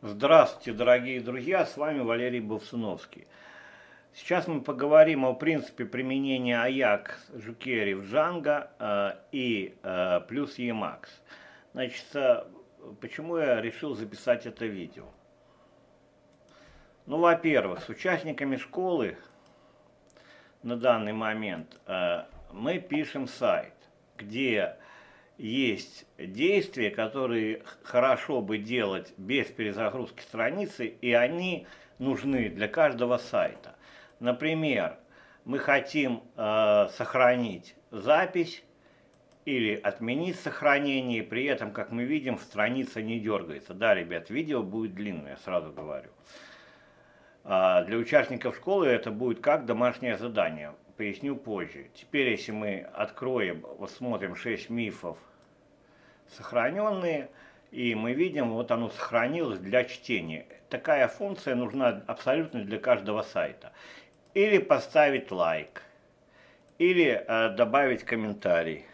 Здравствуйте, дорогие друзья, с вами Валерий Болсуновский. Сейчас мы поговорим о принципе применения Ajax jQuery в Django и плюс Emacs. Значит, почему я решил записать это видео? Ну, во-первых, с участниками школы на данный момент мы пишем сайт, где есть действия, которые хорошо бы делать без перезагрузки страницы, и они нужны для каждого сайта. Например, мы хотим сохранить запись или отменить сохранение, и при этом, как мы видим, страница не дергается. Да, ребят, видео будет длинное, я сразу говорю. Для участников школы это будет как домашнее задание. Поясню позже. Теперь, если мы откроем, вот смотрим 6 мифов сохраненные, и мы видим, вот оно сохранилось для чтения. Такая функция нужна абсолютно для каждого сайта. Или поставить лайк, или добавить комментарий.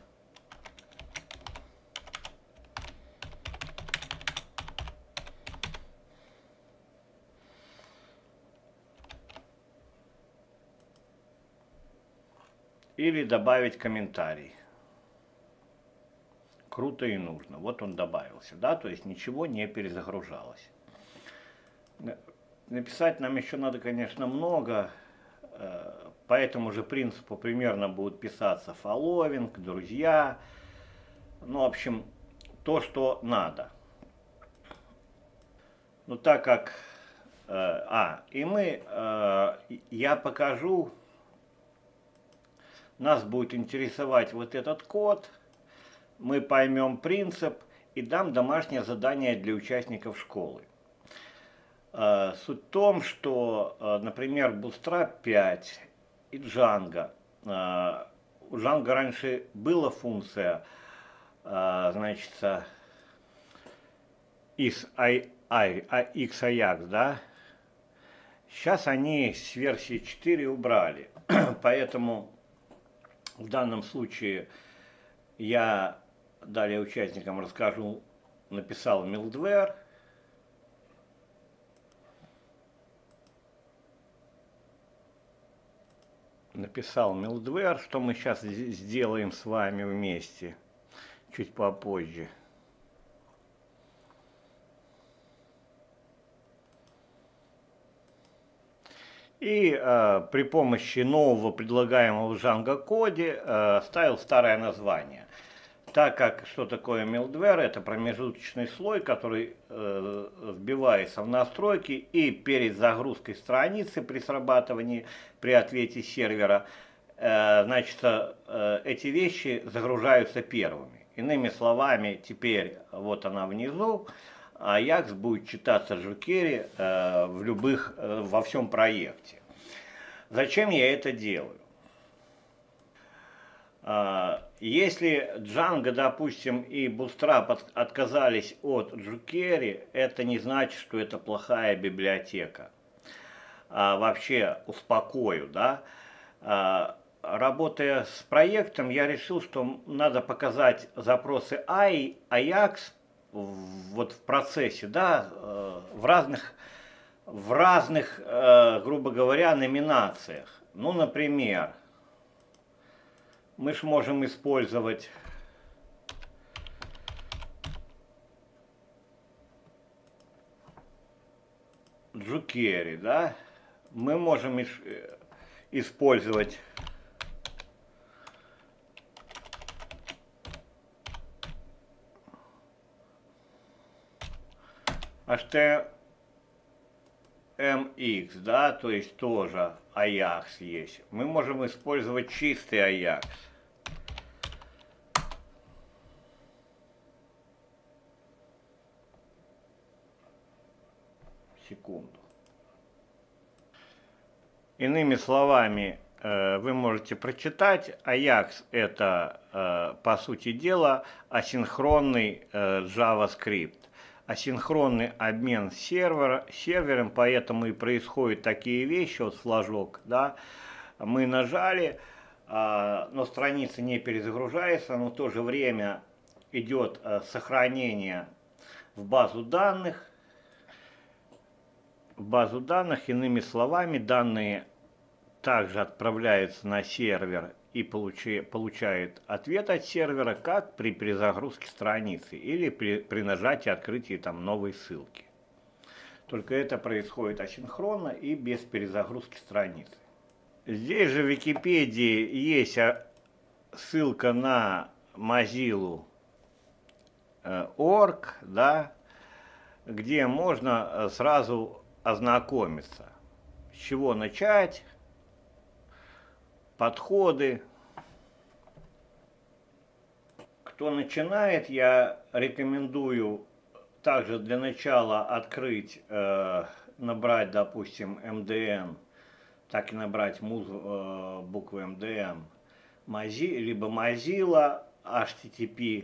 Или добавить комментарий. Круто и нужно. Вот он добавился, да, то есть ничего не перезагружалось. Написать нам еще надо, конечно, много. По этому же принципу примерно будут писаться following, друзья. Ну, в общем, то, что надо. Ну, так как... я покажу... Нас будет интересовать вот этот код, мы поймем принцип и дам домашнее задание для участников школы. Суть в том, что, например, Bootstrap 5 и Django. У Django раньше была функция, значит, Ajax, да? Сейчас они с версии 4 убрали, поэтому... В данном случае я далее участникам расскажу, написал middleware. Написал middleware, что мы сейчас сделаем с вами вместе, чуть попозже. И при помощи нового предлагаемого в Django коде ставил старое название. Так как что такое middleware? Это промежуточный слой, который вбивается в настройки и перед загрузкой страницы при срабатывании, при ответе сервера, значит, эти вещи загружаются первыми. Иными словами, теперь вот она внизу. Ajax будет читаться jQuery во всем проекте. Зачем я это делаю? Если Django, допустим, и Bootstrap отказались от jQuery, это не значит, что это плохая библиотека. Вообще успокою, да? Работая с проектом, я решил, что надо показать запросы Ajax вот в процессе, да, в разных, грубо говоря, номинациях. Ну, например, мы же можем использовать jQuery, да, мы можем использовать HTMX, да, то есть тоже Ajax есть. Мы можем использовать чистый Ajax. Секунду. Иными словами, вы можете прочитать, Ajax это, по сути дела, асинхронный JavaScript. Асинхронный обмен сервером, поэтому и происходят такие вещи, вот флажок, да, мы нажали, но страница не перезагружается, но в то же время идет сохранение в базу данных, в базу данных. Иными словами, данные также отправляются на сервер и получает ответ от сервера, как при перезагрузке страницы или при нажатии открытия там новой ссылки. Только это происходит асинхронно и без перезагрузки страницы. Здесь же в Википедии есть ссылка на Mozilla.org, да, где можно сразу ознакомиться, с чего начать, подходы. Кто начинает, я рекомендую также для начала открыть, набрать, допустим, MDN, так и набрать буквы MDN, либо Mozilla, HTTP.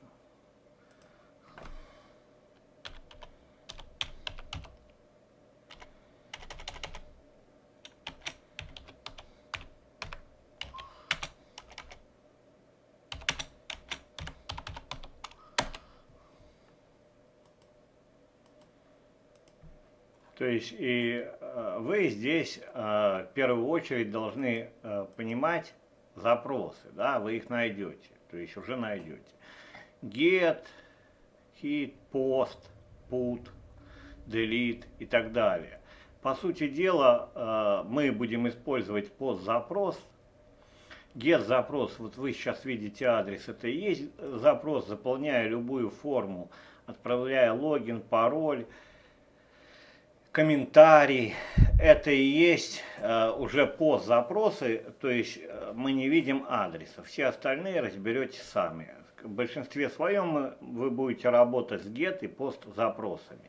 То есть и вы здесь в первую очередь должны понимать запросы, да, вы их найдете, то есть уже найдете. Get, hit, post, put, delete и так далее. По сути дела, мы будем использовать post-запрос. Get-запрос, вот вы сейчас видите адрес, это и есть запрос, заполняя любую форму, отправляя логин, пароль, комментарий, это и есть уже пост-запросы, то есть мы не видим адреса. Все остальные разберете сами. В большинстве своем вы будете работать с get и пост-запросами.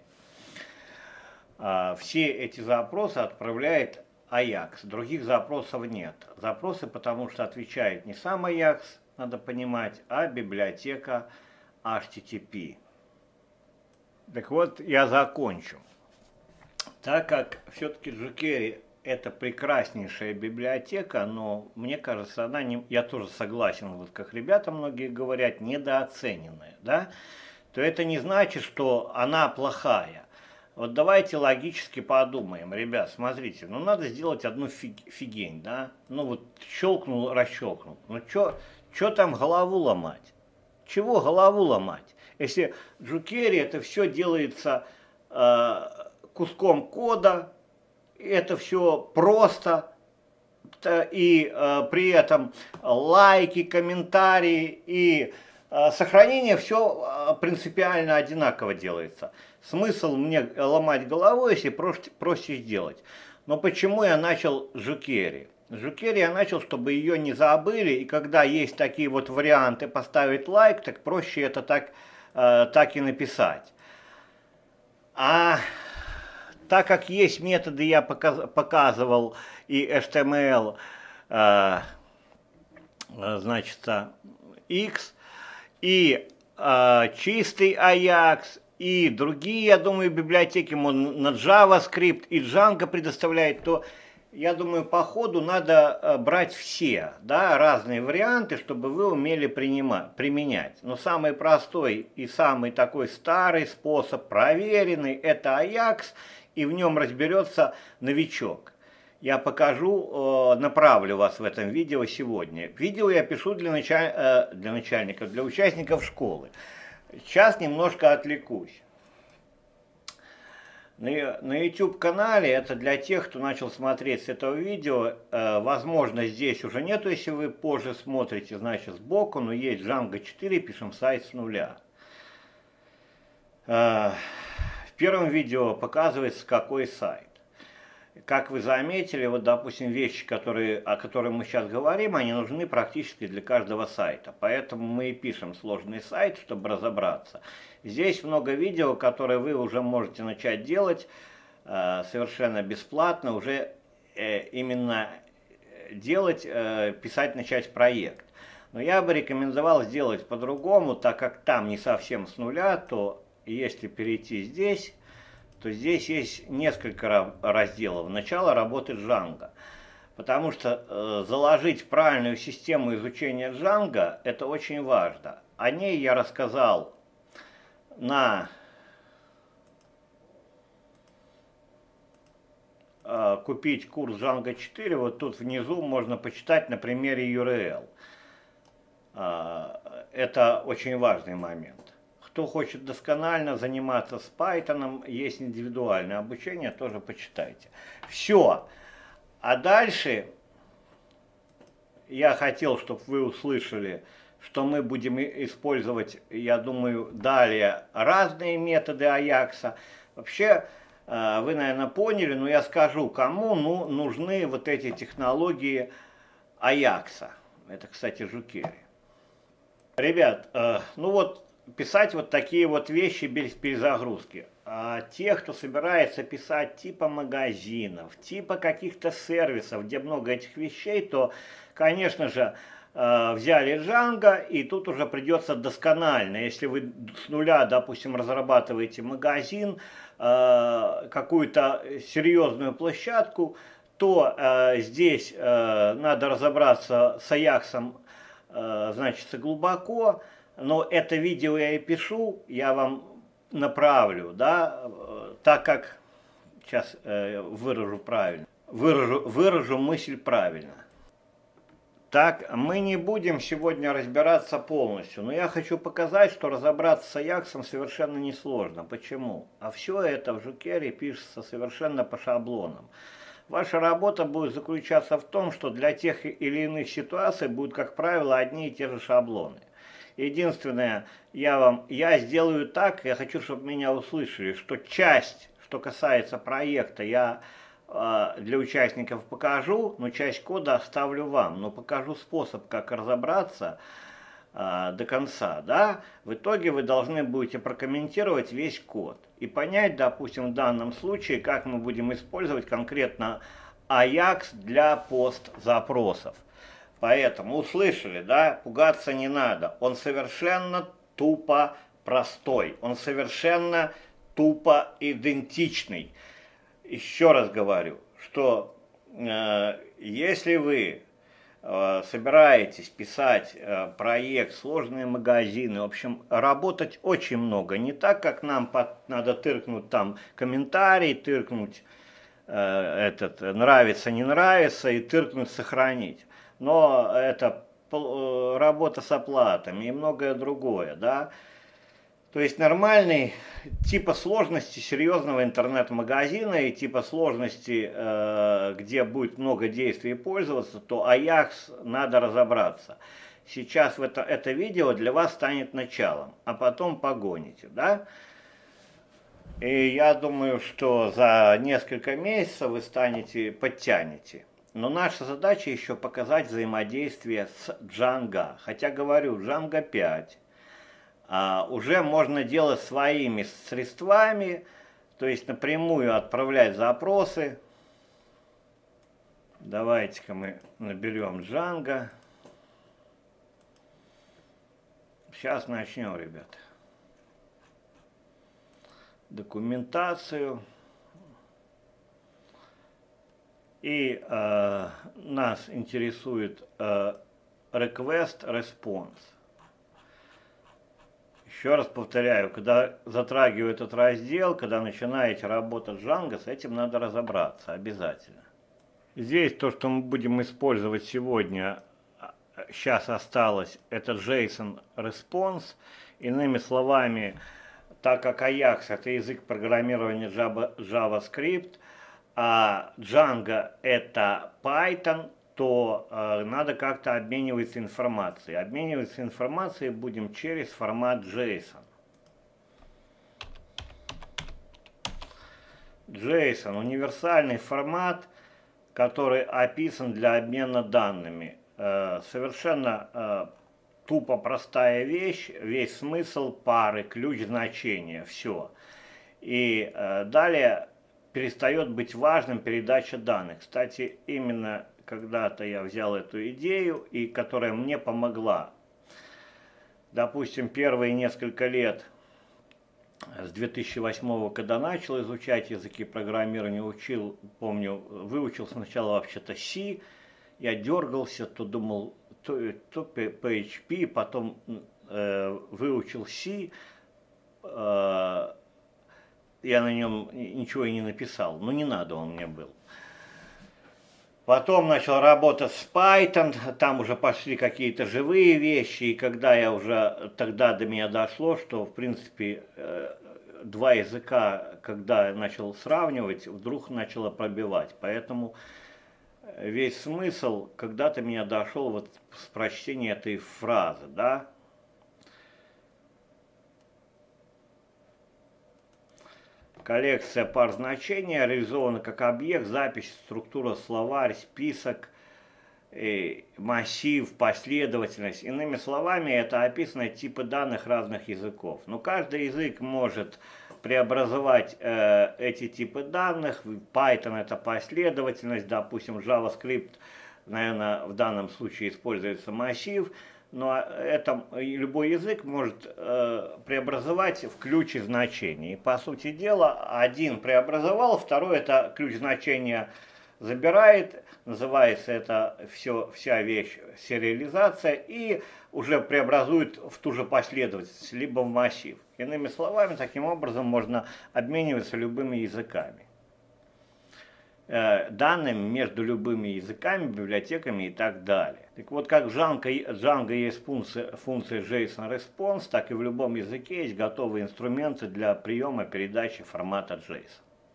Все эти запросы отправляет Ajax, других запросов нет. Запросы, потому что отвечает не сам Ajax, надо понимать, а библиотека HTTP. Так вот, я закончу. Так как все-таки jQuery это прекраснейшая библиотека, но мне кажется, она не, я тоже согласен, вот как ребята многие говорят, недооцененная, да, то это не значит, что она плохая. Вот давайте логически подумаем, ребят, смотрите, ну надо сделать одну фигень, да, ну вот щелкнул, расщелкнул, ну что там голову ломать? Чего голову ломать? Если в jQuery это все делается куском кода, это все просто, и при этом лайки, комментарии и сохранение все принципиально одинаково делается. Смысл мне ломать голову, если проще сделать. Но почему я начал с jQuery? С jQuery я начал, чтобы ее не забыли, и когда есть такие вот варианты поставить лайк, так проще это так и написать. А так как есть методы, я показывал и HTML, значит, X, и чистый Ajax, и другие, я думаю, библиотеки, на JavaScript и Django предоставляет, то, я думаю, по ходу надо брать все, да, разные варианты, чтобы вы умели применять. Но самый простой и самый такой старый способ, проверенный, это Ajax, и в нем разберется новичок. Я покажу, направлю вас в этом видео сегодня. Видео я пишу для начальников, для участников школы. Сейчас немножко отвлекусь. На YouTube-канале, это для тех, кто начал смотреть с этого видео, возможно, здесь уже нету, если вы позже смотрите, значит, сбоку, но есть Django 4, пишем сайт с нуля. В первом видео показывается, какой сайт. Как вы заметили, вот, допустим, вещи, о которых мы сейчас говорим, они нужны практически для каждого сайта. Поэтому мы и пишем сложный сайт, чтобы разобраться. Здесь много видео, которые вы уже можете начать делать совершенно бесплатно, уже именно делать, писать, начать проект. Но я бы рекомендовал сделать по-другому, так как там не совсем с нуля, то если перейти здесь, то здесь есть несколько разделов. Начало работы Django. Потому что заложить правильную систему изучения Django, это очень важно. О ней я рассказал на купить курс Django 4, вот тут внизу можно почитать на примере URL. Это очень важный момент. Кто хочет досконально заниматься с Python, есть индивидуальное обучение, тоже почитайте. Все. А дальше я хотел, чтобы вы услышали, что мы будем использовать, я думаю, далее разные методы Аякса. Вообще, вы, наверное, поняли, но я скажу, кому нужны вот эти технологии Аякса. Это, кстати, Жукери. Ребят, ну вот, писать вот такие вот вещи без перезагрузки. А те, кто собирается писать типа магазинов, типа каких-то сервисов, где много этих вещей, то, конечно же, взяли Django, и тут уже придется досконально. Если вы с нуля, допустим, разрабатываете магазин, какую-то серьезную площадку, то здесь надо разобраться с Аяксом, значит, глубоко. Но это видео я и пишу, я вам направлю, да, так как, сейчас выражу правильно, выражу мысль правильно. Так, мы не будем сегодня разбираться полностью, но я хочу показать, что разобраться с Аяксом совершенно несложно. Почему? А все это в Жукере пишется совершенно по шаблонам. Ваша работа будет заключаться в том, что для тех или иных ситуаций будут, как правило, одни и те же шаблоны. Единственное, я сделаю так, я хочу, чтобы меня услышали, что часть, что касается проекта, я для участников покажу, но часть кода оставлю вам, но покажу способ, как разобраться до конца, да. В итоге вы должны будете прокомментировать весь код и понять, допустим, в данном случае, как мы будем использовать конкретно Ajax для пост-запросов. Поэтому услышали, да, пугаться не надо. Он совершенно тупо простой, он совершенно тупо идентичный. Еще раз говорю, что если вы собираетесь писать проект, сложные магазины, в общем, работать очень много. Не так, как нам надо тыркнуть там комментарий, тыркнуть нравится, не нравится и тыркнуть сохранить. Но это работа с оплатами и многое другое, да. То есть нормальный типа сложности серьезного интернет-магазина и типа сложности, где будет много действий пользоваться, то Аякс надо разобраться. Сейчас это видео для вас станет началом, а потом погоните, да? И я думаю, что за несколько месяцев вы подтянете. Но наша задача еще показать взаимодействие с Django. Хотя говорю, Django 5. Уже можно делать своими средствами, то есть напрямую отправлять запросы. Давайте-ка мы наберем Django. Сейчас начнем, ребят. Документацию. И нас интересует request response. Еще раз повторяю, когда затрагиваю этот раздел, когда начинаете работать с Django, с этим надо разобраться обязательно. Здесь то, что мы будем использовать сегодня, сейчас осталось, это JSON Response. Иными словами, так как Ajax это язык программирования JavaScript, а Django это Python, то надо как-то обмениваться информацией. Обмениваться информацией будем через формат JSON. JSON – универсальный формат, который описан для обмена данными. Совершенно тупо простая вещь, весь смысл пары, ключ значения, все. И далее перестает быть важным передача данных. Кстати, именно когда-то я взял эту идею, и которая мне помогла. Допустим, первые несколько лет, с 2008, когда начал изучать языки программирования, выучил сначала вообще-то C, я дергался, то думал, то PHP, потом выучил C, я на нем ничего и не написал, но не надо он мне был. Потом начал работать с Python, там уже пошли какие-то живые вещи, и когда я уже, тогда до меня дошло, что в принципе два языка, когда я начал сравнивать, вдруг начало пробивать. Поэтому весь смысл когда-то меня дошел вот с прочтения этой фразы, да. Коллекция пар значения реализована как объект, запись, структура, словарь, список, массив, последовательность. Иными словами, это описаны типы данных разных языков. Но каждый язык может преобразовать эти типы данных. Python это последовательность, допустим, JavaScript, наверное, в данном случае используется массив. Но это любой язык может преобразовать в ключе значений. И, по сути дела, один преобразовал, второй это ключ значения забирает, называется это вся вещь сериализация, и уже преобразует в ту же последовательность, либо в массив. Иными словами, таким образом можно обмениваться любыми языками. Данными между любыми языками, библиотеками и так далее. Так вот, как в Django есть функция JSON Response, так и в любом языке есть готовые инструменты для приема передачи формата JSON.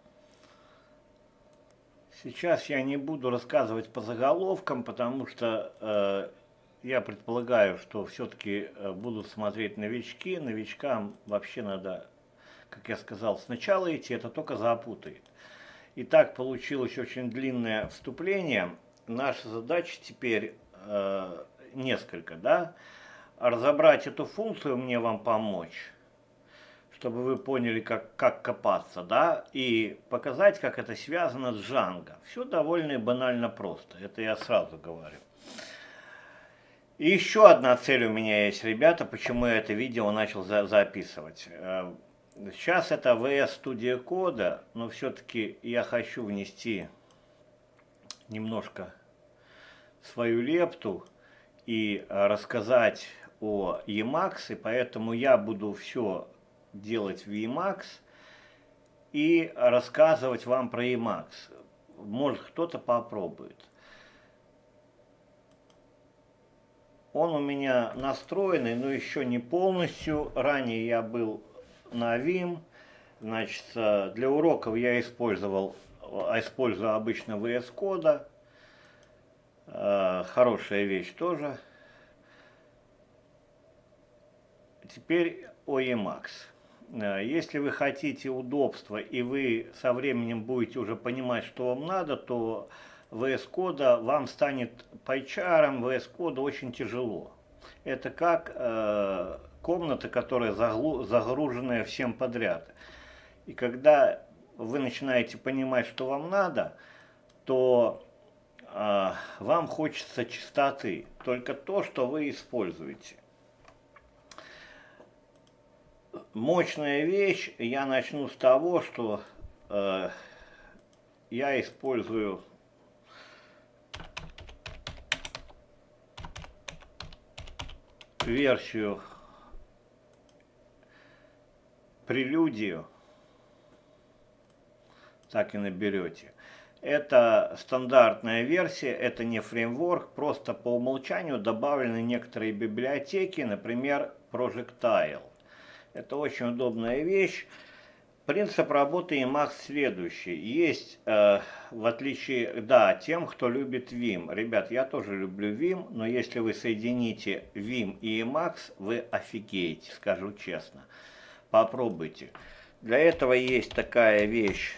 Сейчас я не буду рассказывать по заголовкам, потому что я предполагаю, что все-таки будут смотреть новички. Новичкам вообще надо, как я сказал, сначала идти, это только запутает. Итак, получилось очень длинное вступление. Наша задача теперь несколько, да? Разобрать эту функцию, мне вам помочь, чтобы вы поняли, как копаться, да? И показать, как это связано с Django. Все довольно и банально просто, это я сразу говорю. И еще одна цель у меня есть, ребята, почему я это видео начал записывать. Сейчас это VS Studio Code, но все-таки я хочу внести немножко свою лепту и рассказать о Emacs, и поэтому я буду все делать в Emacs и рассказывать вам про Emacs. Может, кто-то попробует. Он у меня настроенный, но еще не полностью. Ранее я был на Vim, значит, для уроков я использую обычно VS Code, хорошая вещь тоже. Теперь о Emacs. Если вы хотите удобства и вы со временем будете уже понимать, что вам надо, то VS Code вам станет пайчаром, VS Code очень тяжело. Это как комната, которая загруженная всем подряд. И когда вы начинаете понимать, что вам надо, то вам хочется чистоты, только то, что вы используете. Мощная вещь, я начну с того, что я использую версию прелюдию, так и наберете. Это стандартная версия, это не фреймворк, просто по умолчанию добавлены некоторые библиотеки, например, Projectile. Это очень удобная вещь. Принцип работы Emacs следующий. Есть, в отличие, да, тем, кто любит Vim. Ребят, я тоже люблю Vim, но если вы соедините Vim и Emacs, вы офигеете, скажу честно. Попробуйте. Для этого есть такая вещь.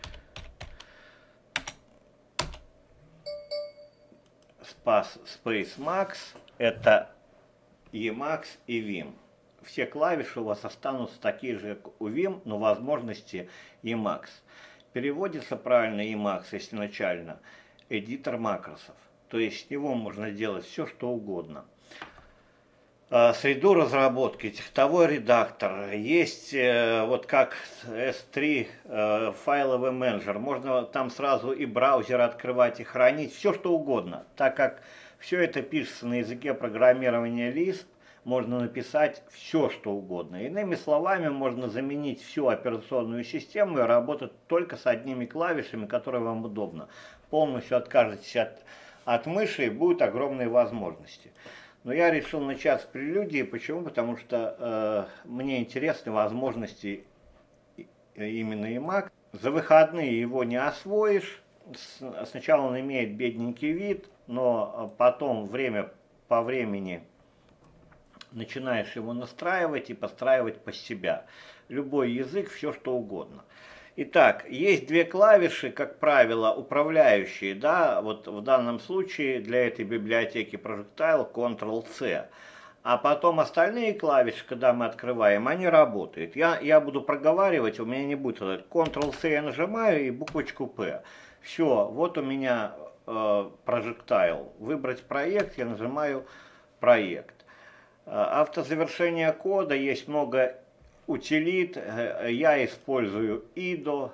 Space Max. Это Emacs и Vim. Все клавиши у вас останутся такие же, как у Vim, но возможности Emacs. Переводится правильно Emacs, если начально, эдитор макросов. То есть с него можно делать все, что угодно. Среду разработки, текстовой редактор, есть вот как S3 файловый менеджер, можно там сразу и браузер открывать, и хранить, все что угодно, так как все это пишется на языке программирования Lisp, можно написать все, что угодно. Иными словами, можно заменить всю операционную систему и работать только с одними клавишами, которые вам удобно. Полностью откажетесь от мыши, и будут огромные возможности. Но я решил начать с прелюдии. Почему? Потому что мне интересны возможности именно Emacs. За выходные его не освоишь. Сначала он имеет бедненький вид, но потом по времени начинаешь его настраивать и подстраивать под себя. Любой язык, все что угодно. Итак, есть две клавиши, как правило, управляющие, да, вот в данном случае для этой библиотеки Projectile Ctrl-C. А потом остальные клавиши, когда мы открываем, они работают. Я буду проговаривать, у меня не будет Ctrl-C я нажимаю и буквочку P. Все, вот у меня Projectile. Выбрать проект, я нажимаю проект. Автозавершение кода, есть много утилит, я использую IDO,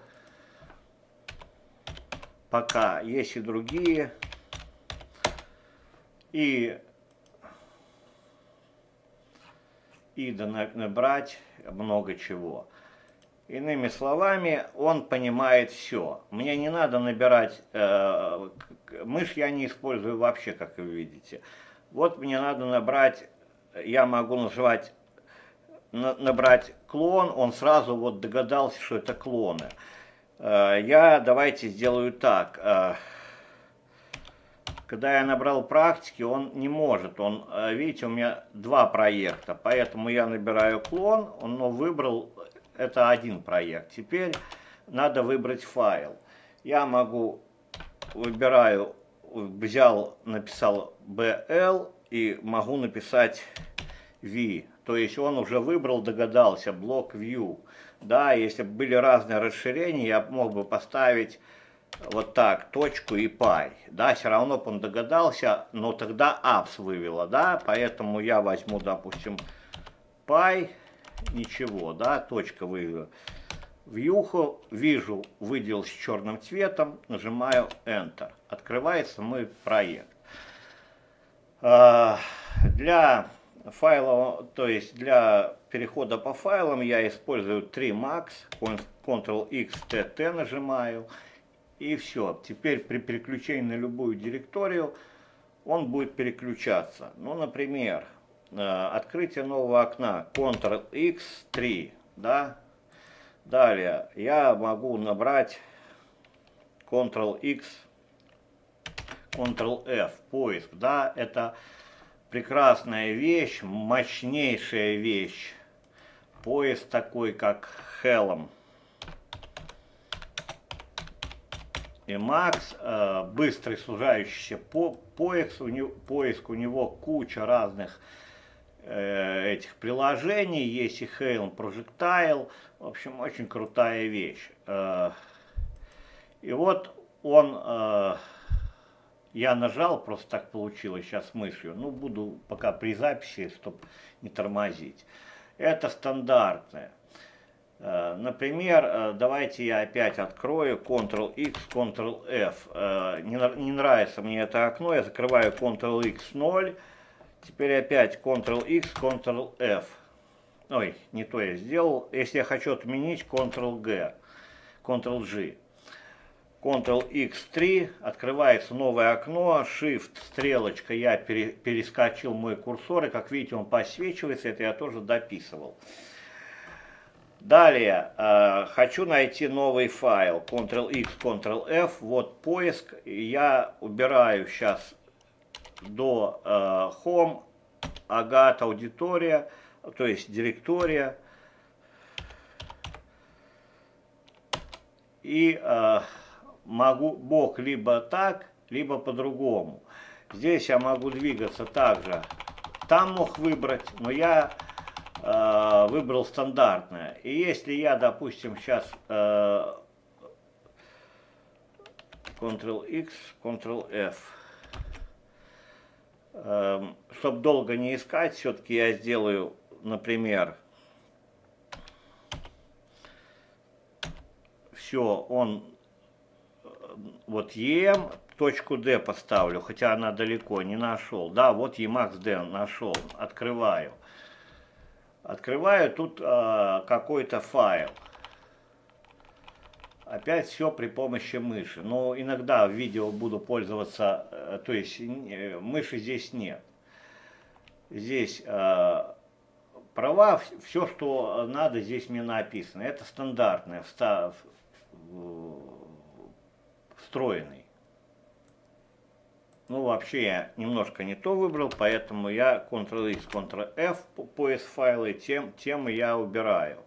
пока есть и другие. И IDO набрать много чего. Иными словами, он понимает все. Мне не надо набирать, мышь я не использую вообще, как вы видите. Вот мне надо набрать, я могу набрать клон, он сразу вот догадался, что это клоны. Давайте сделаю так. Когда я набрал практики, он не может. Видите, у меня два проекта, поэтому я набираю клон, он выбрал. Это один проект. Теперь надо выбрать файл. Я написал BL и могу написать V. То есть он уже выбрал, догадался, блок View. Да, если бы были разные расширения, я мог бы поставить вот так, точку и пай. Да, все равно бы он догадался, но тогда apps вывела, да, поэтому я возьму, допустим, пай. Ничего, да, точка вывела. Вьюху вижу, выделил с черным цветом, нажимаю Enter. Открывается мой проект. Для файла, то есть для перехода по файлам я использую 3Max, Ctrl-X, TT нажимаю. И все. Теперь при переключении на любую директорию он будет переключаться. Ну, например, открытие нового окна, Ctrl-X3, да. Далее я могу набрать Ctrl-X, Ctrl-F, поиск, да, это прекрасная вещь, мощнейшая вещь. Поиск такой, как Helm. Emacs, быстрый сужающийся поиск, у него куча разных этих приложений, есть и Helm Projectile, в общем, очень крутая вещь. И вот я нажал, просто так получилось сейчас мышью, ну, буду пока при записи, чтобы не тормозить. Это стандартное. Например, давайте я опять открою Ctrl-X, Ctrl-F. Не нравится мне это окно, я закрываю Ctrl-X 0. Теперь опять Ctrl-X, Ctrl-F. Ой, не то я сделал. Если я хочу отменить, Ctrl-G, Ctrl-G. Ctrl-X3, открывается новое окно, Shift, стрелочка, я перескочил мой курсор, и как видите, он подсвечивается, это я тоже дописывал. Далее, хочу найти новый файл, Ctrl-X, Ctrl-F, вот поиск, я убираю сейчас до Home, Агат, аудитория, то есть директория, и мог либо так, либо по-другому. Здесь я могу двигаться также, там мог выбрать, но я выбрал стандартное. И если я, допустим, сейчас Ctrl-X, Ctrl-F, чтобы долго не искать, все-таки я сделаю, например, все, он вот EM, точку D поставлю, хотя она далеко, не нашел. Да, вот Emacs D нашел, открываю. Открываю тут какой-то файл. Опять все при помощи мыши. Но иногда в видео буду пользоваться, то есть мыши здесь нет. Здесь права, все, что надо, здесь мне написано. Это стандартное, встроенный. Ну, вообще я немножко не то выбрал, поэтому я Ctrl-X, Ctrl-F поиск файла, темы я убираю.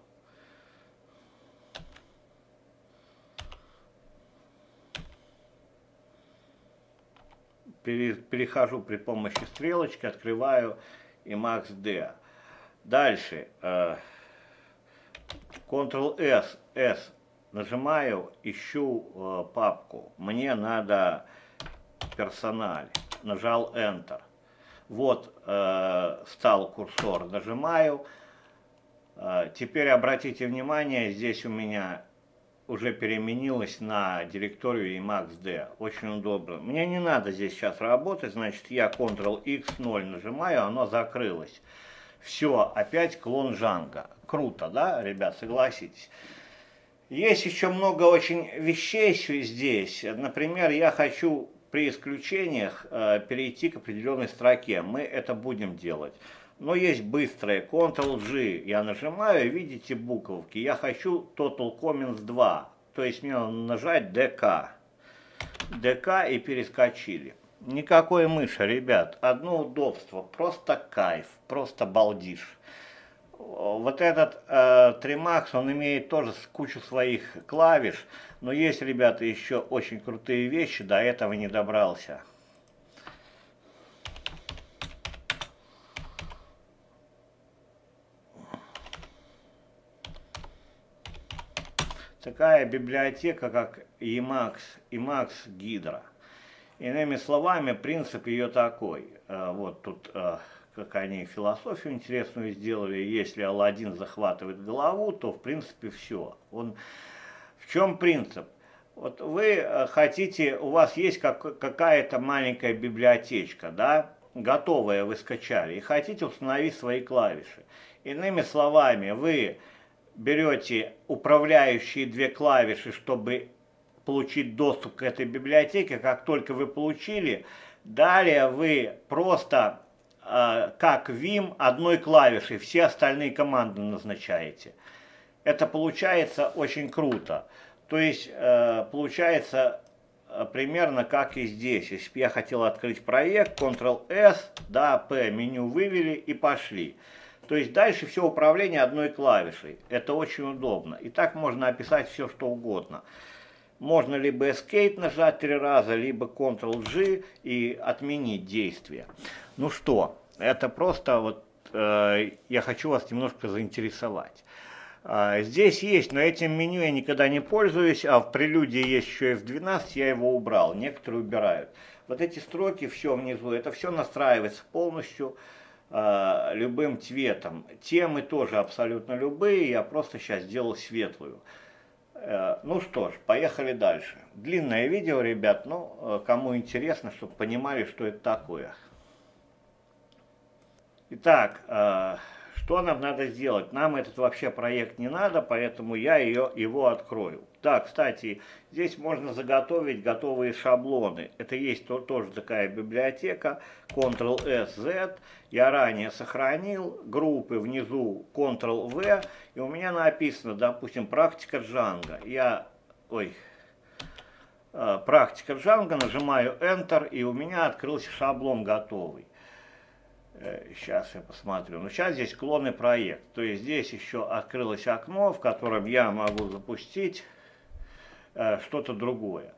Перехожу при помощи стрелочки, открываю Emacs D. Дальше Ctrl-S нажимаю, ищу папку. Мне надо персональ. Нажал Enter. Вот стал курсор, нажимаю. Теперь обратите внимание, здесь у меня уже переменилось на директорию Emacs D. Очень удобно. Мне не надо здесь сейчас работать, значит я Ctrl-X 0 нажимаю, оно закрылось. Все, опять клон Django. Круто, да, ребят, согласитесь? Есть еще много очень вещей здесь. Например, я хочу при исключениях перейти к определенной строке. Мы это будем делать. Но есть быстрое. Ctrl-G я нажимаю, видите буковки. Я хочу Total Comments 2. То есть мне надо нажать DK. DK и перескочили. Никакой мыши, ребят. Одно удобство. Просто кайф. Просто балдишь. Вот этот Tremax, он имеет тоже кучу своих клавиш. Но есть, ребята, еще очень крутые вещи. До этого не добрался. Такая библиотека, как Emacs Hydra. Иными словами, принцип ее такой. Вот тут, как они философию интересную сделали. Если Аладдин захватывает голову, то, в принципе, все. В чем принцип? Вот вы хотите, у вас есть какая-то маленькая библиотечка, да, готовая вы скачали, и хотите установить свои клавиши. Иными словами, вы берете управляющие две клавиши, чтобы получить доступ к этой библиотеке. Как только вы получили, далее вы просто, как Vim, одной клавишей все остальные команды назначаете. Это получается очень круто. То есть получается примерно как и здесь. Если бы я хотел открыть проект, Ctrl-S, да, P, меню вывели и пошли. То есть дальше все управление одной клавишей. Это очень удобно. И так можно описать все, что угодно. Можно либо Escape нажать 3 раза, либо Ctrl-G и отменить действие. Ну что, это просто вот я хочу вас немножко заинтересовать. Здесь есть, но этим меню я никогда не пользуюсь, а в прелюдии есть еще F12, я его убрал, некоторые убирают. Вот эти строки, все внизу, это все настраивается полностью любым цветом. Темы тоже абсолютно любые, я просто сейчас сделал светлую. Ну что ж, поехали дальше. Длинное видео, ребят, но кому интересно, чтобы понимали, что это такое. Итак, что нам надо сделать? Нам этот вообще проект не надо, поэтому я его открою. Да, кстати, здесь можно заготовить готовые шаблоны. Это есть тоже такая библиотека, Ctrl-S-Z. Я ранее сохранил группы внизу Ctrl-V, и у меня написано, допустим, практика Django. Практика Django, нажимаю Enter, и у меня открылся шаблон готовый. Сейчас я посмотрю. Ну, сейчас здесь клонный проект. То есть здесь еще открылось окно, в котором я могу запустить что-то другое.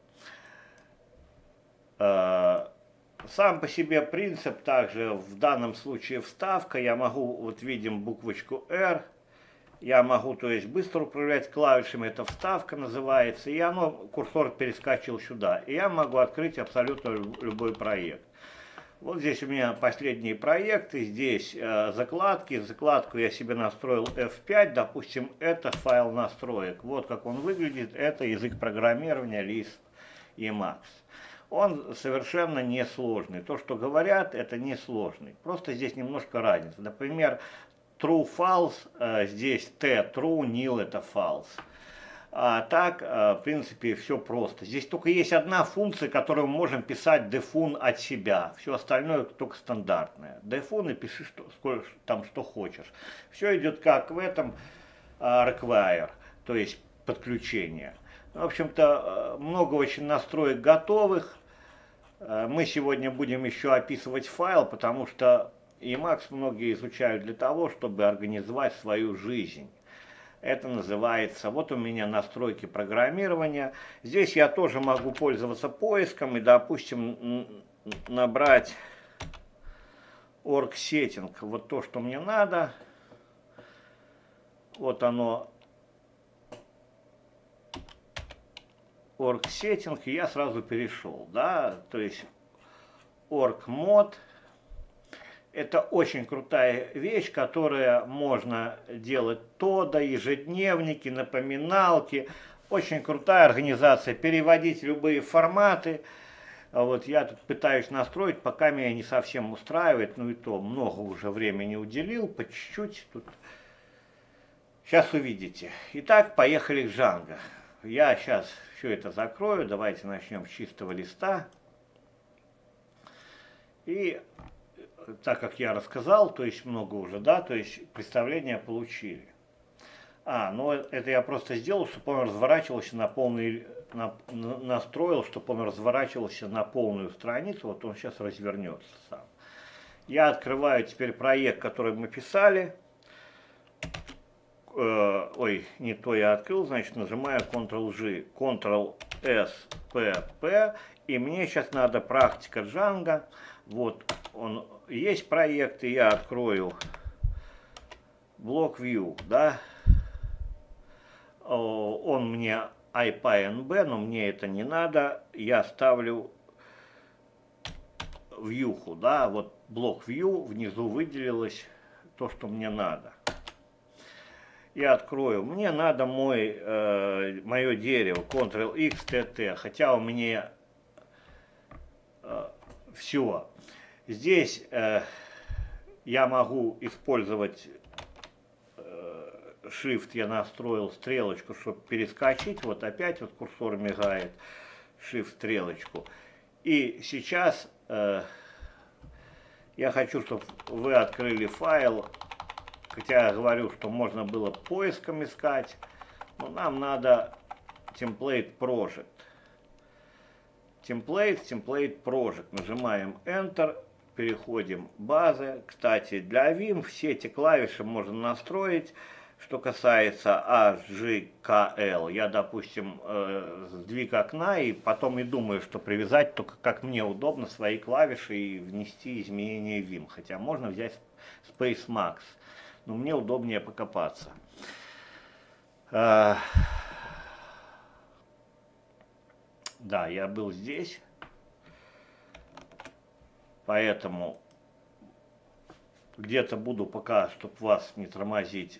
Сам по себе принцип также в данном случае вставка. Я могу, вот видим буквочку R. Я могу, то есть, быстро управлять клавишами. Это вставка называется. И оно, курсор перескочил сюда. И я могу открыть абсолютно любой проект. Вот здесь у меня последние проекты, здесь закладки. Закладку я себе настроил F5, допустим, это файл настроек. Вот как он выглядит, это язык программирования Lisp Emacs. он совершенно несложный. То, что говорят, это несложный. Просто здесь немножко разница. Например, true false, здесь t true, nil это false. А так, в принципе, все просто. Здесь только есть одна функция, которую мы можем писать defun от себя. Все остальное только стандартное. Defun и пиши там что хочешь. Все идет как в этом require, то есть подключение. В общем-то, много очень настроек готовых. Мы сегодня будем еще описывать файл, потому что Emacs многие изучают для того, чтобы организовать свою жизнь. Это называется, вот у меня настройки программирования. Здесь я тоже могу пользоваться поиском и, допустим, набрать org setting. Вот то, что мне надо. Вот оно. Org setting, и я сразу перешел, да, то есть org mod. Это очень крутая вещь, которая можно делать тодо, ежедневники, напоминалки. Очень крутая организация, переводить любые форматы. Вот я тут пытаюсь настроить, пока меня не совсем устраивает, ну и то много уже времени уделил, по чуть-чуть тут. Сейчас увидите. Итак, поехали к Django. Я сейчас все это закрою, давайте начнем с чистого листа. И так как я рассказал, то есть много уже, да, то есть представление получили. Ну это я просто сделал, чтобы он разворачивался на полный, настроил, чтобы он разворачивался на полную страницу, вот он сейчас развернется сам. Я открываю теперь проект, который мы писали. Ой, не то я открыл, значит нажимаю Ctrl-G, Ctrl-S, P, и мне сейчас надо практика Django. Вот он есть проект, и я открою блок View, да. Он мне IPNB, но мне это не надо. Я ставлю View, да, вот блок View, внизу выделилось то, что мне надо. Я открою. Мне надо мое дерево, Ctrl-X, TT, хотя у меня все. Здесь я могу использовать Shift, я настроил стрелочку, чтобы перескочить. Вот опять вот курсор мигает, Shift стрелочку. И сейчас я хочу, чтобы вы открыли файл. Хотя я говорю, что можно было поиском искать, но нам надо Template Project. Template Project. Нажимаем Enter, переходим в базы. Кстати, для Vim все эти клавиши можно настроить. Что касается HGKL, я, допустим, сдвиг окна и потом и думаю, что привязать только как мне удобно свои клавиши и внести изменения в Vim. Хотя можно взять Space Max. Но мне удобнее покопаться. Да, я был здесь, поэтому где-то буду пока, чтобы вас не тормозить,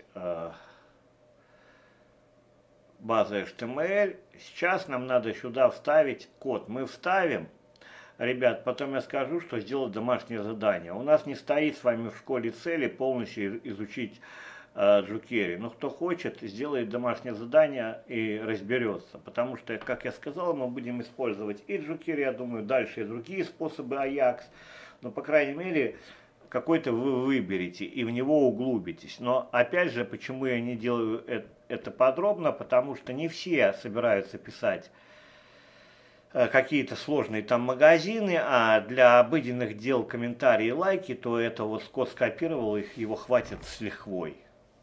база HTML. Сейчас нам надо сюда вставить код. Мы вставим. Ребят, потом я скажу, что сделать домашнее задание. У нас не стоит с вами в школе цели полностью изучить jQuery. Но кто хочет, сделает домашнее задание и разберется. Потому что, как я сказал, мы будем использовать и jQuery, я думаю, дальше и другие способы Ajax. Но, по крайней мере, какой-то вы выберете и в него углубитесь. Но, опять же, почему я не делаю это подробно? Потому что не все собираются писать какие-то сложные там магазины, а для обыденных дел комментарии и лайки, то это вот код скопировал, его хватит с лихвой.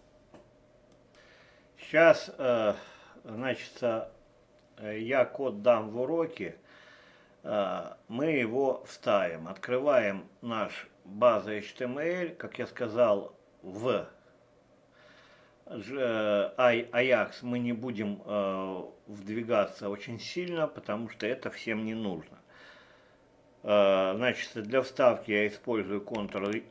Сейчас, значит, я код дам в уроке, мы его вставим. Открываем наш база HTML, как я сказал, в Ajax мы не будем вдвигаться очень сильно, потому что это всем не нужно. Значит, для вставки я использую Ctrl,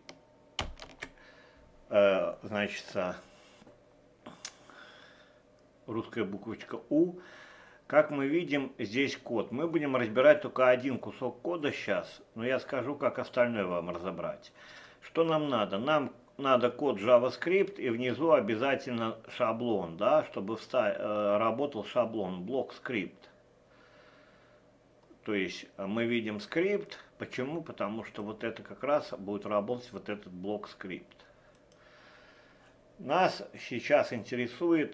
значит, русская буквочка У, Как мы видим, здесь код. Мы будем разбирать только один кусок кода сейчас, но я скажу, как остальное вам разобрать. Что нам надо? Нам надо код JavaScript и внизу обязательно шаблон, да, чтобы работал шаблон, блок скрипт. То есть мы видим скрипт. Почему? Потому что вот это как раз будет работать вот этот блок скрипт. Нас сейчас интересует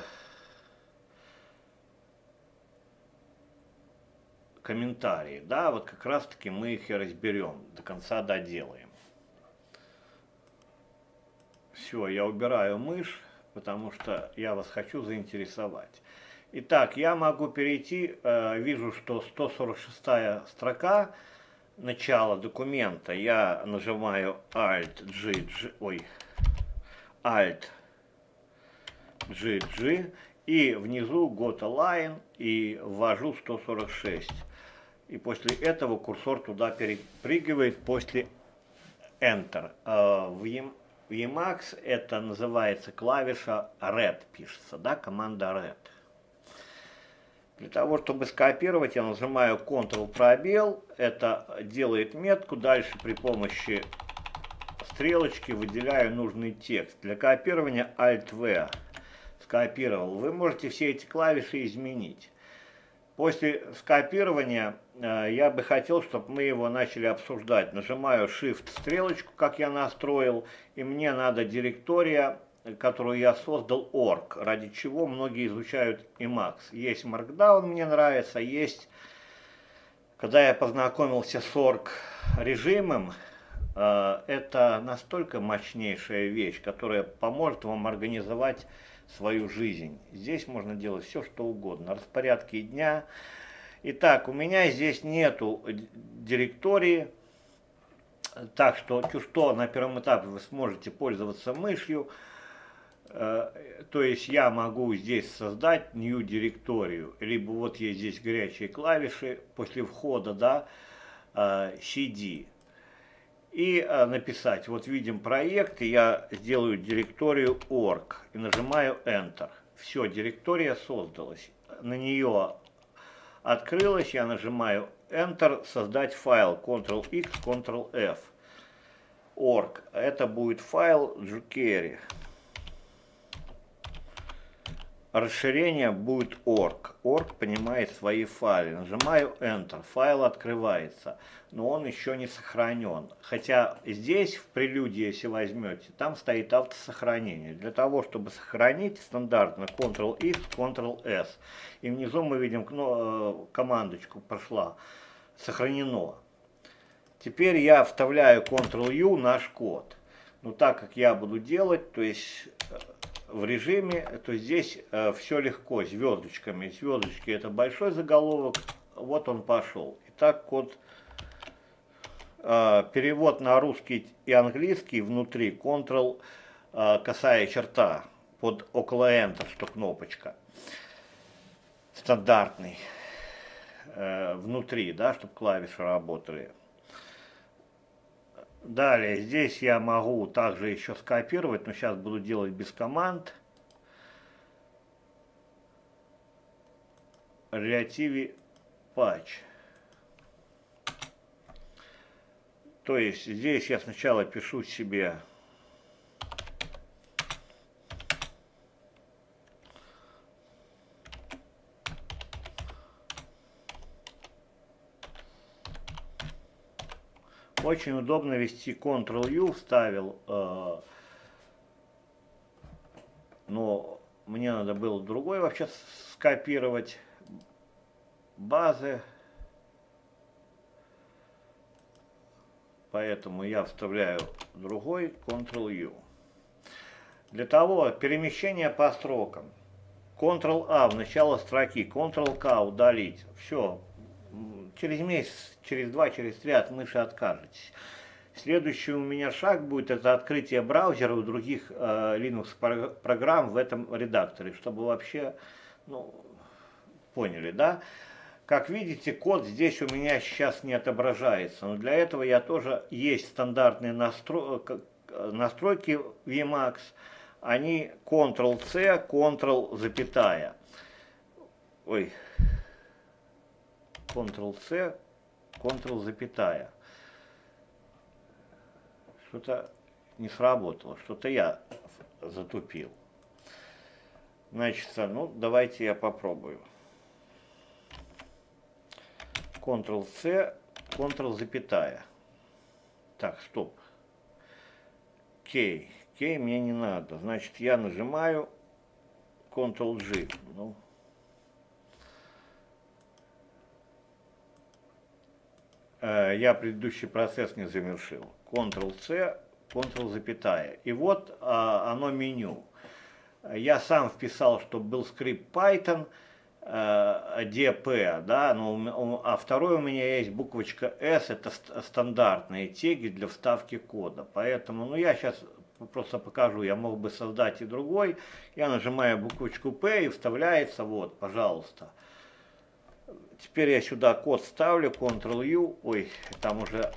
комментарии, да, вот как раз таки мы их и разберем, до конца доделаем. Все, я убираю мышь, потому что я вас хочу заинтересовать. Итак, я могу перейти, вижу, что 146 строка, начало документа, я нажимаю Alt-GG, и внизу GotAlign, и ввожу 146. И после этого курсор туда перепрыгивает после Enter. В Emacs это называется клавиша Red, пишется, да, команда Red. Для того, чтобы скопировать, я нажимаю Ctrl-пробел, это делает метку, дальше при помощи стрелочки выделяю нужный текст. Для копирования Alt-V скопировал. Вы можете все эти клавиши изменить. После скопирования я бы хотел, чтобы мы его начали обсуждать. Нажимаю Shift стрелочку, как я настроил, и мне надо директория, которую я создал, org, ради чего многие изучают Emacs. Есть Markdown, мне нравится, есть, когда я познакомился с org режимом, это настолько мощнейшая вещь, которая поможет вам организовать свою жизнь. Здесь можно делать все, что угодно. Распорядки дня. Итак, у меня здесь нету директории. Так что на первом этапе вы сможете пользоваться мышью. То есть я могу здесь создать new директорию. Либо вот есть здесь горячие клавиши после входа, да, CD. И написать, вот видим проект, и я сделаю директорию org и нажимаю Enter. Все, директория создалась. На нее открылась, я нажимаю Enter, создать файл, Ctrl-X, Ctrl-F. Org, это будет файл jQuery. Расширение будет org. Org понимает свои файлы. Нажимаю Enter. Файл открывается, но он еще не сохранен. Хотя здесь в прелюдии, если возьмете, там стоит автосохранение. Для того, чтобы сохранить, стандартно Ctrl-X, Ctrl-S. И внизу мы видим, командочку прошла. Сохранено. Теперь я вставляю Ctrl-U наш код. Но так как я буду делать, то есть в режиме, то здесь все легко, звездочками. Звездочки это большой заголовок, вот он пошел. Итак, код, перевод на русский и английский внутри, Ctrl, косая черта, под около Enter, что кнопочка. Стандартный. Внутри, да, чтобы клавиши работали. Далее, здесь я могу также еще скопировать, но сейчас буду делать без команд. Relative Patch. То есть здесь я сначала пишу себе очень удобно вести Ctrl-U, вставил, но мне надо было другой вообще скопировать, базы, поэтому я вставляю другой Ctrl-U. Для того перемещение по строкам, Ctrl-A в начало строки, Ctrl-K удалить, все. Через месяц, через 2, через 3 от мыши откажетесь. Следующий у меня шаг будет это открытие браузера и других Linux программ в этом редакторе, чтобы вообще, поняли, да? Как видите, код здесь у меня сейчас не отображается, но для этого я тоже есть стандартные настройки в Emacs, они Ctrl-C, Ctrl, запятая. ой, Ctrl-C, Ctrl запятая. Что-то не сработало, что-то я затупил. Значит, ну, давайте я попробую. Ctrl-C, Ctrl запятая. Так, стоп. K. K мне не надо. Значит, я нажимаю Ctrl-G. Ну, я предыдущий процесс не завершил. Ctrl-C, Ctrl запятая. И вот оно меню. Я сам вписал, чтобы был скрипт Python, DP, да, а второй у меня есть буквочка S, это стандартные теги для вставки кода. Поэтому, ну, я сейчас просто покажу, я мог бы создать и другой. Я нажимаю буквочку P и вставляется, вот, пожалуйста. Теперь я сюда код ставлю, Ctrl-U, ой, там уже,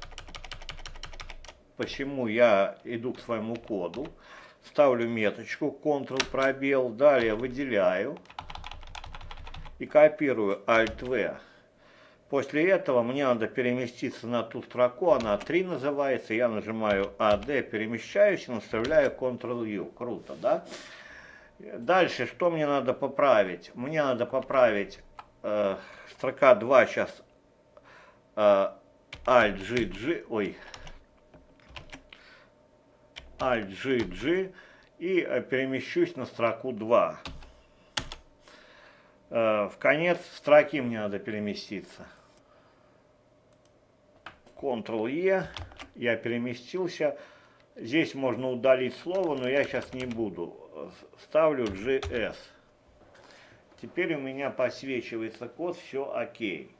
почему я иду к своему коду. Ставлю меточку, Ctrl пробел, далее выделяю и копирую Alt-V. После этого мне надо переместиться на ту строку, она 3 называется, я нажимаю AD, перемещаюсь и наставляю Ctrl-U. Круто, да? Дальше, что мне надо поправить? Мне надо поправить строка 2 сейчас Alt-G, ой, Alt-G и перемещусь на строку 2. В конец строки мне надо переместиться. Ctrl-E, я переместился. Здесь можно удалить слово, но я сейчас не буду. Ставлю GS. Теперь у меня посвечивается код, все окей.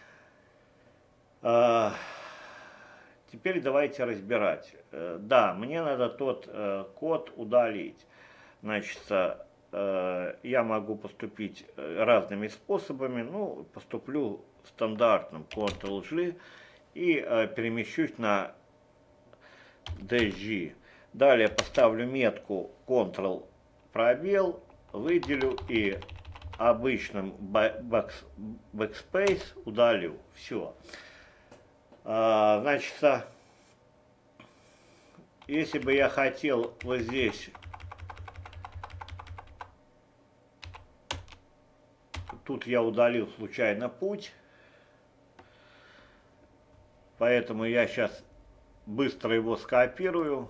Теперь давайте разбирать. Да, мне надо тот код удалить. Значит, я могу поступить разными способами. Ну, поступлю стандартным Ctrl-G и перемещусь на DG. Далее поставлю метку Ctrl пробел, выделю и обычным backspace удалю. Все. Значит, если бы я хотел вот здесь, тут я удалил случайно путь, поэтому я сейчас быстро его скопирую.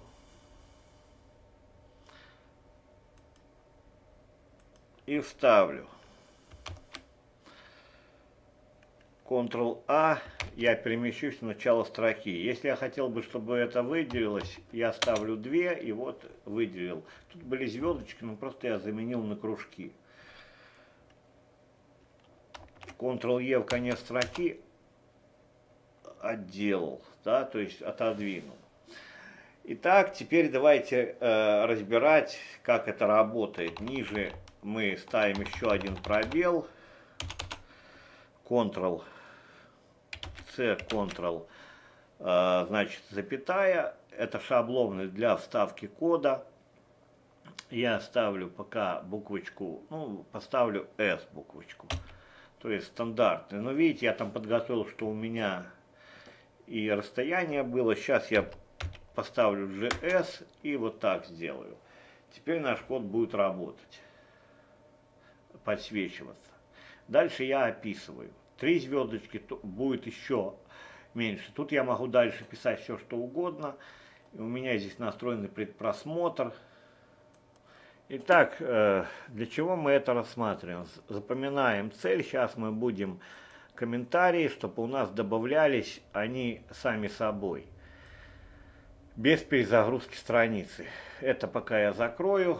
И вставлю. Ctrl-A, я перемещусь в начало строки. Если я хотел бы, чтобы это выделилось, я ставлю 2 и вот выделил. Тут были звездочки, но просто я заменил на кружки. Ctrl-E в конец строки отделал, да, то есть отодвинул. Итак, теперь давайте разбирать, как это работает. Ниже мы ставим еще один пробел. Ctrl-C, Ctrl, значит, запятая. Это шаблоны для вставки кода. Я ставлю пока буквочку, ну, поставлю S буквочку. То есть стандартный. Но видите, я там подготовил, что у меня и расстояние было. Сейчас я поставлю GS и вот так сделаю. Теперь наш код будет работать, подсвечиваться. Дальше я описываю. 3 звездочки будет еще меньше. Тут я могу дальше писать все, что угодно. У меня здесь настроенный предпросмотр. Итак, для чего мы это рассматриваем? Запоминаем цель. Сейчас мы будем комментарии, чтобы у нас добавлялись они сами собой, без перезагрузки страницы. Это пока я закрою.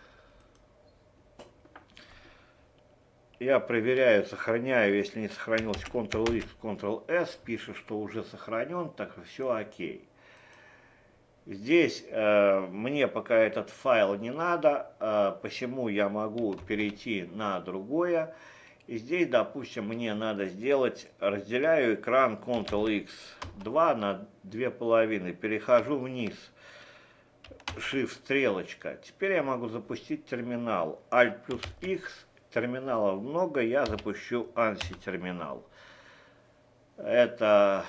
Я проверяю, сохраняю, если не сохранилось, Ctrl-X, Ctrl-S, пишет, что уже сохранен, так все окей. Здесь мне пока этот файл не надо, посему я могу перейти на другое. И здесь, допустим, мне надо сделать, разделяю экран Ctrl-X2 на 2,5, перехожу вниз, Shift стрелочка. Теперь я могу запустить терминал, Alt плюс X, терминалов много, я запущу ANSI терминал. Это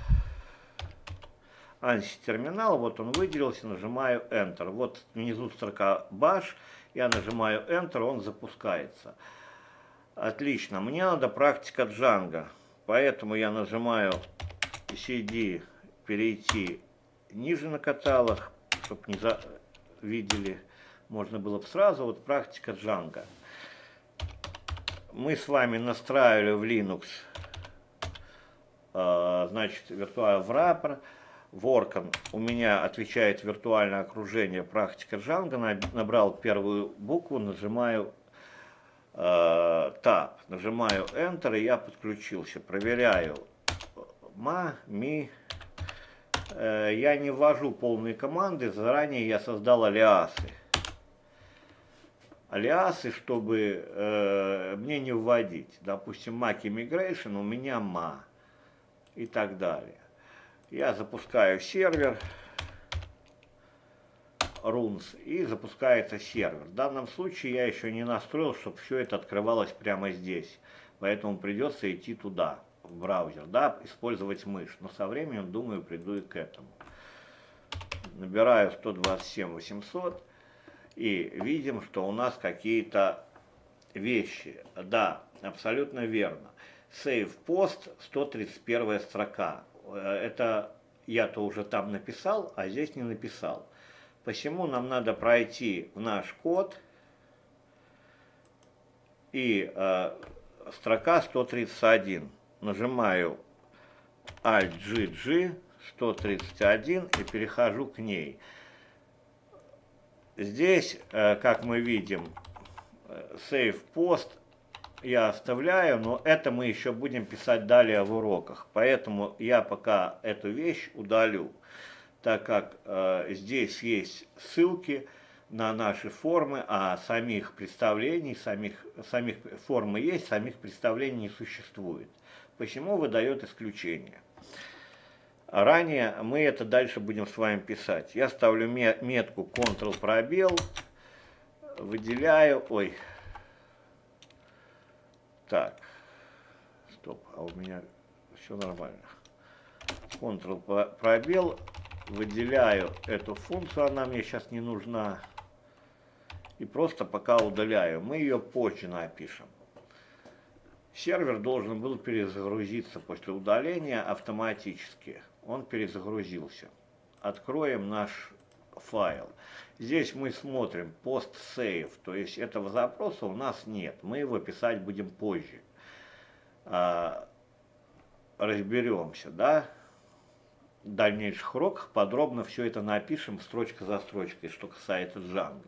ANSI терминал, вот он выделился, нажимаю Enter. Вот внизу строка Bash, я нажимаю Enter, он запускается. Отлично, мне надо практика Django, поэтому я нажимаю CD, перейти ниже на каталог, чтобы не видели, можно было бы сразу, вот практика Django. Мы с вами настраивали в Linux, значит, Virtual Wrapper. Workon у меня отвечает виртуальное окружение практика Django, набрал первую букву, нажимаю Tab, нажимаю Enter, и я подключился. Проверяю ми. Я не ввожу полные команды, заранее я создал алиасы. Алиасы, чтобы мне не вводить. Допустим, Mac Immigration у меня ma и так далее. Я запускаю сервер, runs, и запускается сервер. В данном случае я еще не настроил, чтобы все это открывалось прямо здесь. Поэтому придется идти туда, в браузер, да, использовать мышь. Но со временем, думаю, приду и к этому. Набираю 127 800 и видим, что у нас какие-то вещи. Да, абсолютно верно. Save post, 131 строка. Это я-то уже там написал, а здесь не написал. Посему нам надо пройти в наш код и строка 131. Нажимаю Alt-GG 131 и перехожу к ней. Здесь, как мы видим, Save Post я оставляю, но это мы еще будем писать далее в уроках. Поэтому я пока эту вещь удалю, так как здесь есть ссылки на наши формы, а самих представлений, самих формы есть, самих представлений не существует. Посему выдает исключение. Ранее мы это дальше будем с вами писать. Я ставлю метку Ctrl пробел, выделяю, так, стоп, а у меня все нормально. Ctrl пробел, выделяю эту функцию, она мне сейчас не нужна. И просто пока удаляю. Мы ее позже напишем. Сервер должен был перезагрузиться после удаления автоматически. Он перезагрузился. Откроем наш файл. Здесь мы смотрим post save, то есть этого запроса у нас нет. Мы его писать будем позже. Разберемся, да? В дальнейших уроках подробно все это напишем строчка за строчкой, что касается Django.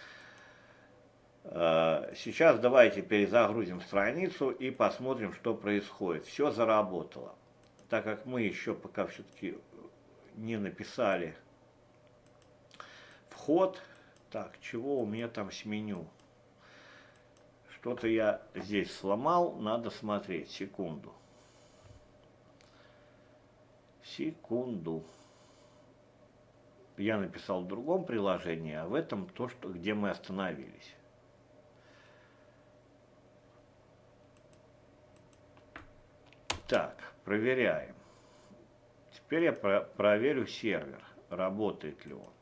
Сейчас давайте перезагрузим страницу и посмотрим, что происходит. Все заработало. Так как мы еще пока все-таки не написали вход. Так, чего у меня там с меню? Что-то я здесь сломал, надо смотреть. Секунду. Секунду. Я написал в другом приложении, а в этом то, где мы остановились. Так, проверяем. Теперь я проверю сервер, работает ли он.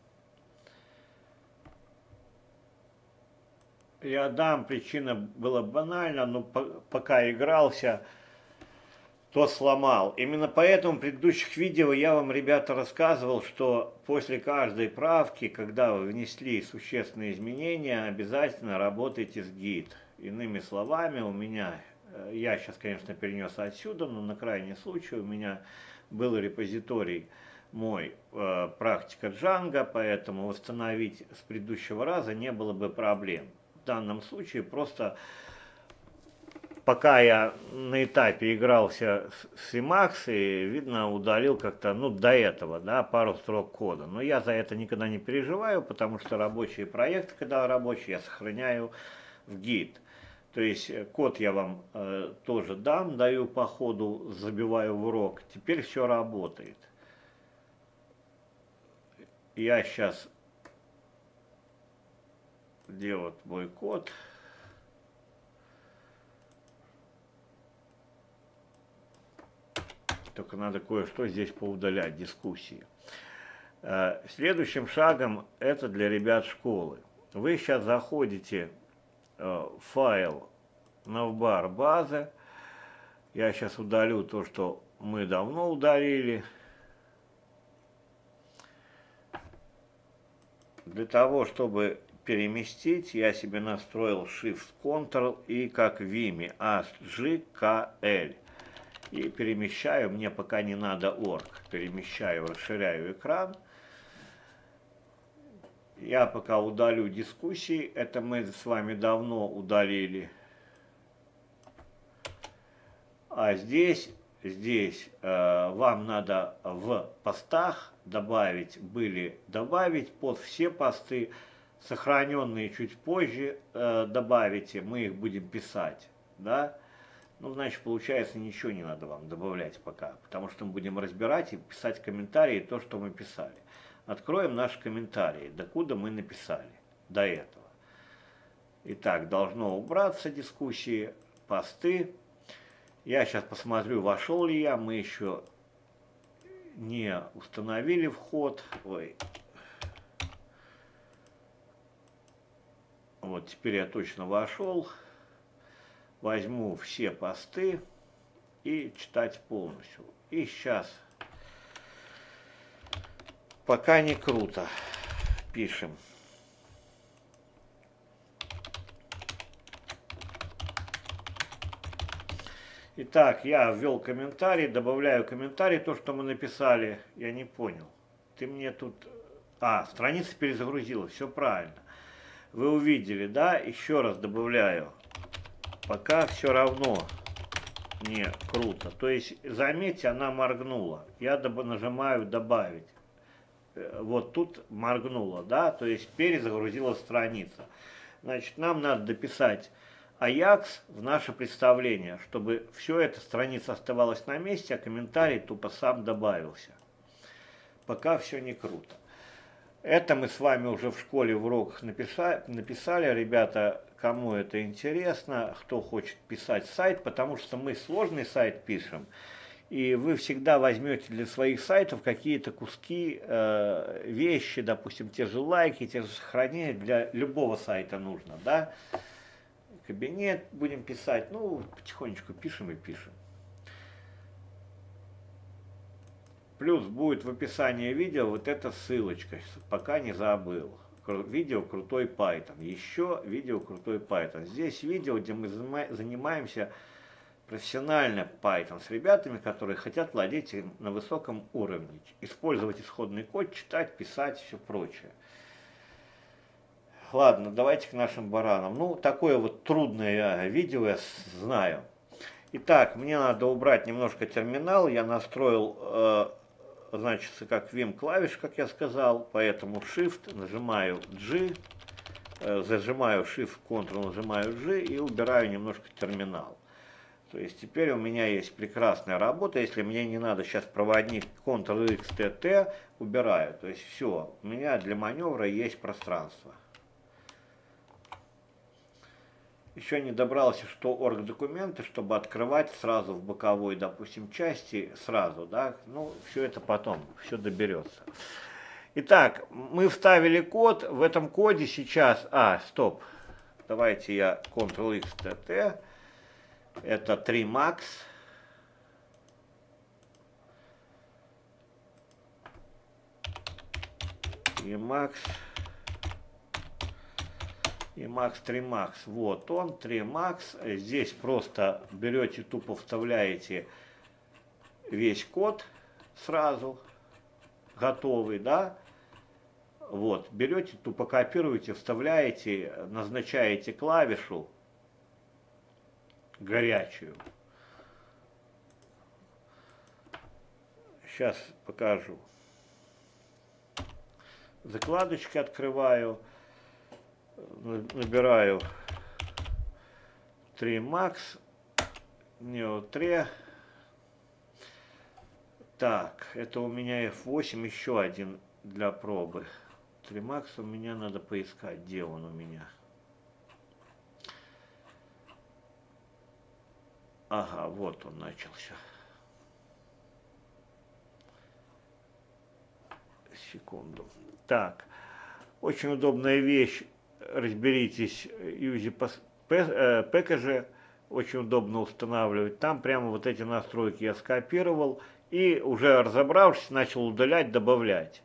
Я дам, причина была банальна, но пока игрался, то сломал. Именно поэтому в предыдущих видео я вам, ребята, рассказывал, что после каждой правки, когда вы внесли существенные изменения, обязательно работайте с гид. Иными словами, у меня, я сейчас, конечно, перенес отсюда, но на крайний случай у меня был репозиторий мой практика Django, поэтому восстановить с предыдущего раза не было бы проблем. В данном случае просто пока я на этапе игрался с Emacs, и, видно, удалил как-то, ну, до этого, да, пару строк кода. Но я за это никогда не переживаю, потому что рабочие проекты, когда рабочие, я сохраняю в гид. То есть код я вам тоже даю по ходу, забиваю в урок. Теперь все работает. Я сейчас, где вот мой код? только надо кое-что здесь поудалять, дискуссии. Следующим шагом это для ребят школы. Вы сейчас заходите в файл навбар базы. Я сейчас удалю то, что мы давно удалили. Для того, чтобы переместить, я себе настроил Shift-Ctrl и как в Vime ASCII и перемещаю, мне пока не надо org, перемещаю, расширяю экран. Я пока удалю дискуссии, это мы с вами давно удалили. А здесь вам надо в постах добавить под все посты, сохраненные чуть позже добавите, мы их будем писать, да? Ну, значит, получается, ничего не надо вам добавлять пока, потому что мы будем разбирать и писать комментарии, то, что мы писали. Откроем наши комментарии, докуда мы написали до этого. Итак, должно убраться дискуссии, посты. Я сейчас посмотрю, вошел ли я, мы еще не установили вход. Ой. Вот теперь я точно вошел. Возьму все посты и читать полностью. И сейчас, пока не круто, пишем. Итак, я ввел комментарий, добавляю комментарий, то, что мы написали, я не понял. Ты мне тут... страница перезагрузила, все правильно. Вы увидели, да? Еще раз добавляю. Пока все равно не круто. То есть, заметьте, она моргнула. Я нажимаю «Добавить». Вот тут моргнула, да? То есть, перезагрузила страница. Значит, нам надо дописать Аякс в наше представление, чтобы все эта страница оставалась на месте, а комментарий тупо сам добавился. Пока все не круто. Это мы с вами уже в школе в уроках написали. Ребята, кому это интересно, кто хочет писать сайт, потому что мы сложный сайт пишем, и вы всегда возьмете для своих сайтов какие-то куски, вещи, допустим, те же лайки, те же сохранения, для любого сайта нужно, да? Кабинет будем писать, ну, потихонечку пишем и пишем. Плюс будет в описании видео вот эта ссылочка, пока не забыл. Видео «Крутой Python». Еще видео «Крутой Python». Здесь видео, где мы занимаемся профессионально Python с ребятами, которые хотят владеть на высоком уровне. Использовать исходный код, читать, писать и все прочее. Ладно, давайте к нашим баранам. Ну, такое вот трудное видео, я знаю. Итак, мне надо убрать немножко терминал. Я настроил, значит, как Vim клавиш, как я сказал. Поэтому Shift, нажимаю G, зажимаю Shift, Ctrl, нажимаю G и убираю немножко терминал. То есть теперь у меня есть прекрасная работа. Если мне не надо сейчас проводник Ctrl-X, T, убираю. То есть все, у меня для маневра есть пространство. Еще не добрался, что орг-документы, чтобы открывать сразу в боковой, допустим, части, сразу, да, ну, все это потом, все доберется. Итак, мы вставили код, в этом коде сейчас, стоп, давайте я Ctrl-X, T, это 3max, и Max 3max, вот он, 3max, здесь просто берете, тупо вставляете весь код сразу, готовый, да, вот, берете, тупо копируете, вставляете, назначаете клавишу горячую, сейчас покажу, закладочки открываю, набираю 3max, Neo 3. Так, это у меня F8, еще один для пробы. 3max у меня надо поискать, где он у меня. Ага, вот он начался. Секунду. Так, очень удобная вещь, разберитесь, Юзи Package, очень удобно устанавливать. Там прямо вот эти настройки я скопировал и уже разобравшись, начал удалять, добавлять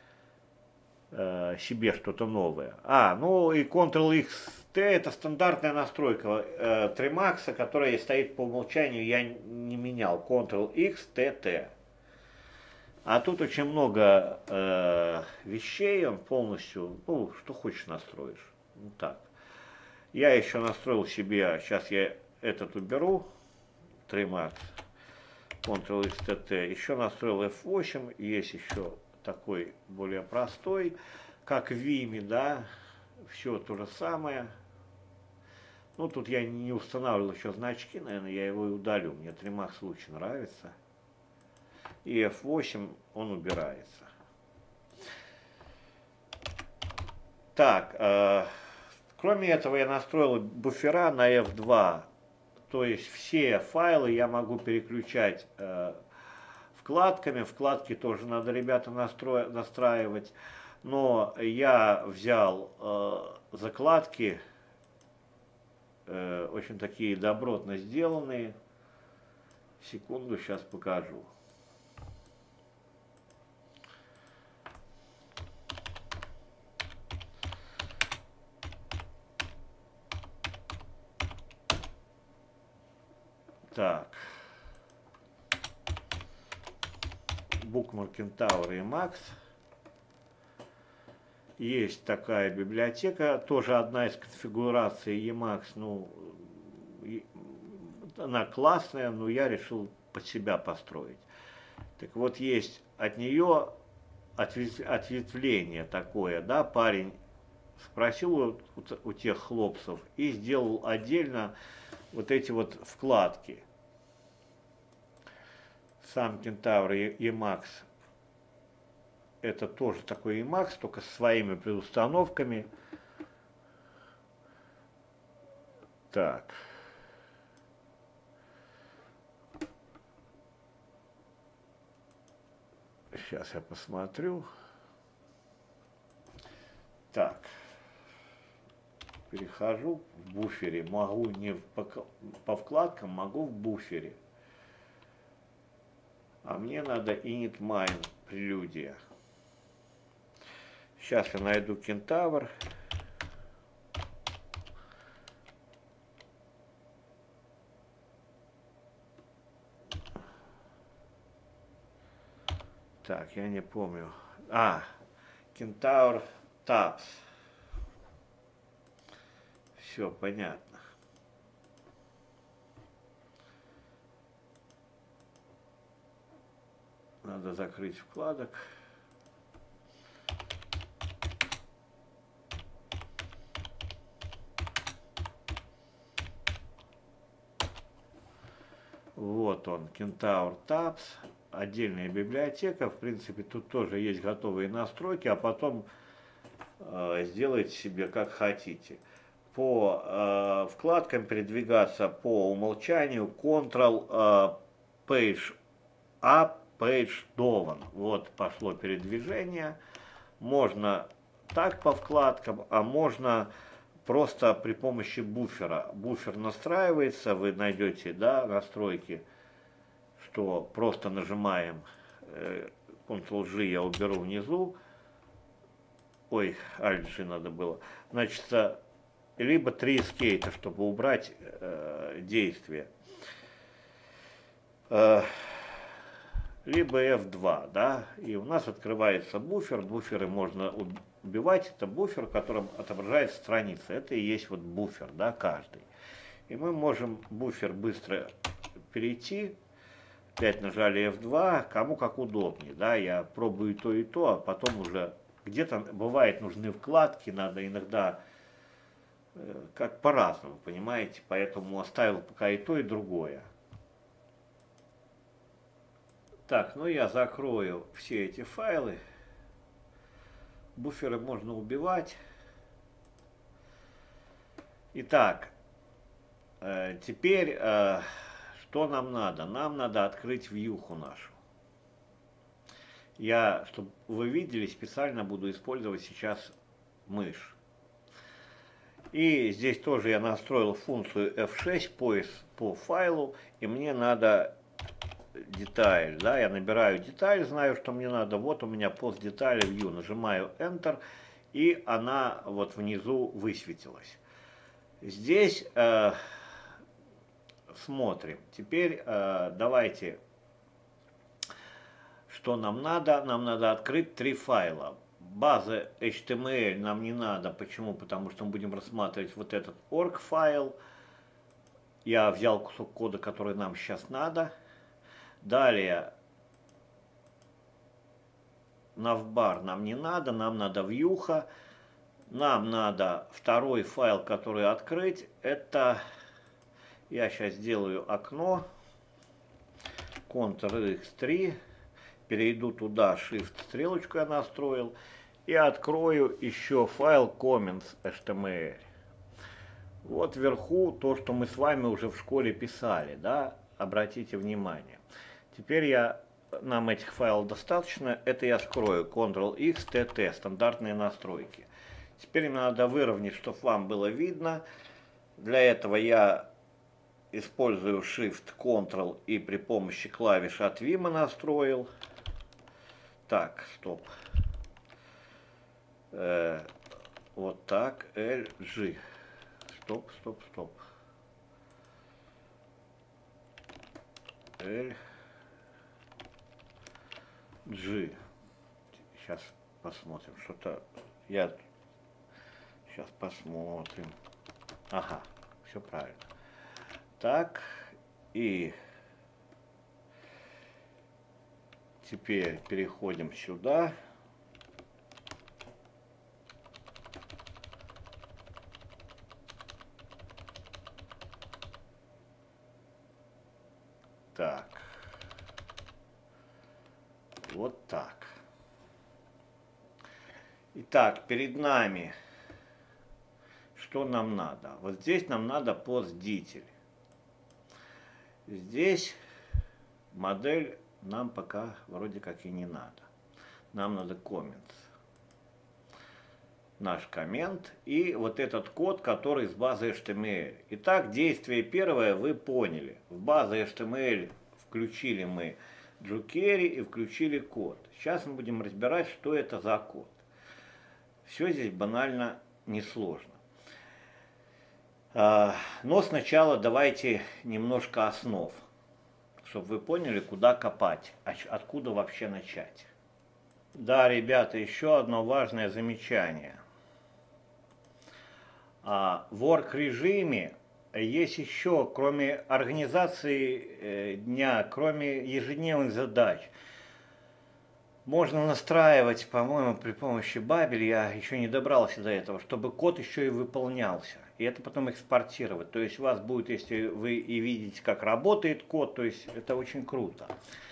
себе что-то новое. Ну и Ctrl-X-T это стандартная настройка Tremax, которая стоит по умолчанию, я не менял. Ctrl-X-T-T. А тут очень много вещей, он полностью, ну, что хочешь настроишь. Ну так. Я еще настроил себе, сейчас я этот уберу, Tremax, Ctrl-X-T-T. Еще настроил F8, есть еще такой более простой, как в Vim, да, все то же самое. Ну, тут я не устанавливал еще значки, наверное, я его и удалю, мне Tremax лучше нравится. И F8 он убирается. Так, кроме этого я настроил буфера на F2, то есть все файлы я могу переключать вкладками, вкладки тоже надо, ребята, настраивать, но я взял закладки, очень такие добротно сделанные, секунду, сейчас покажу. Так, Bookmark Kentaur Emacs. Есть такая библиотека, тоже одна из конфигураций Emacs, ну, она классная, но я решил под себя построить. Так вот, есть от нее ответвление такое, да, парень спросил у тех хлопцев и сделал отдельно вот эти вот вкладки. Сам Kentaur Emacs это тоже такой Emacs, только со своими предустановками. Так. Сейчас я посмотрю. Так. Перехожу в буфере. Могу не по вкладкам, могу в буфере. А мне надо init-mine, прелюдия. Сейчас я найду Kentaur. Так, я не помню. Kentaur Tabs. Все понятно. Надо закрыть вкладок. Вот он, Kentaur Tabs, отдельная библиотека. В принципе, тут тоже есть готовые настройки, а потом сделайте себе как хотите. По вкладкам передвигаться по умолчанию Ctrl Page Up, Page Down. Вот пошло передвижение. Можно так по вкладкам, а можно просто при помощи буфера. Буфер настраивается, вы найдете, да, настройки, что просто нажимаем Ctrl-G, я уберу внизу. Ой, Alt-G надо было. Значит, либо 3 эскейта, чтобы убрать действие. Либо F2, да, и у нас открывается буфер. Буферы можно убивать. Это буфер, в котором отображается страница. Это и есть вот буфер, да, каждый. И мы можем буфер быстро перейти. Опять нажали F2, кому как удобнее, да, я пробую и то, а потом уже где-то бывает нужны вкладки, надо иногда как по-разному, понимаете, поэтому оставил пока и то, и другое. Так, ну я закрою все эти файлы. Буферы можно убивать. Итак, теперь что нам надо? Нам надо открыть вьюху нашу. Я, чтобы вы видели, специально буду использовать сейчас мышь. И здесь тоже я настроил функцию F6, поиск по файлу, и мне надо деталь, да, я набираю деталь, знаю, что мне надо, вот у меня пост детали view, нажимаю Enter, и она вот внизу высветилась. Здесь смотрим. Теперь давайте, что нам надо? Нам надо открыть 3 файла. База HTML нам не надо. Почему? Потому что мы будем рассматривать вот этот org файл. Я взял кусок кода, который нам сейчас надо. Далее navbar нам не надо, нам надо вьюха. Нам надо второй файл, который открыть. Это я сейчас сделаю окно. Ctrl-X3. Перейду туда, Shift стрелочку я настроил. И открою еще файл comments.html. Вот вверху то, что мы с вами уже в школе писали, да, обратите внимание. Теперь нам этих файлов достаточно, это я скрою, Ctrl-X, TT, стандартные настройки. Теперь мне надо выровнять, чтобы вам было видно. Для этого я использую Shift, Ctrl и при помощи клавиш от Vim настроил. Так, стоп. Вот так, LG. Стоп. L, G. Сейчас посмотрим, что-то я... Сейчас посмотрим. Ага, все правильно. Так, и теперь переходим сюда. Так, вот так. Итак, перед нами, что нам надо? Вот здесь нам надо постдитель. Здесь модель нам пока вроде как и не надо. Нам надо comments. Наш коммент и вот этот код, который из базы HTML. Итак, действие первое вы поняли. В базу HTML включили мы jQuery и включили код. Сейчас мы будем разбирать, что это за код. Все здесь банально несложно. Но сначала давайте немножко основ, чтобы вы поняли, куда копать, откуда вообще начать. Да, ребята, еще одно важное замечание. В work режиме есть еще, кроме организации дня, кроме ежедневных задач, можно настраивать, по-моему, при помощи Babel, я еще не добрался до этого, чтобы код еще и выполнялся. И это потом экспортировать. То есть у вас будет, если вы и видите, как работает код, то есть это очень круто.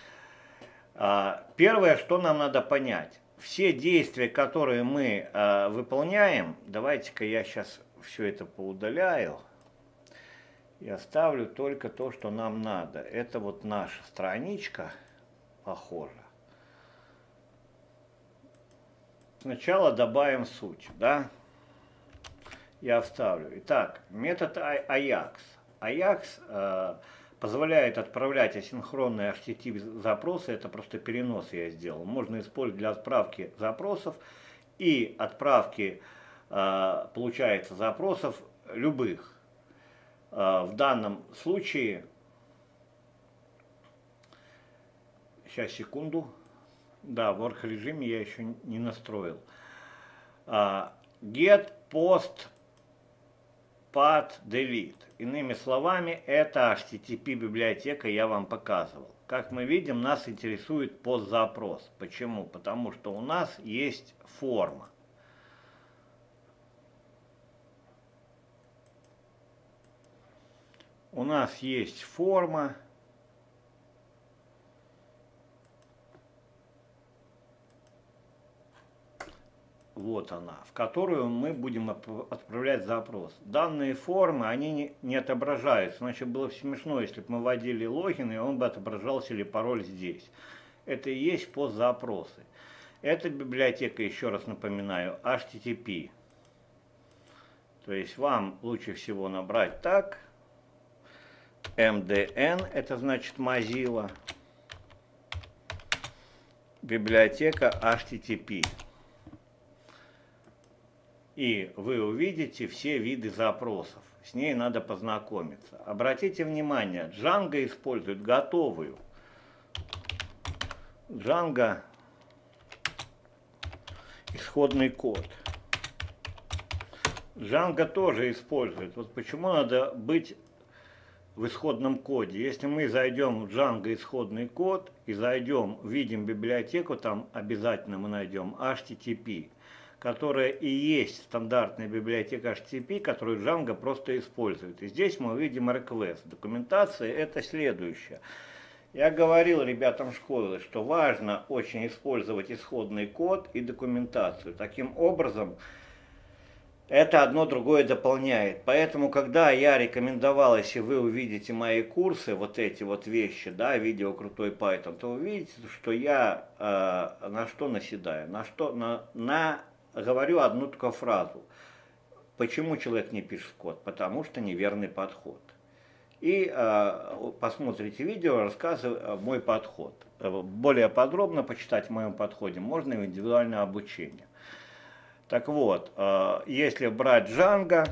Первое, что нам надо понять. Все действия, которые мы выполняем, давайте-ка я сейчас все это поудаляю и оставлю только то, что нам надо. Это вот наша страничка, похоже. Сначала добавим суть, да? Я вставлю. Итак, метод Ajax. Ajax позволяет отправлять асинхронные HTTP запросы, это просто перенос я сделал. Можно использовать для отправки запросов и отправки, получается, запросов любых. В данном случае, сейчас, секунду, да, в work режиме я еще не настроил. Get, post, pad, delete. Иными словами, это HTTP библиотека, я вам показывал. Как мы видим, нас интересует постзапрос. Почему? Потому что у нас есть форма. У нас есть форма. Вот она, в которую мы будем отправлять запрос. Данные формы, они не отображаются. Значит, было бы смешно, если бы мы вводили логин, и он бы отображался или пароль здесь. Это и есть постзапросы. Эта библиотека, еще раз напоминаю, HTTP. То есть вам лучше всего набрать так. MDN, это значит Mozilla. Библиотека HTTP. И вы увидите все виды запросов. С ней надо познакомиться. Обратите внимание, Django использует готовую. Django исходный код. Django тоже использует. Вот почему надо быть в исходном коде. Если мы зайдем в Django исходный код и зайдем, видим библиотеку, там обязательно мы найдем HTTP, которая и есть стандартная библиотека HTTP, которую Django просто использует. И здесь мы увидим request. Документация это следующее. Я говорил ребятам школы, что важно очень использовать исходный код и документацию. Таким образом, это одно другое дополняет. Поэтому, когда я рекомендовал, если вы увидите мои курсы, вот эти вот вещи, да, видео крутой Python, то вы увидите, что я на что наседаю, говорю одну только фразу. Почему человек не пишет код? Потому что неверный подход. И посмотрите видео, рассказываю мой подход. Более подробно почитать в моем подходе можно в индивидуальное обучение. Так вот, если брать Django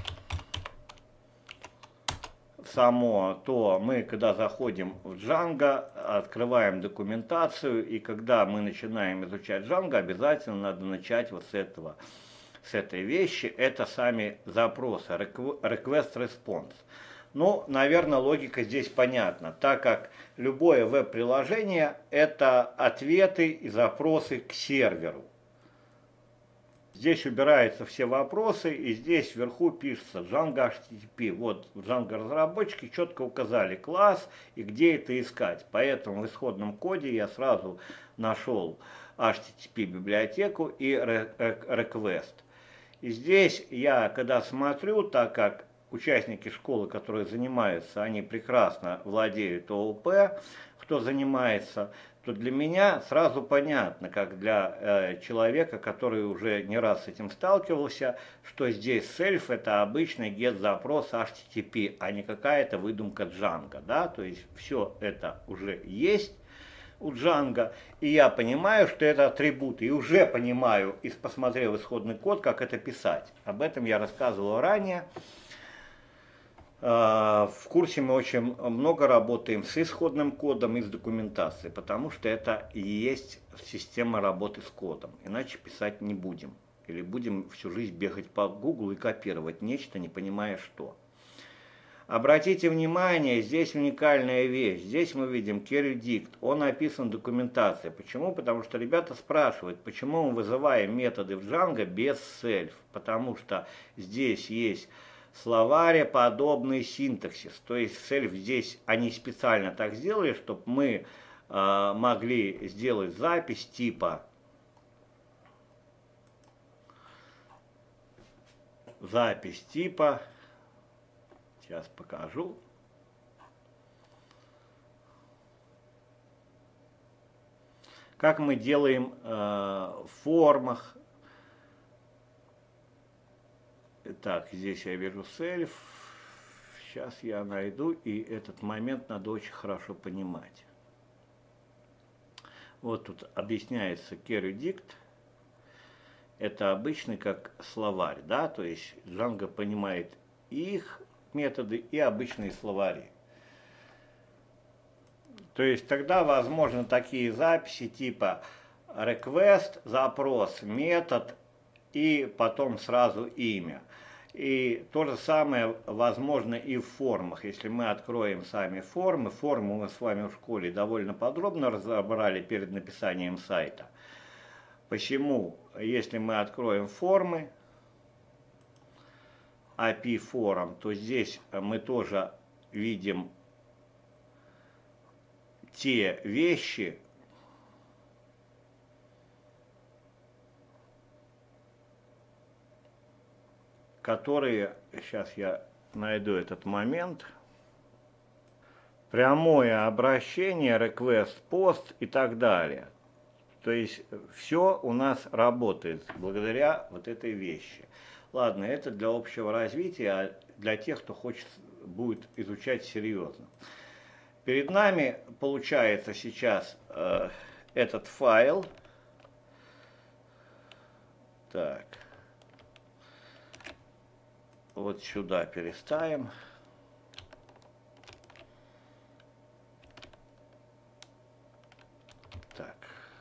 само, то мы, когда заходим в Django, открываем документацию, и когда мы начинаем изучать Django, обязательно надо начать вот с этой вещи. Это сами запросы, request-response. Ну, наверное, логика здесь понятна, так как любое веб-приложение – это ответы и запросы к серверу. Здесь убираются все вопросы, и здесь вверху пишется Django HTTP. Вот в Django разработчики четко указали класс и где это искать. Поэтому в исходном коде я сразу нашел HTTP библиотеку и request. И здесь я, когда смотрю, так как участники школы, которые занимаются, они прекрасно владеют ООП, кто занимается, то для меня сразу понятно, как для человека, который уже не раз с этим сталкивался, что здесь self это обычный get-запрос HTTP, а не какая-то выдумка Django. Да? То есть все это уже есть у Django, и я понимаю, что это атрибуты, и уже понимаю, посмотрев исходный код, как это писать. Об этом я рассказывал ранее. В курсе мы очень много работаем с исходным кодом и с документацией, потому что это и есть система работы с кодом. Иначе писать не будем. Или будем всю жизнь бегать по Google и копировать нечто, не понимая что. Обратите внимание, здесь уникальная вещь. Здесь мы видим queryDict. Он описан в документации. Почему? Потому что ребята спрашивают, почему мы вызываем методы в Django без self. Потому что здесь есть словаре подобный синтаксис. То есть self здесь они специально так сделали, чтобы мы могли сделать запись типа сейчас покажу. Как мы делаем в формах. Так, здесь я вижу self. Сейчас я найду, и этот момент надо очень хорошо понимать. Вот тут объясняется queryDict. Это обычный как словарь, да, то есть Django понимает и их методы, и обычные словари. То есть тогда возможны такие записи типа request, запрос, метод и потом сразу имя. И то же самое возможно и в формах. Если мы откроем сами формы, форму мы с вами в школе довольно подробно разобрали перед написанием сайта. Почему, если мы откроем формы, API форум, то здесь мы тоже видим те вещи, которые, сейчас я найду этот момент, прямое обращение, request, пост и так далее. То есть все у нас работает благодаря вот этой вещи. Ладно, это для общего развития, а для тех, кто будет изучать серьезно. Перед нами получается сейчас этот файл. Так. Вот сюда переставим. Так.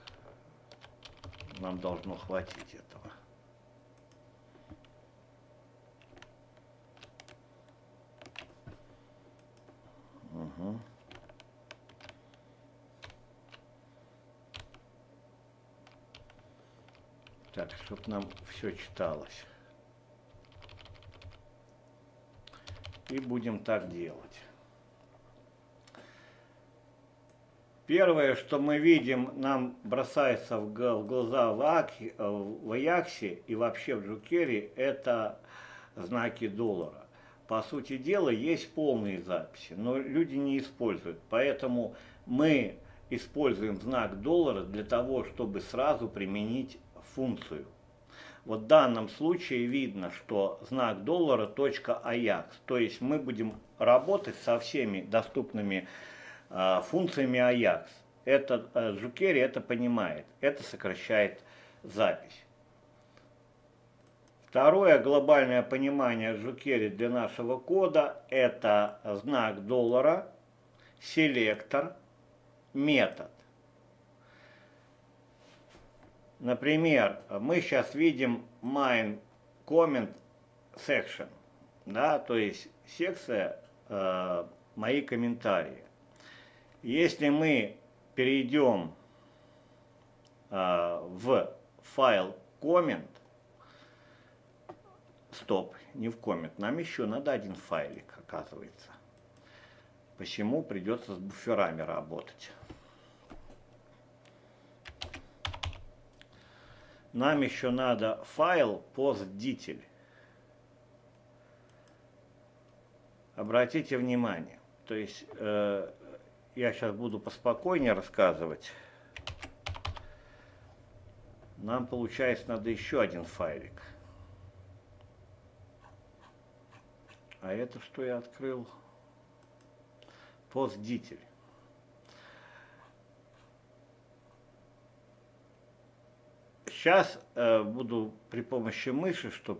Нам должно хватить этого. Угу. Так, чтобы нам все читалось. И будем так делать. Первое, что мы видим, нам бросается в глаза в Аяксе и вообще в Джукере, это знаки доллара. По сути дела, есть полные записи, но люди не используют. Поэтому мы используем знак доллара для того, чтобы сразу применить функцию. Вот в данном случае видно, что знак доллара .ajax. То есть мы будем работать со всеми доступными функциями Ajax. Это Jquery это понимает. Это сокращает запись. Второе глобальное понимание Jquery для нашего кода это знак доллара, селектор, метод. Например, мы сейчас видим main comment section, да, то есть секция мои комментарии. Если мы перейдем в файл comment, стоп, не в comment, нам еще надо один файлик, оказывается. Посему придется с буферами работать. Нам еще надо файл postDetail. Обратите внимание, то есть я сейчас буду поспокойнее рассказывать. Нам, получается, надо еще один файлик. А это что я открыл? postDetail. Сейчас буду при помощи мыши, чтобы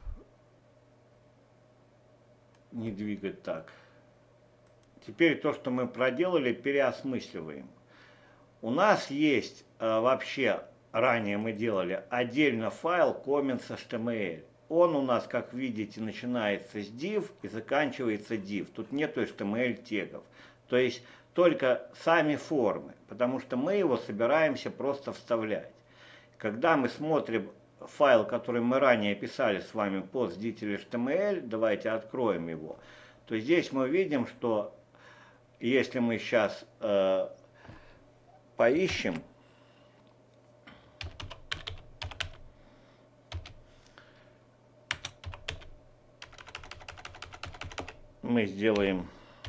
не двигать так. Теперь то, что мы проделали, переосмысливаем. У нас есть вообще, ранее мы делали отдельно файл comments.html. Он у нас, как видите, начинается с div и заканчивается div. Тут нету HTML тегов. То есть только сами формы, потому что мы его собираемся просто вставлять. Когда мы смотрим файл, который мы ранее писали с вами postDetail.html, давайте откроем его, то здесь мы видим, что если мы сейчас поищем, мы сделаем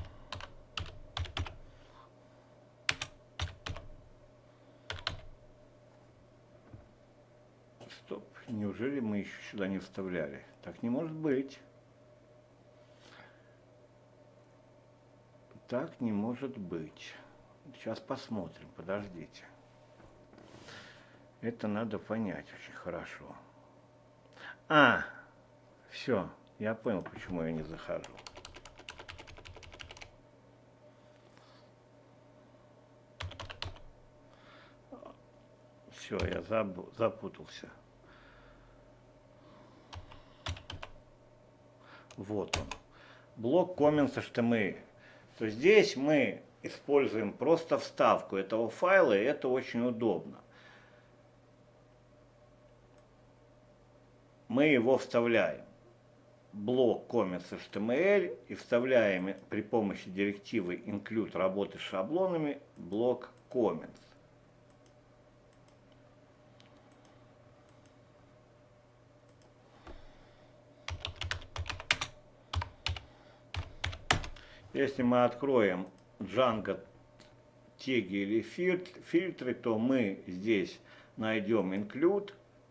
стоп, неужели мы еще сюда не вставляли? Так не может быть. Так не может быть. Сейчас посмотрим, подождите. Это надо понять очень хорошо. Все, я понял, почему я не захожу. Все, я запутался. Вот он. Блок comments.html. То здесь мы используем просто вставку этого файла, и это очень удобно. Мы его вставляем. Блок comments.html и вставляем при помощи директивы include работы с шаблонами блок comments. Если мы откроем Django теги или фильтры, то мы здесь найдем include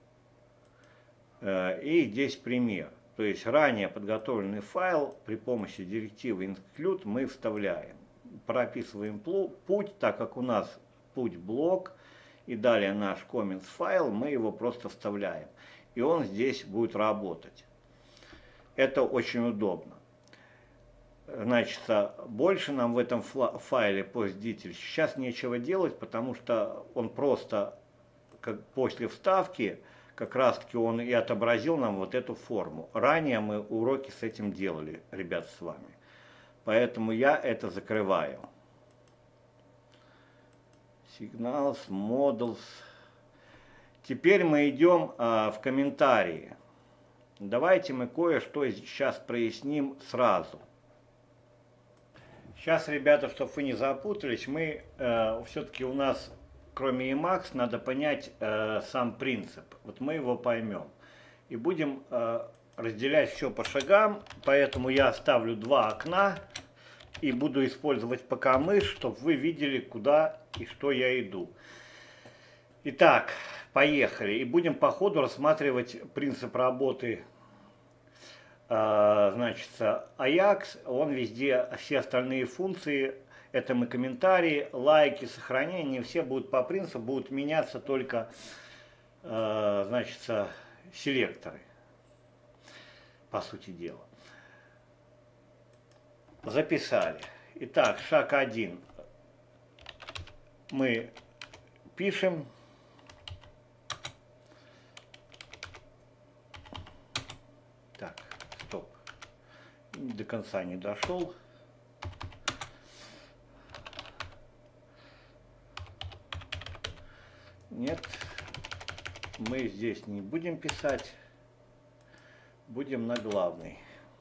и здесь пример. То есть ранее подготовленный файл при помощи директивы include мы вставляем. Прописываем путь, так как у нас путь блок и далее наш comments файл, мы его просто вставляем. И он здесь будет работать. Это очень удобно. Значит, больше нам в этом файле PostDetail сейчас нечего делать, потому что он просто, как после вставки, как раз таки он и отобразил нам вот эту форму. Ранее мы уроки с этим делали, ребят, с вами. Поэтому я это закрываю. Signals, Models. Теперь мы идем в комментарии. Давайте мы кое-что сейчас проясним сразу. Сейчас, ребята, чтобы вы не запутались, мы все-таки у нас, кроме Emacs, надо понять сам принцип. Вот мы его поймем. И будем разделять все по шагам, поэтому я оставлю два окна и буду использовать пока мышь, чтобы вы видели, куда и что я иду. Итак, поехали. И будем по ходу рассматривать принцип работы. Значит, Ajax, он везде, все остальные функции, это мы комментарии, лайки, сохранения, все будут по принципу, будут меняться только, значит, селекторы, по сути дела. Записали. Итак, шаг 1. Мы пишем. Так, стоп. До конца не дошел. Нет, мы здесь не будем писать. Будем на главный.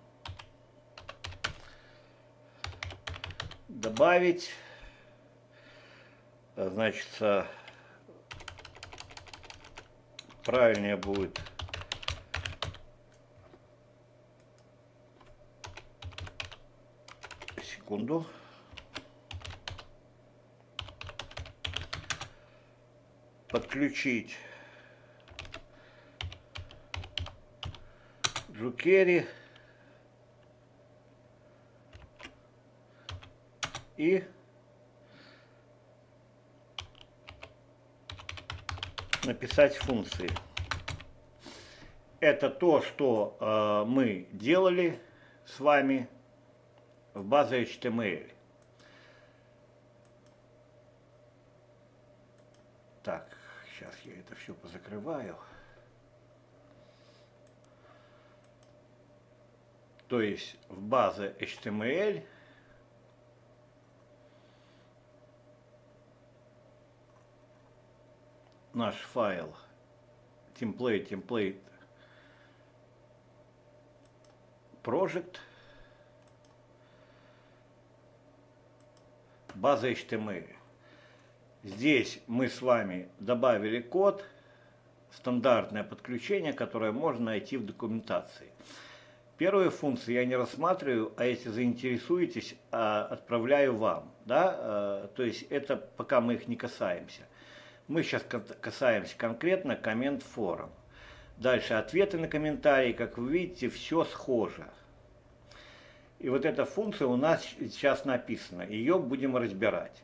Добавить. Значит, правильнее будет секунду. Подключить jQuery и написать функции. Это то, что мы делали с вами в базе HTML. Так, сейчас я это все позакрываю. То есть в базе HTML наш файл template project база HTML. Здесь мы с вами добавили код, стандартное подключение, которое можно найти в документации. Первую функцию я не рассматриваю, а если заинтересуетесь, отправляю вам. Да? То есть это пока мы их не касаемся. Мы сейчас касаемся конкретно коммент форум. Дальше ответы на комментарии, как вы видите, все схоже. И вот эта функция у нас сейчас написана, ее будем разбирать.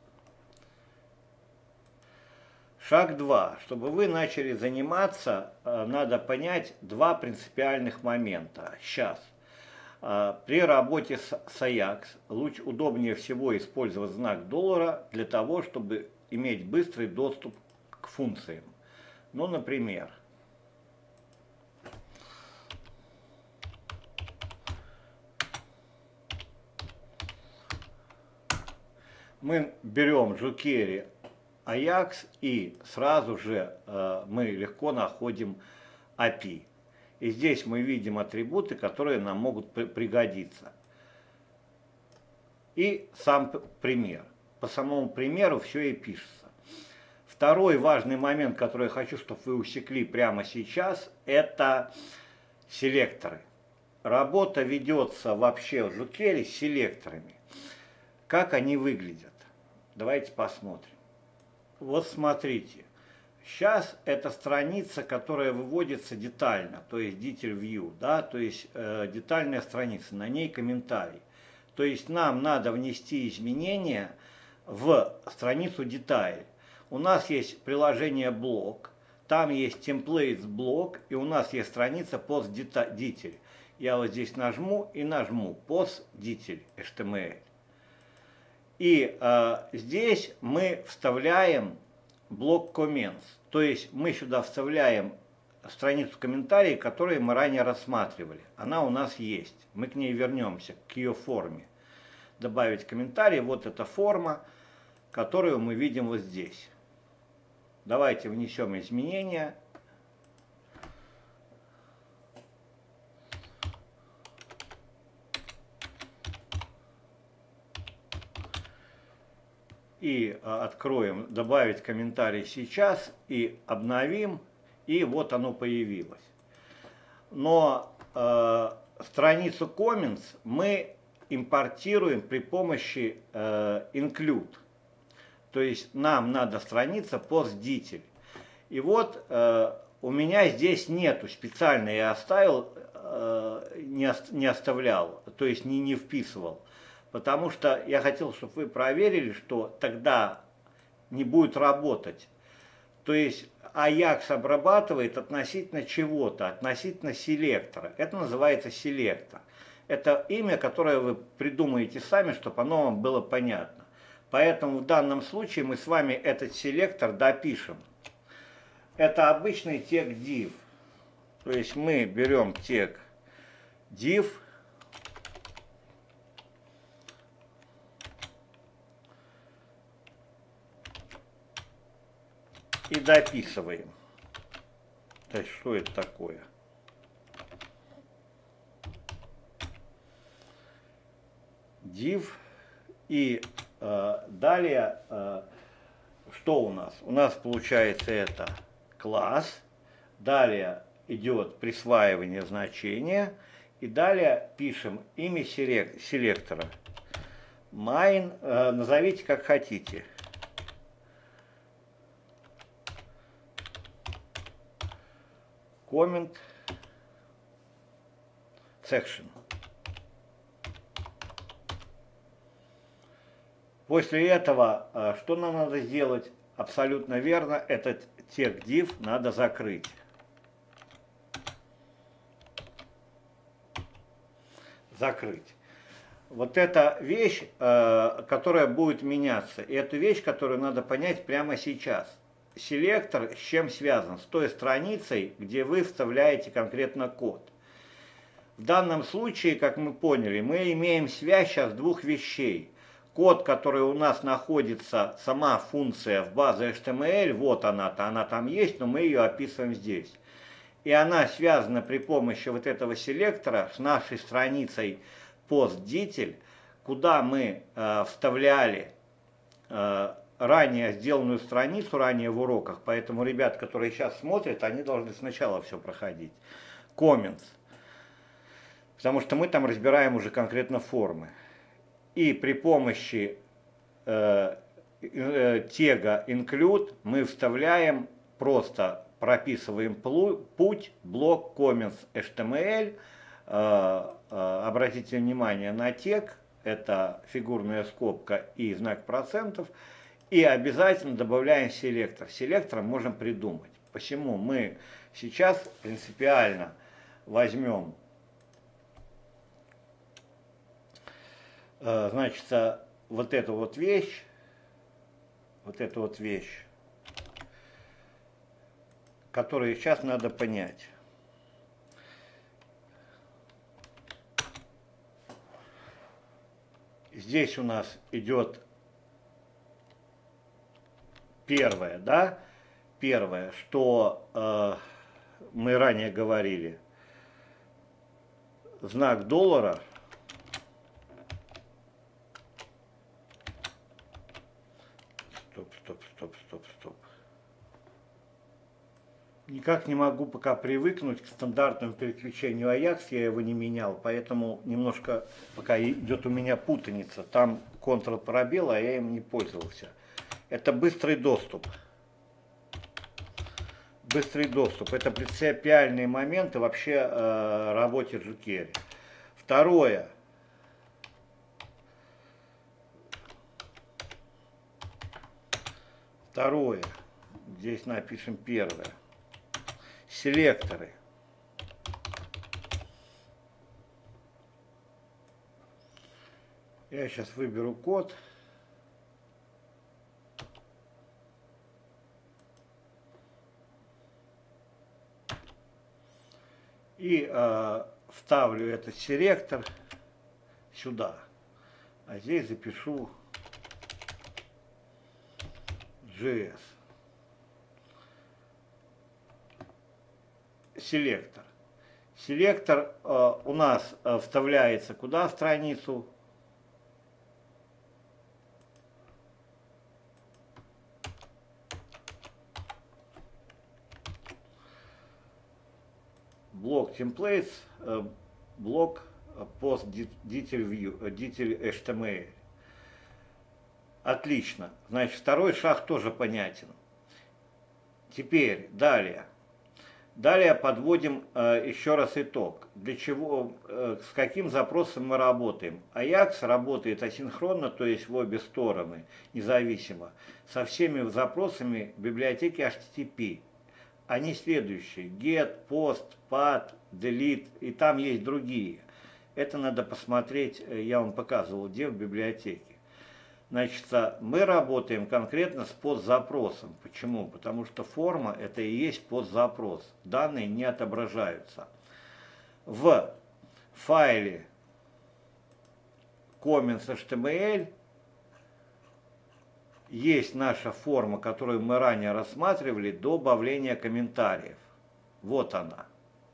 Шаг 2. Чтобы вы начали заниматься, надо понять два принципиальных момента. Сейчас. При работе с Ajax удобнее всего использовать знак доллара для того, чтобы иметь быстрый доступ к функциям. Ну, например, мы берем jQuery Ajax и сразу же мы легко находим API. И здесь мы видим атрибуты, которые нам могут пригодиться. И сам пример. По самому примеру все и пишется. Второй важный момент, который я хочу, чтобы вы усекли прямо сейчас, это селекторы. Работа ведется вообще в jQuery с селекторами. как они выглядят. Давайте посмотрим. Вот смотрите. Сейчас это страница, которая выводится детально, то есть Detail View, да, то есть детальная страница, на ней комментарий. То есть нам надо внести изменения в страницу Detail. У нас есть приложение блок, там есть Templates блок, и у нас есть страница Post Detail. Я вот здесь нажму и нажму Post Detail HTML. И здесь мы вставляем блок Comments, то есть мы сюда вставляем страницу комментариев, которые мы ранее рассматривали. Она у нас есть, мы к ней вернемся, к ее форме. Добавить комментарий, вот эта форма, которую мы видим вот здесь. Давайте внесем изменения. И откроем, добавить комментарий сейчас, и обновим, и вот оно появилось. Но страницу Comments мы импортируем при помощи Include. То есть нам надо страница Post Detail. И вот у меня здесь нету, специально я оставил, не оставлял, то есть не вписывал. Потому что я хотел, чтобы вы проверили, что тогда не будет работать. То есть Ajax обрабатывает относительно чего-то, относительно селектора. Это называется селектор. Это имя, которое вы придумаете сами, чтобы оно вам было понятно. Поэтому в данном случае мы с вами этот селектор допишем. Это обычный тег div. То есть мы берем тег div. И дописываем. То есть, что это такое? Div. И далее, что у нас? У нас получается это класс. Далее идет присваивание значения. И далее пишем имя селектора. Main, назовите как хотите. Comment section. После этого, что нам надо сделать? Абсолютно верно, этот тег div надо закрыть. Закрыть. Вот эта вещь, которая будет меняться, и эту вещь, которую надо понять прямо сейчас. Селектор с чем связан? С той страницей, где вы вставляете конкретно код. В данном случае, как мы поняли, мы имеем связь сейчас двух вещей. Код, который у нас находится, сама функция в базе HTML, вот она там есть, но мы ее описываем здесь. И она связана при помощи вот этого селектора с нашей страницей Post Detail, куда мы вставляли ранее сделанную страницу, ранее в уроках, поэтому ребят, которые сейчас смотрят, они должны сначала все проходить. Comments. Потому что мы там разбираем уже конкретно формы. И при помощи тега include мы вставляем, просто прописываем путь, блок comments HTML. Обратите внимание на тег, это фигурная скобка и знак процентов. И обязательно добавляем селектор. Селектором можем придумать. Почему мы сейчас принципиально возьмем, значит, вот эту вот вещь, которую сейчас надо понять. Здесь у нас идет первое, да? Первое, что мы ранее говорили. Знак доллара. Стоп. Никак не могу пока привыкнуть к стандартному переключению Ajax, я его не менял, поэтому немножко пока идет у меня путаница. Там Ctrl-пробел, а я им не пользовался. Это быстрый доступ. Быстрый доступ. Это принципиальные моменты вообще работе jQuery. Второе. Здесь напишем первое. Селекторы. Я сейчас выберу код. И вставлю этот селектор сюда. А здесь запишу JS. Селектор. Селектор у нас вставляется куда в страницу? Блок templates, блок post detail view, detail HTML. Отлично. Значит, второй шаг тоже понятен. Теперь далее. Далее подводим еще раз итог. Для чего, с каким запросом мы работаем. Ajax работает асинхронно, то есть в обе стороны, независимо, со всеми запросами библиотеки HTTP. Они следующие: get, post, pad, delete, и там есть другие. Это надо посмотреть, я вам показывал, где в библиотеке. Значит, мы работаем конкретно с подзапросом. Почему? Потому что форма – это и есть подзапрос. Данные не отображаются. В файле comments.html есть наша форма, которую мы ранее рассматривали, до добавления комментариев. Вот она.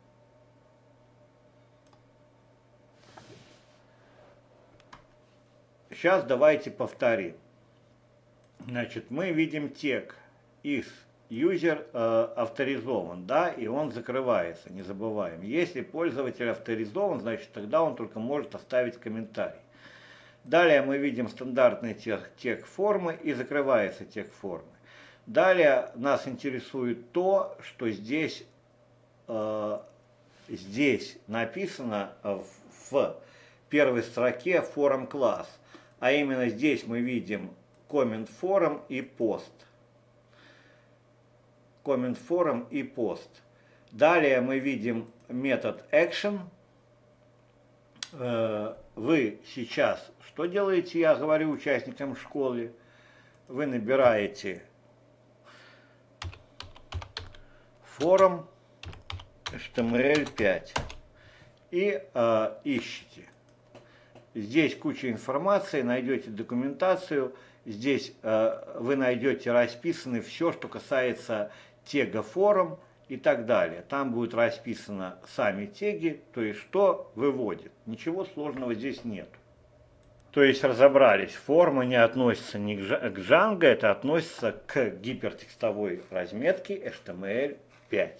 Сейчас давайте повторим. Значит, мы видим тег is user авторизован, да, и он закрывается, не забываем. Если пользователь авторизован, значит, тогда он только может оставить комментарий. Далее мы видим стандартный тег формы и закрывается тег формы. Далее нас интересует то, что здесь написано в первой строке forum класс. А именно здесь мы видим comment forum и post. Comment forum и post. Далее мы видим метод action. Вы сейчас что делаете? Я говорю участникам школы. Вы набираете forum HTML5 и ищете. Здесь куча информации, найдете документацию, здесь вы найдете расписано все, что касается тега форум и так далее. Там будут расписаны сами теги, то есть что выводит. Ничего сложного здесь нет. То есть разобрались, форма не относится ни к Django, это относится к гипертекстовой разметке HTML5.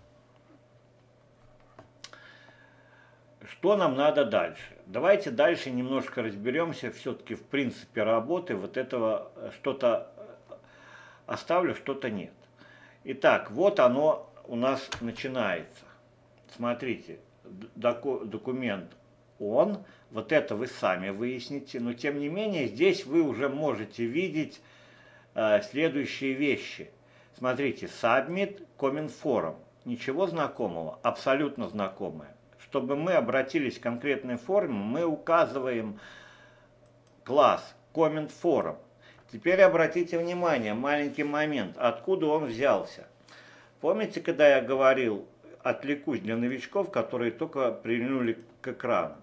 Что нам надо дальше? Давайте дальше немножко разберемся все-таки в принципе работы вот этого, что-то оставлю, что-то нет. Итак, вот оно у нас начинается. Смотрите, документ он, вот это вы сами выясните, но тем не менее здесь вы уже можете видеть следующие вещи. Смотрите, submit, comment forum. Ничего знакомого, абсолютно знакомое. Чтобы мы обратились к конкретной форме, мы указываем класс comment forum. Теперь обратите внимание, маленький момент, откуда он взялся. Помните, когда я говорил, отвлекусь для новичков, которые только прильнули к экрану?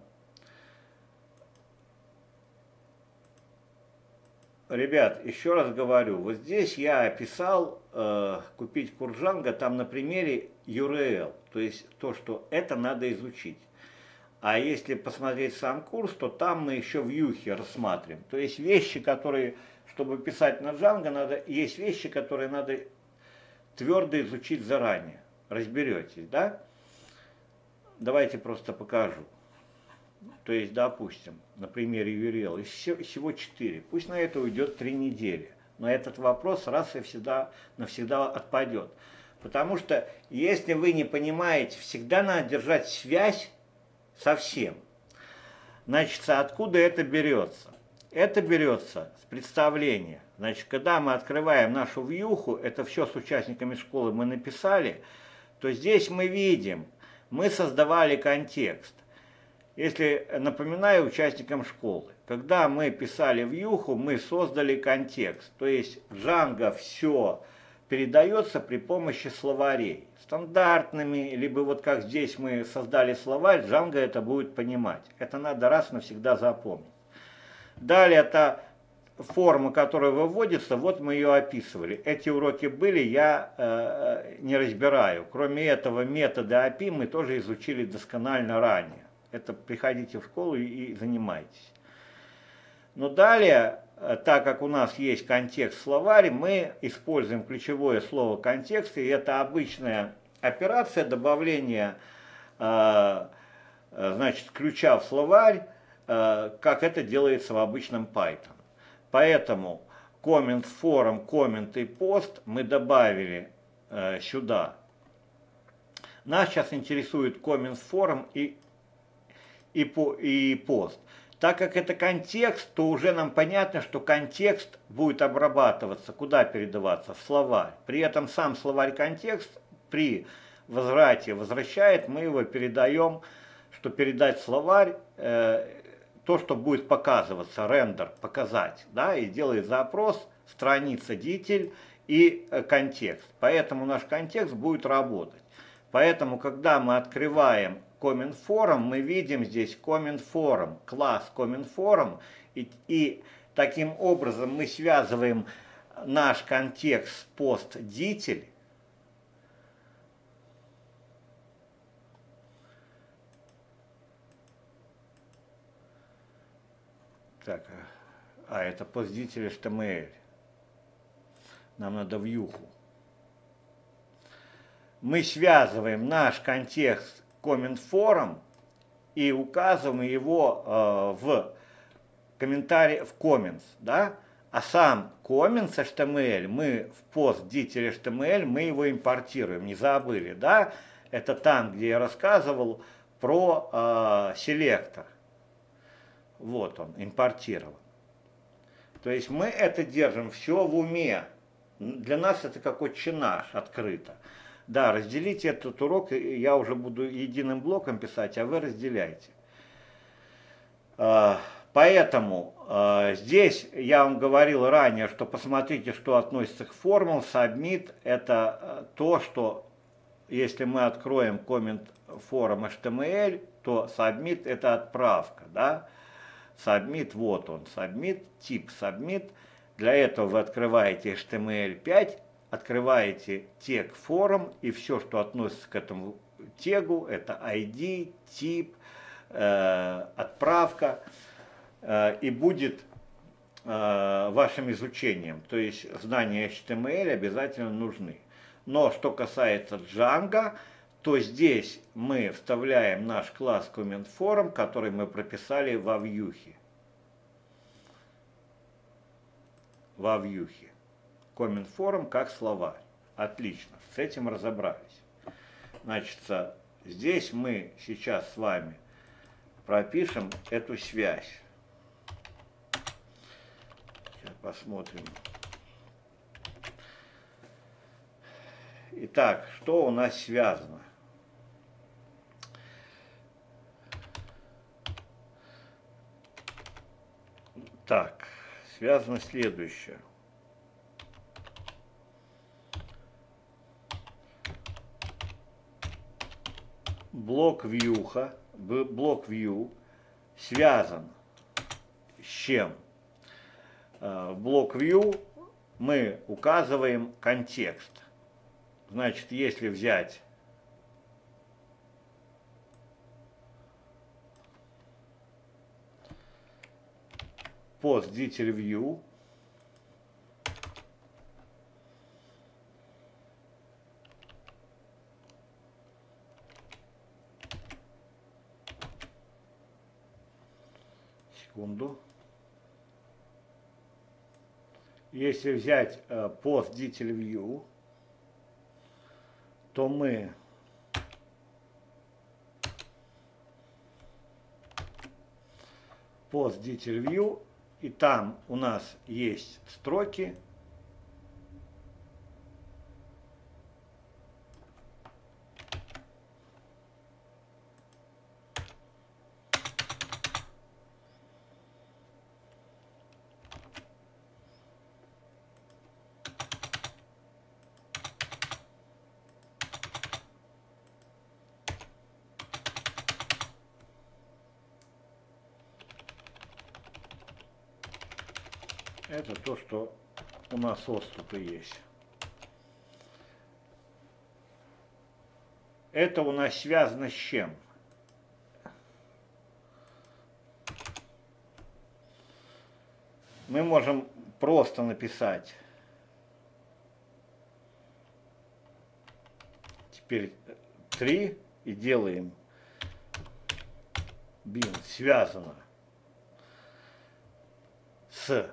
Ребят, еще раз говорю, вот здесь я описал купить курс Django, там на примере URL, то есть то, что это надо изучить. А если посмотреть сам курс, то там мы еще вьюхи рассматриваем. То есть вещи, которые, чтобы писать на Django, есть вещи, которые надо твердо изучить заранее. Разберетесь, да? Давайте просто покажу. То есть, допустим, на примере URL, всего 4. Пусть на это уйдет 3 недели. Но этот вопрос раз и навсегда отпадет. Потому что, если вы не понимаете, всегда надо держать связь со всем. Значит, откуда это берется? Это берется с представления. Значит, когда мы открываем нашу вьюху, это все с участниками школы мы написали, то здесь мы видим, мы создавали контекст. Если, напоминаю участникам школы, когда мы писали вьюху, мы создали контекст. То есть в Django все передается при помощи словарей. Стандартными, либо вот как здесь мы создали словарь, Django это будет понимать. Это надо раз навсегда запомнить. Далее это форма, которая выводится, вот мы ее описывали. Эти уроки были, я не разбираю. Кроме этого, методы API мы тоже изучили досконально ранее. Это приходите в школу и занимайтесь. Но далее, так как у нас есть контекст словарь, мы используем ключевое слово контекст, и это обычная операция добавления значит, ключа в словарь, как это делается в обычном Python. Поэтому comment forum, comment и post мы добавили сюда. Нас сейчас интересует comment forum и пост. Так как это контекст, то уже нам понятно, что контекст будет обрабатываться, куда передаваться? В словарь. При этом сам словарь контекст при возврате возвращает, мы его передаем, что передать словарь, то, что будет показываться, рендер, показать, да, и делает запрос, страница, дитель и контекст. Поэтому наш контекст будет работать. Поэтому, когда мы открываем comment forum, мы видим здесь comment forum, класс comment forum, и таким образом мы связываем наш контекст post-дитель. Так, это post-дитель HTML. Нам надо вьюху. Мы связываем наш контекст comment forum и указываем его в комментарии, в comments, да? А сам comments HTML, мы в post-дитель HTML, мы его импортируем, не забыли, да? Это там, где я рассказывал про селектор. Вот он, импортирован. То есть мы это держим все в уме. Для нас это как отче наш, открыто. Да, разделите этот урок, я уже буду единым блоком писать, а вы разделяйте. Поэтому здесь я вам говорил ранее, что посмотрите, что относится к формулам. Submit – это то, что если мы откроем comment forum HTML, то submit – это отправка, да? Submit, вот он, submit, тип submit. Для этого вы открываете HTML5, открываете тег форум, и все, что относится к этому тегу, это ID, тип, отправка, и будет вашим изучением. То есть знания HTML обязательно нужны. Но что касается Django, то здесь мы вставляем наш класс comment forum, который мы прописали во вьюхе. Во вьюхе. Comment forum как словарь. Отлично, с этим разобрались. Значит, здесь мы сейчас с вами пропишем эту связь. Сейчас посмотрим. Итак, что у нас связано? Так, связано следующее. Блок вьюха, блок view связан с чем? В блок view мы указываем контекст. Значит, если взять post-дитель view, секунду. Если взять post detail view, то мы post detail view, и там у нас есть строки. Это то, что у нас отступы есть. Это у нас связано с чем? Мы можем просто написать. Теперь 3 и делаем bin связано с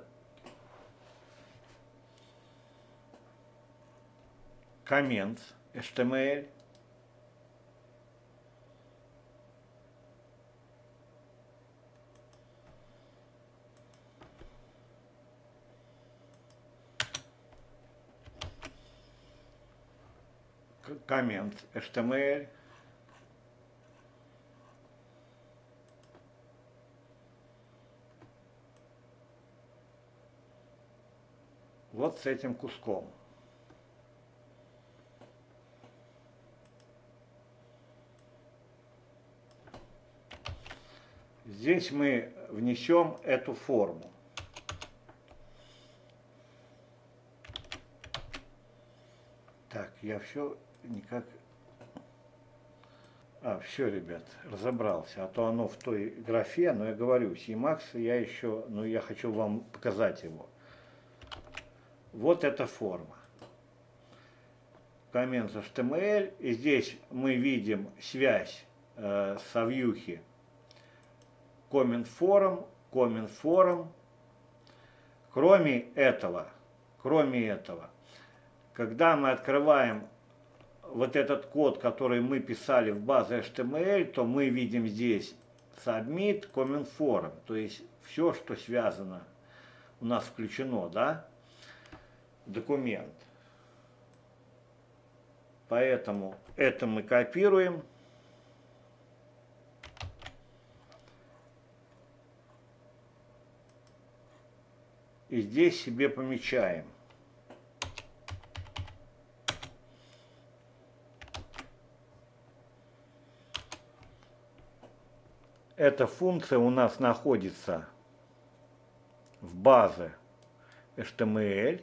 comments HTML. Comments HTML. Вот с этим куском. Здесь мы внесем эту форму. Так, я все никак... все, ребят, разобрался. А то оно в той графе, но я говорю, CMAX я еще, я хочу вам показать его. Вот эта форма. Comments HTML. И здесь мы видим связь со вьюхи. Comment Forum. Кроме этого, когда мы открываем вот этот код, который мы писали в базе HTML, то мы видим здесь Submit, Comment Forum. То есть все, что связано, у нас включено, да, документ. Поэтому это мы копируем. И здесь себе помечаем. Эта функция у нас находится в базе HTML.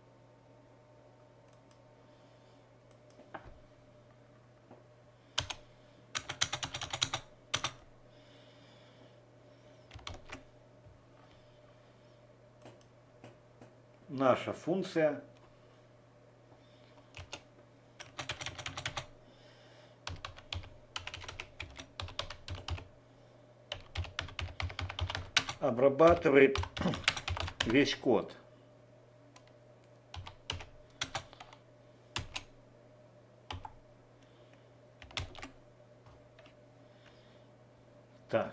Наша функция обрабатывает весь код. Так.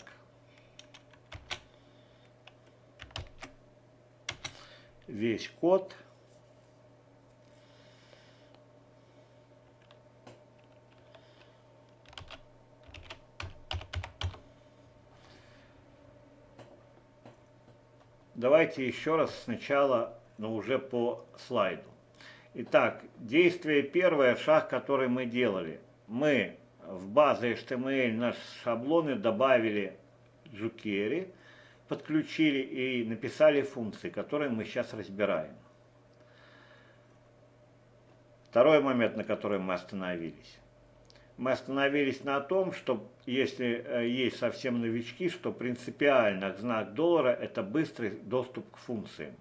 Весь код. Давайте еще раз сначала, но уже по слайду. Итак, действие первое, шаг, который мы делали. Мы в базе HTML наши шаблоны добавили jQuery, подключили и написали функции, которые мы сейчас разбираем. Второй момент, на котором мы остановились. Мы остановились на том, что если есть совсем новички, что принципиально знак доллара – это быстрый доступ к функциям.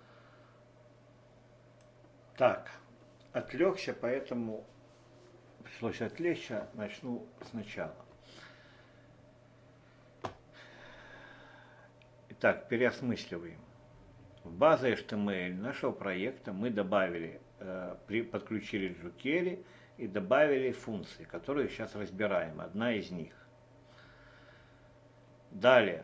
Так, отвлекся, поэтому пришлось отвлечься, начну сначала. Так, переосмысливаем. В базу HTML нашего проекта мы добавили, подключили jQuery и добавили функции, которые сейчас разбираем. Одна из них. Далее.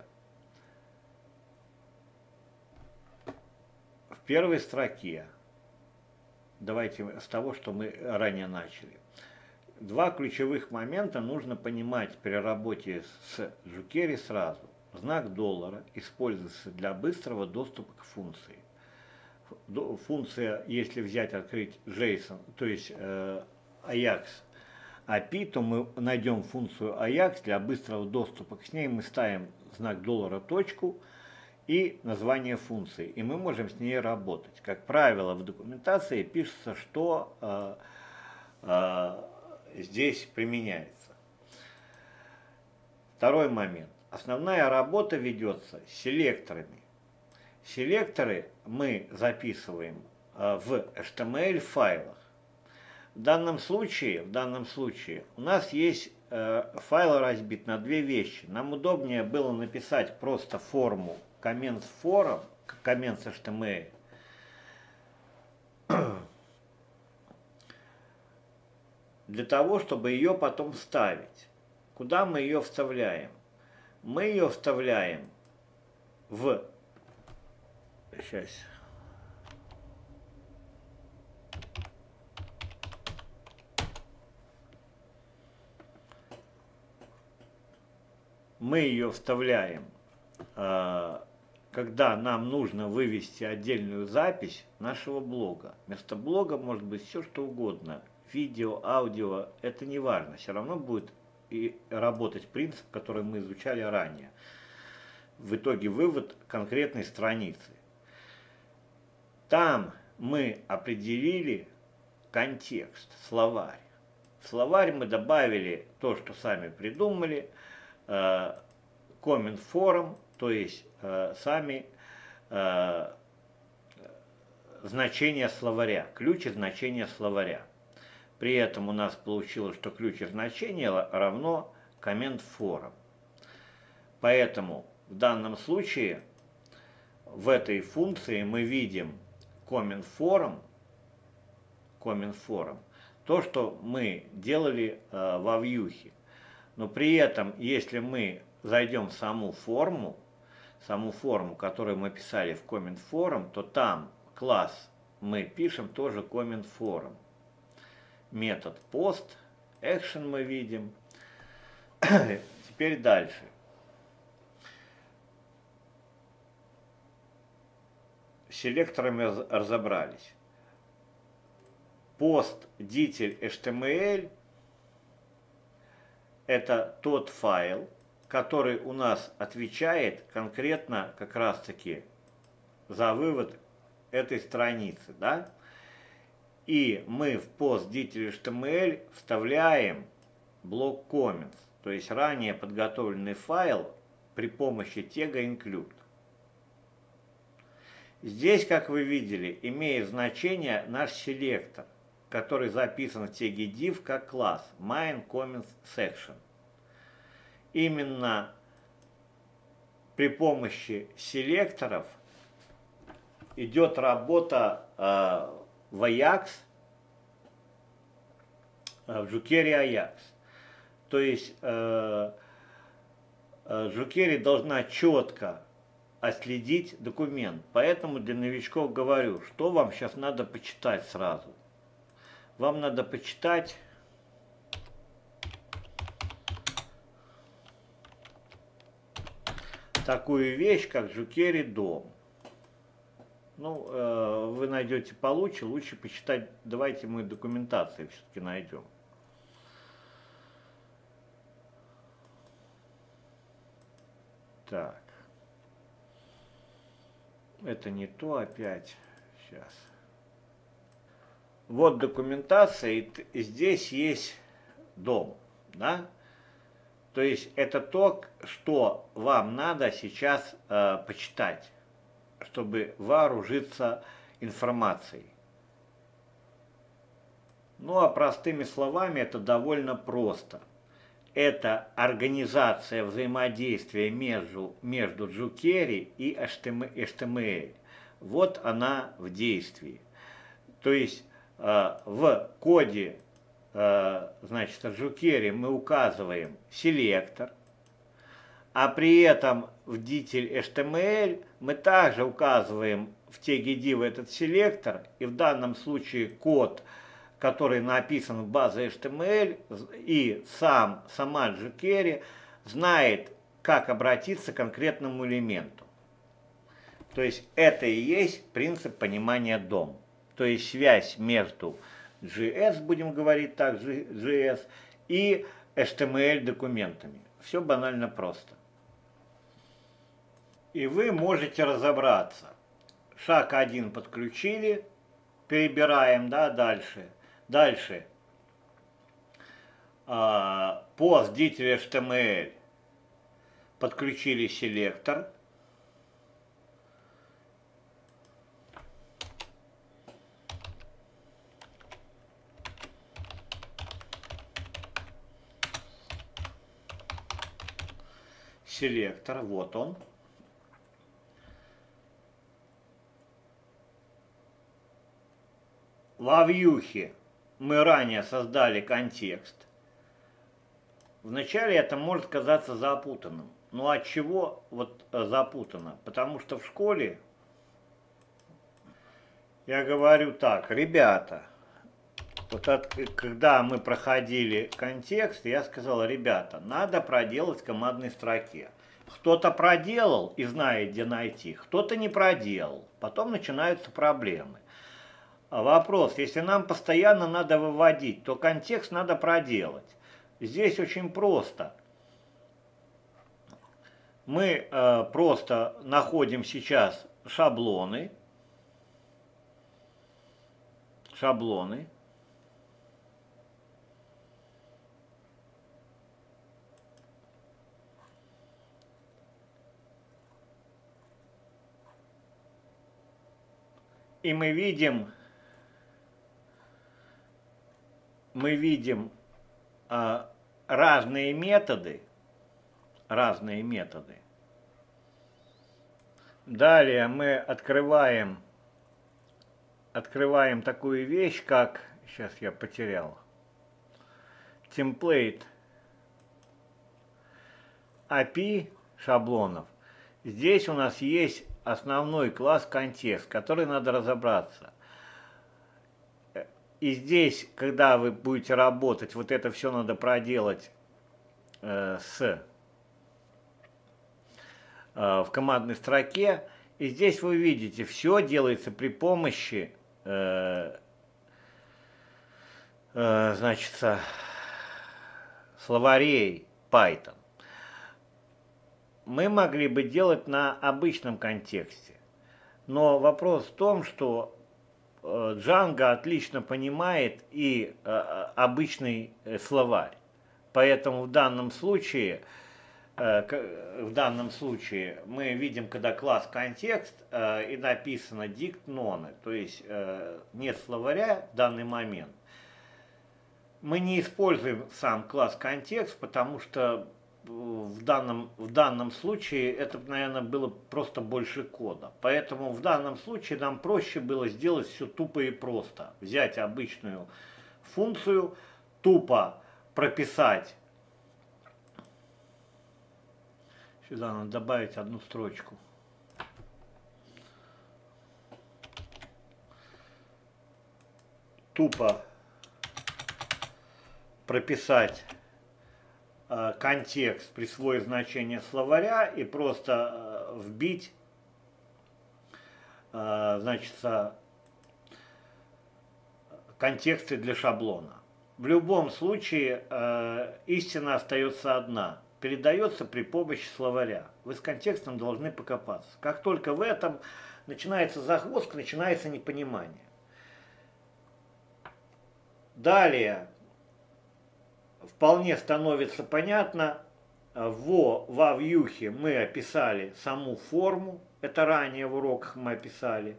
В первой строке, давайте с того, что мы ранее начали. Два ключевых момента нужно понимать при работе с jQuery сразу. Знак $, используется для быстрого доступа к функции. Функция, если взять, открыть JSON, то есть Ajax API, то мы найдем функцию Ajax для быстрого доступа. К ней мы ставим знак $, точку и название функции. И мы можем с ней работать. Как правило, в документации пишется, что здесь применяется. Второй момент. Основная работа ведется с селекторами. Селекторы мы записываем в HTML файлах. В данном случае у нас есть файл разбит на две вещи. Нам удобнее было написать просто форму comments forum, comments HTML. Для того, чтобы ее потом вставить. Куда мы ее вставляем? Мы ее вставляем в... Сейчас. Мы ее вставляем, когда нам нужно вывести отдельную запись нашего блога. Вместо блога может быть все что угодно. Видео, аудио, это не важно. Все равно будет и работать принцип, который мы изучали ранее. В итоге вывод конкретной страницы. Там мы определили контекст, словарь. В словарь мы добавили то, что сами придумали, comment forum, то есть сами значения словаря, ключи значения словаря. При этом у нас получилось, что ключ значения равно comment forum. Поэтому в данном случае в этой функции мы видим comment forum, то, что мы делали во вьюхе. Но при этом, если мы зайдем в саму форму, которую мы писали в comment forum, то там класс мы пишем тоже comment forum. Метод post, action мы видим. Теперь дальше. С селекторами разобрались. Post detail HTML это тот файл, который у нас отвечает конкретно как раз таки за вывод этой страницы, да? И мы в post detail HTML вставляем блок comments, то есть ранее подготовленный файл при помощи тега include. Здесь, как вы видели, имеет значение наш селектор, который записан в теге div как класс main comments section. Именно при помощи селекторов идет работа в Ajax, в jQuery Ajax. То есть jQuery должна четко отследить документ. Поэтому для новичков говорю, что вам сейчас надо почитать сразу. Вам надо почитать такую вещь, как jQuery DOM. Ну, вы найдете получше, лучше почитать. Давайте мы документации все-таки найдем. Так. Это не то опять. Сейчас. Вот документация, и здесь есть DOM, да? То есть это то, что вам надо сейчас почитать, чтобы вооружиться информацией. Ну а простыми словами это довольно просто. это организация взаимодействия между jQuery и HTML. Вот она в действии. То есть в коде значит, jQuery мы указываем селектор, а при этом в дитель HTML мы также указываем в теге div этот селектор, и в данном случае код, который написан в базе HTML, и сама jQuery знает, как обратиться к конкретному элементу. То есть это и есть принцип понимания DOM. То есть связь между JS, будем говорить так, JS, и HTML документами. Все банально просто. И вы можете разобраться. Шаг 1 подключили, перебираем, да, дальше. Дальше. Post дитель HTML подключили селектор. Селектор, вот он. Во вьюхе мы ранее создали контекст. Вначале это может казаться запутанным. Но от чего вот запутано? Потому что в школе я говорю так, ребята, вот когда мы проходили контекст, я сказал, ребята, надо проделать в командной строке. Кто-то проделал и знает, где найти, кто-то не проделал. Потом начинаются проблемы. Вопрос, если нам постоянно надо выводить, то контекст надо проделать. Здесь очень просто. Мы просто находим сейчас шаблоны. И мы видим разные методы. Далее мы открываем такую вещь, как, сейчас я потерял, template API шаблонов. Здесь у нас есть основной класс контекст, который надо разобраться. И здесь, когда вы будете работать, вот это все надо проделать в командной строке. И здесь вы видите, все делается при помощи значит, словарей Python. Мы могли бы делать на обычном контексте. Но вопрос в том, что Django отлично понимает и обычный словарь. Поэтому в данном случае мы видим, когда класс контекст и написано dict none, то есть нет словаря в данный момент. Мы не используем сам класс контекст, потому что в данном случае это, наверное, было просто больше кода. Поэтому в данном случае нам проще было сделать все тупо и просто. Взять обычную функцию, тупо прописать. Сюда надо добавить одну строчку. Тупо прописать контекст, присвоить значение словаря и просто вбить, значит, контексты для шаблона. В любом случае истина остается одна. Передается при помощи словаря. Вы с контекстом должны покопаться. Как только в этом начинается загвоздка, начинается непонимание. Далее вполне становится понятно, во вьюхе мы описали саму форму, это ранее в уроках мы описали,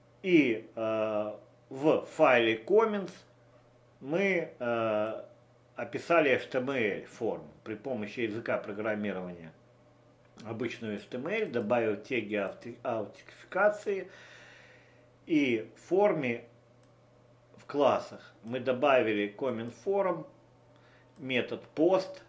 и в файле comments мы описали HTML форму при помощи языка программирования. Обычную HTML, добавив теги аутентификации, и в форме в классах мы добавили comment form, метод post,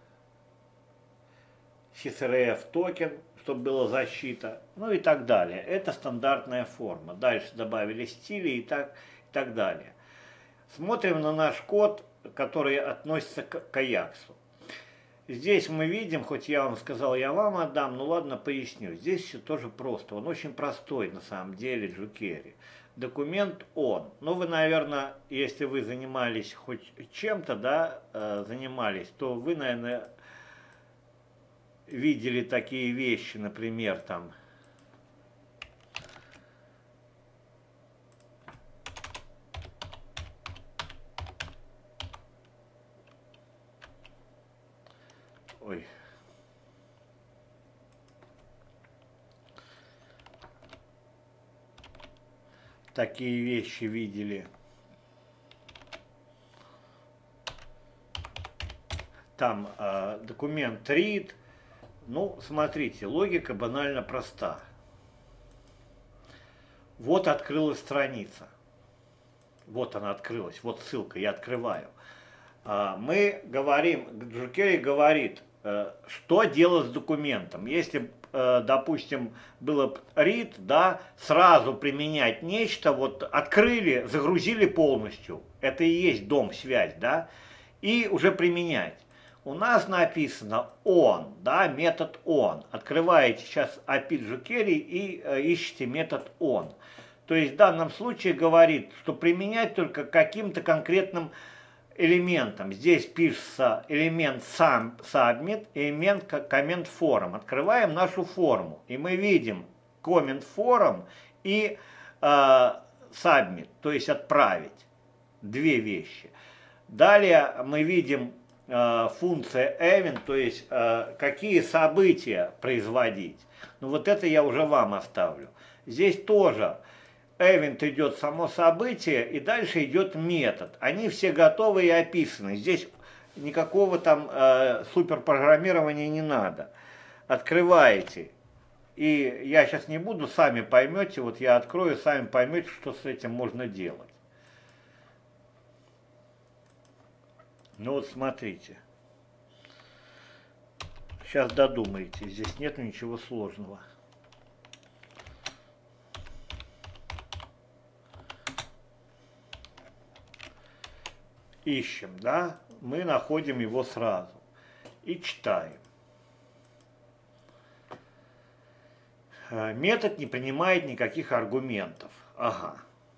CSRF токен, чтобы была защита, ну и так далее. Это стандартная форма. Дальше добавили стили и так далее. Смотрим на наш код, который относится к Аяксу. Здесь мы видим, хоть я вам сказал, я вам отдам, ну ладно, поясню. Здесь все тоже просто. Он очень простой на самом деле, jQuery. Документ он. Ну вы, наверное, если вы занимались хоть чем-то, да, занимались, то вы, наверное, видели такие вещи, например, там. Ой. Такие вещи видели. Там документ read. Ну, смотрите, логика банально проста. Вот открылась страница. Вот она открылась. Вот ссылка, я открываю. Мы говорим, jQuery говорит, что делать с документом. Если, допустим, было read, да, сразу применять нечто, вот открыли, загрузили полностью, это и есть дом-связь, да, и уже применять. У нас написано on, да, метод on. Открываете сейчас API jQuery и ищете метод on. То есть в данном случае говорит, что применять только каким-то конкретным элементом. Здесь пишется элемент submit, элемент comment form. Открываем нашу форму, и мы видим comment form и submit, то есть отправить. Две вещи. Далее мы видим функция event, то есть какие события производить. Ну вот это я уже вам оставлю. Здесь тоже event идет само событие, и дальше идет метод. Они все готовы и описаны. Здесь никакого там суперпрограммирования не надо. Открываете. И я сейчас не буду, сами поймете, вот я открою, сами поймете, что с этим можно делать. Ну вот смотрите. Сейчас додумаете, здесь нет ничего сложного. Ищем, да, мы находим его сразу и читаем. Метод не принимает никаких аргументов. Ага.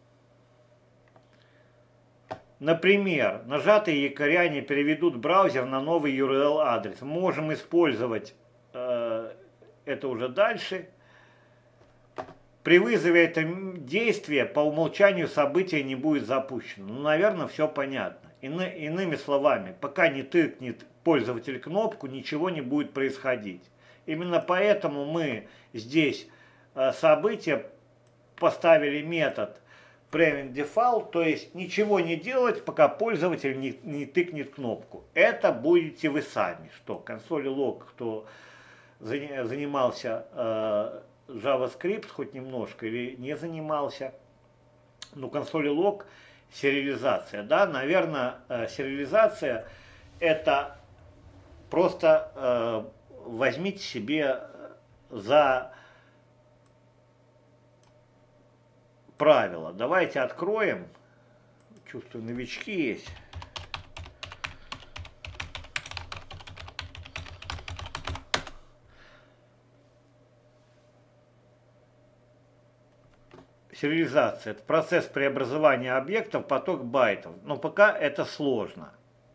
Например, нажатые якоря не переведут браузер на новый URL адрес. Можем использовать это уже дальше. При вызове этого действия по умолчанию событие не будет запущено. Ну, наверное, все понятно. Иными словами, пока не тыкнет пользователь кнопку, ничего не будет происходить. Именно поэтому мы здесь событие поставили метод prevent default, то есть ничего не делать, пока пользователь не тыкнет кнопку. Это будете вы сами. Что консоль лог, кто занимался JavaScript хоть немножко или не занимался, ну консоль лог сериализация, да, наверное, сериализация это просто возьмите себе за правило. Давайте откроем. Чувствую, новички есть. Сериализация – это процесс преобразования объектов в поток байтов. Но пока это сложно.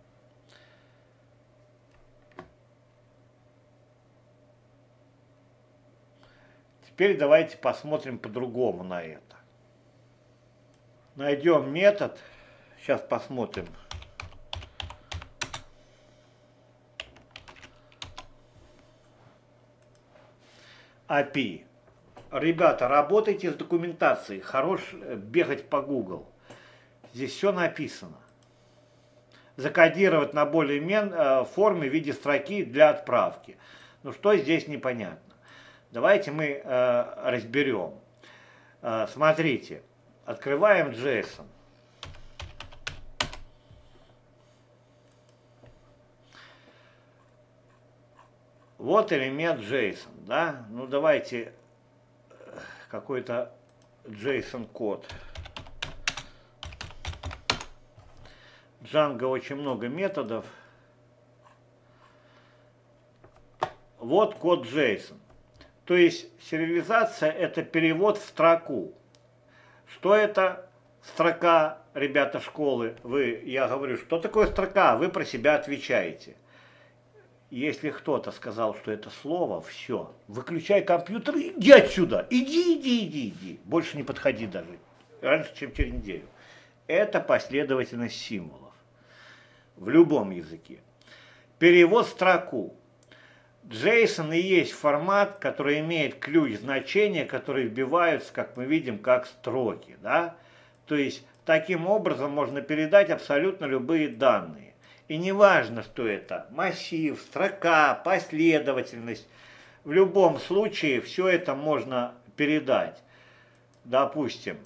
Теперь давайте посмотрим по-другому на это. Найдем метод. Сейчас посмотрим. API. Ребята, работайте с документацией. Хорош бегать по Google. Здесь все написано. закодировать на более форме в виде строки для отправки. Ну что здесь непонятно? Давайте мы разберем. Смотрите, открываем JSON. Вот элемент JSON, да? Ну давайте какой-то JSON код. В Django очень много методов. Вот код JSON. То есть сериализация — это перевод в строку. Что это строка, ребята школы? Я говорю, что такое строка? Вы про себя отвечаете. Если кто-то сказал, что это слово, все, выключай компьютер и иди отсюда. Иди. Больше не подходи даже. Раньше, чем через неделю. Это последовательность символов. В любом языке. Перевод в строку. JSON и есть формат, который имеет ключ значения, которые вбиваются, как мы видим, как строки. Да? То есть, таким образом можно передать абсолютно любые данные. И не важно, что это массив, строка, последовательность. В любом случае все это можно передать. Допустим,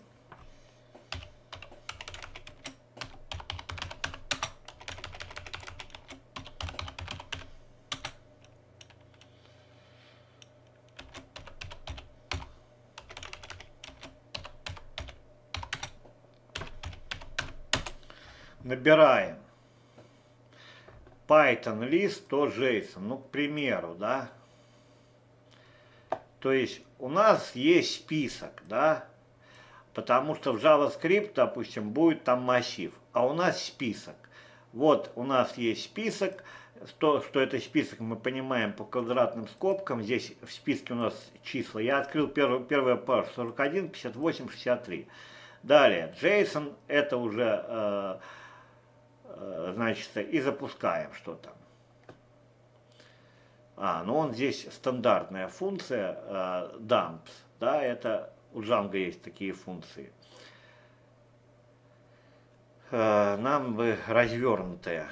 набираем Python list to JSON, ну, к примеру, да. То есть у нас есть список, да, потому что в JavaScript, допустим, будет там массив, а у нас список. Вот у нас есть список, что это список, мы понимаем по квадратным скобкам, здесь в списке у нас числа. Я открыл первый пар 41, 58, 63. Далее, JSON это уже... значит, и запускаем что там. Ну он здесь стандартная функция dumps, да, это у Django есть такие функции. Нам бы развернутая.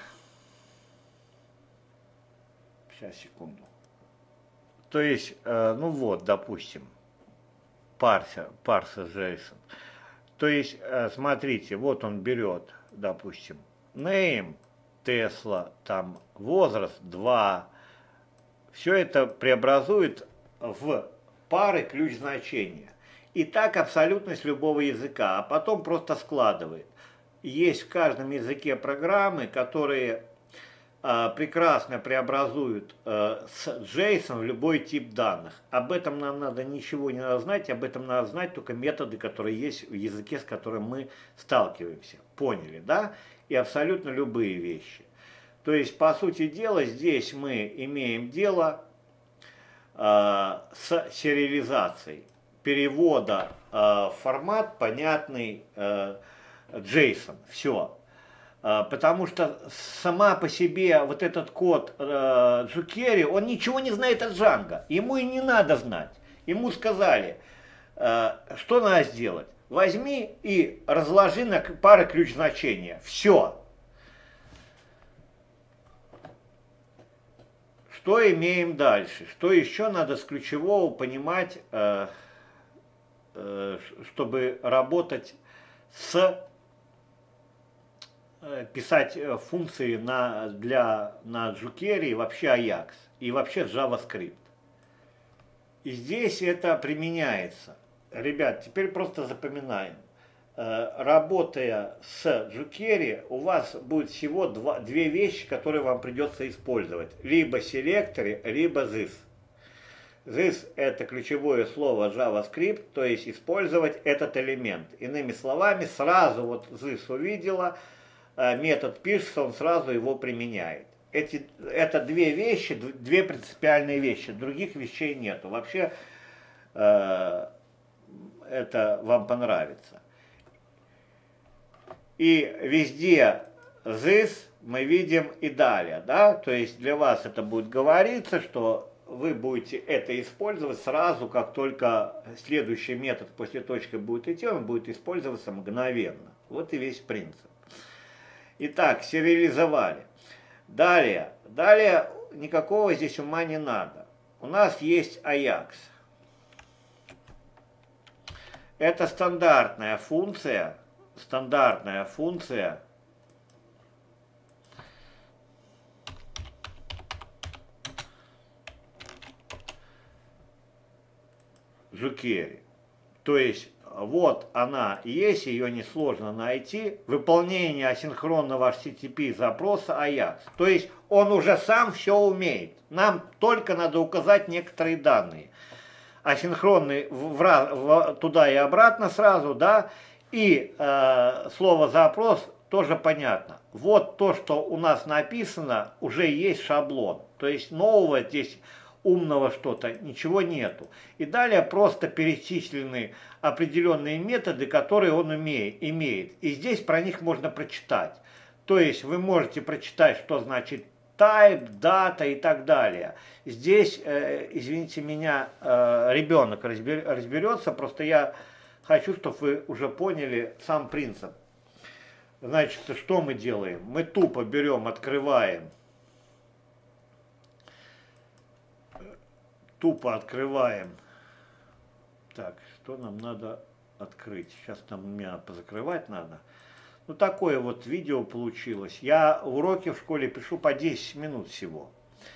Сейчас, секунду. То есть, ну вот, допустим, парса JSON. То есть, смотрите, вот он берет, допустим, name, Tesla, там возраст 2. Все это преобразует в пары ключ значения. И так абсолютность любого языка, а потом просто складывает. Есть в каждом языке программы, которые прекрасно преобразуют с JSON в любой тип данных. Об этом нам надо ничего не надо знать, об этом надо знать только методы, которые есть в языке, с которым мы сталкиваемся. Поняли, да? И абсолютно любые вещи. То есть, по сути дела, здесь мы имеем дело с сериализацией перевода в формат, понятный JSON. Все. Потому что сама по себе вот этот код jQuery, он ничего не знает о Django. Ему и не надо знать. Ему сказали, что надо сделать. Возьми и разложи на пары ключ значения. Все. Что имеем дальше? Что еще надо с ключевого понимать, чтобы работать писать функции на jQuery и вообще Ajax, и вообще JavaScript. И здесь это применяется. Ребят, теперь просто запоминаем. Работая с jQuery, у вас будет всего две вещи, которые вам придется использовать. Либо селекторы, либо this. This – это ключевое слово JavaScript, то есть использовать этот элемент. Иными словами, сразу вот this увидела, метод пишется, он сразу его применяет. Это две вещи, две принципиальные вещи, других вещей нету. Вообще это вам понравится. И везде this мы видим и далее, да, то есть для вас это будет говориться, что вы будете это использовать сразу, как только следующий метод после точки будет идти, он будет использоваться мгновенно. Вот и весь принцип. Итак, сериализовали. Далее никакого здесь ума не надо. У нас есть Ajax. Это стандартная функция jQuery. То есть вот она есть, ее несложно найти. Выполнение асинхронного HTTP запроса Ajax. То есть он уже сам все умеет. Нам только надо указать некоторые данные. Асинхронный туда и обратно сразу, да. И слово запрос тоже понятно. Вот то, что у нас написано, уже есть шаблон. То есть нового здесь умного что-то, ничего нету. И далее просто перечислены определенные методы, которые он имеет. И здесь про них можно прочитать. То есть вы можете прочитать, что значит type, дата и так далее. Здесь, извините меня, ребенок разберется, просто я хочу, чтобы вы уже поняли сам принцип. Значит, что мы делаем? Мы тупо берем, открываем Так, что нам надо открыть? Сейчас меня позакрывать надо. Ну, такое вот видео получилось. Я уроки в школе пишу по 10 минут всего.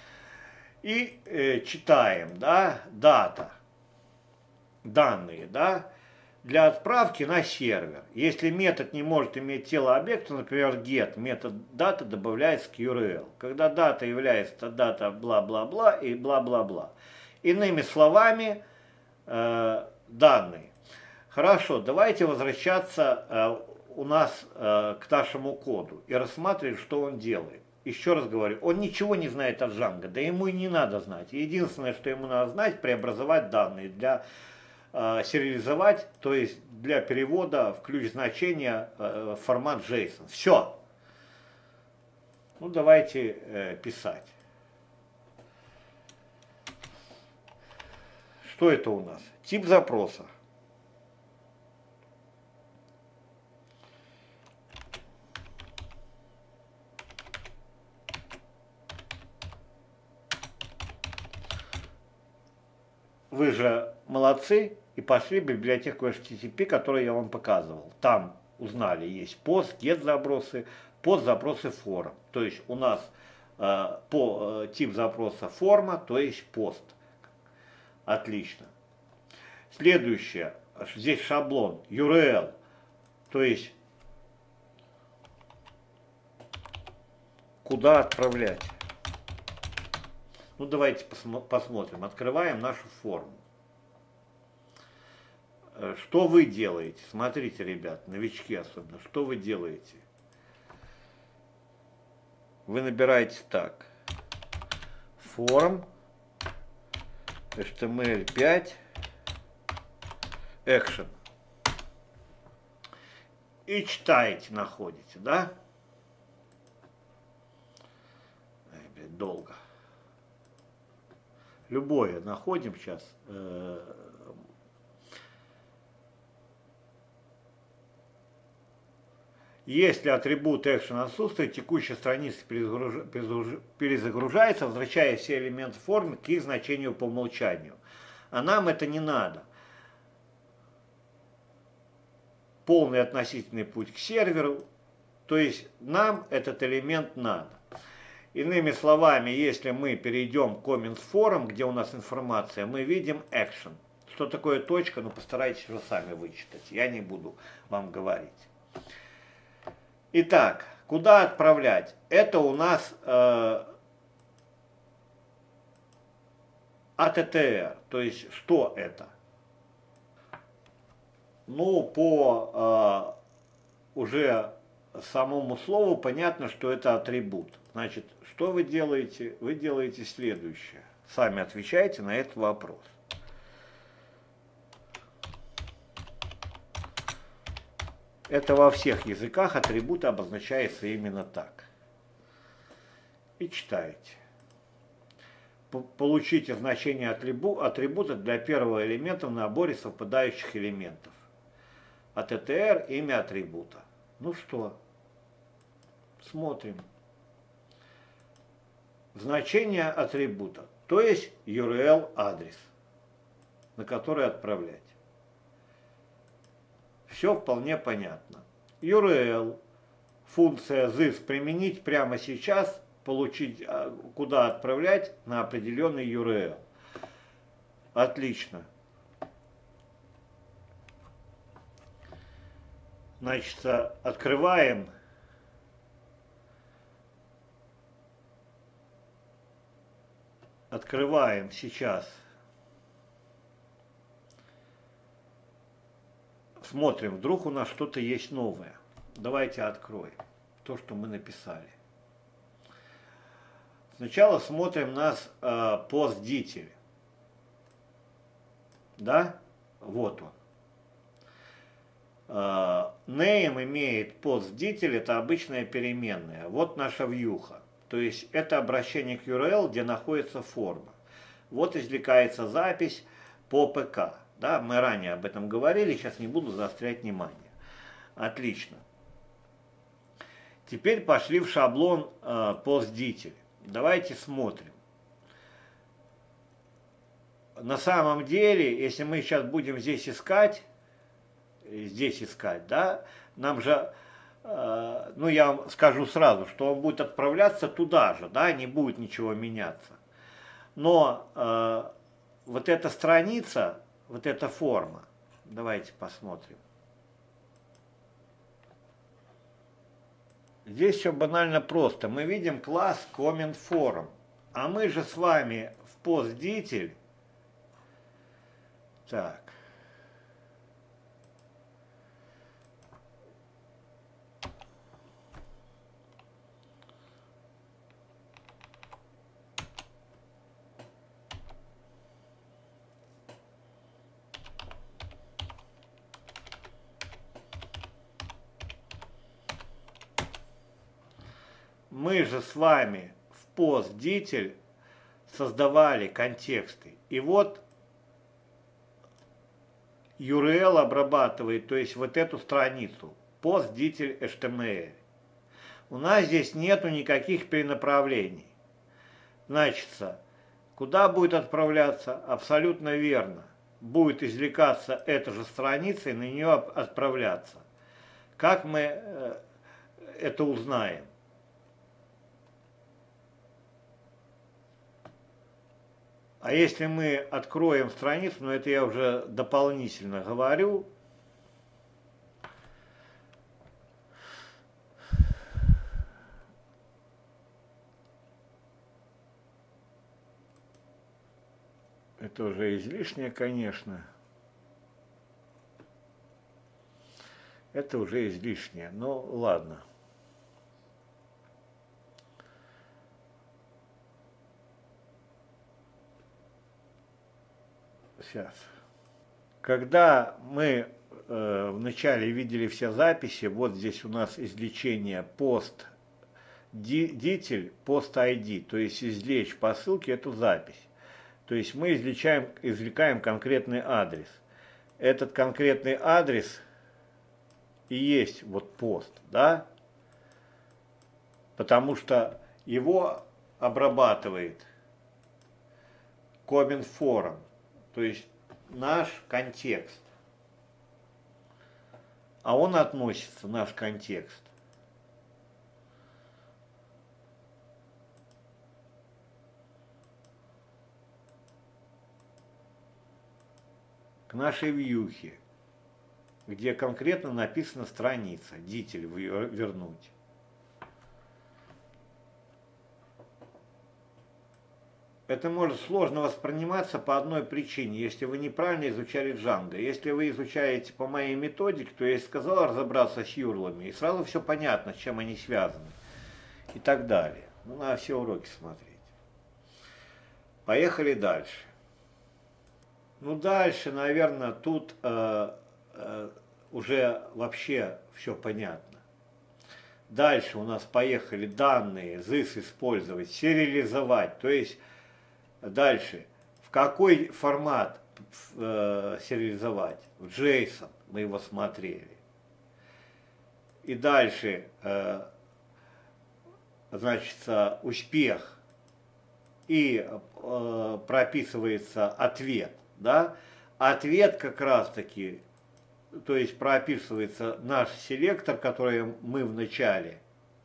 И читаем, да, дата, данные, да, для отправки на сервер. Если метод не может иметь тело объекта, например, get, метод дата добавляется к URL. Когда дата является дата бла-бла-бла и бла-бла-бла. Иными словами, данные. Хорошо, давайте возвращаться у нас к нашему коду и рассматривать, что он делает. Еще раз говорю, он ничего не знает о Django, да ему и не надо знать. Единственное, что ему надо знать, преобразовать данные, для сериализовать, то есть для перевода в ключ значения в формат JSON. Все. Ну, давайте писать. Что это у нас? Тип запроса. Вы же молодцы и пошли в библиотеку HTTP, которую я вам показывал. Там узнали, есть post, get запросы, post запросы форм. То есть у нас тип запроса форма, то есть post. Отлично. Следующее. Здесь шаблон URL. То есть куда отправлять. Ну, давайте посмотрим. Открываем нашу форму. Что вы делаете? Смотрите, ребят, новички особенно. Что вы делаете? Вы набираете так. Форм. HTML5. Action. И читаете, находите, да? Долго. Любое находим сейчас. Если атрибут action отсутствует, текущая страница перезагружается, возвращая все элементы формы к их значению по умолчанию. А нам это не надо. Полный относительный путь к серверу, то есть нам этот элемент надо. Иными словами, если мы перейдем к comments forum, где у нас информация, мы видим action. Что такое точка, ну постарайтесь уже сами вычитать, я не буду вам говорить. Итак, куда отправлять? Это у нас ATTR, то есть что это? Ну, по уже самому слову понятно, что это атрибут. Значит, что вы делаете? Вы делаете следующее. Сами отвечаете на этот вопрос. Это во всех языках атрибут обозначается именно так. И читаете. Получите значение атрибута для первого элемента в наборе совпадающих элементов. ATTR – имя атрибута. Ну что? Смотрим. Значение атрибута, то есть URL адрес, на который отправлять. Все вполне понятно. URL, функция this применить прямо сейчас, получить, куда отправлять на определенный URL. Отлично. Значит, открываем сейчас. Смотрим, вдруг у нас что-то есть новое. Давайте откроем то, что мы написали. Сначала смотрим нас PostDetail. Да? Вот он. Name имеет PostDetail, это обычная переменная. Вот наша вьюха. То есть это обращение к URL, где находится форма. Вот извлекается запись по ПК. Да, мы ранее об этом говорили, сейчас не буду заострять внимание. Отлично. Теперь пошли в шаблон PostDetail. Давайте смотрим. На самом деле, если мы сейчас будем здесь искать, да, нам же, ну я вам скажу сразу, что он будет отправляться туда же, да, не будет ничего меняться. Но вот эта страница, вот эта форма, давайте посмотрим. Здесь все банально просто. Мы видим класс Comment Form, а мы же с вами в PostDetail. Так. Мы же с вами в PostDetail создавали контексты. И вот URL обрабатывает, то есть вот эту страницу, PostDetail HTML. У нас здесь нету никаких перенаправлений. Значит, куда будет отправляться? Абсолютно верно. Будет извлекаться эта же страница и на нее отправляться. Как мы это узнаем? А если мы откроем страницу, но это я уже дополнительно говорю, это уже излишнее, конечно. Это уже излишнее, но ладно. Сейчас. Когда мы вначале видели все записи, вот здесь у нас извлечение PostDetail, PostID, то есть извлечь по ссылке эту запись. То есть мы извлекаем конкретный адрес. Этот конкретный адрес и есть вот пост, да? Потому что его обрабатывает Comment Form. То есть наш контекст. А он относится, наш контекст, к нашей вьюхе, где конкретно написана страница, дитель вернуть. Это может сложно восприниматься по одной причине, если вы неправильно изучали Django. Если вы изучаете по моей методике, то я сказал разобраться с юрлами, и сразу все понятно, с чем они связаны и так далее. Ну, надо все уроки смотреть. Поехали дальше. Ну, дальше, наверное, тут уже вообще все понятно. Дальше у нас поехали данные, this использовать, сериализовать, то есть дальше, в какой формат сериализовать? В JSON, мы его смотрели. И дальше значит, успех и прописывается ответ, да, ответ как раз таки, то есть прописывается наш селектор, который мы в начале,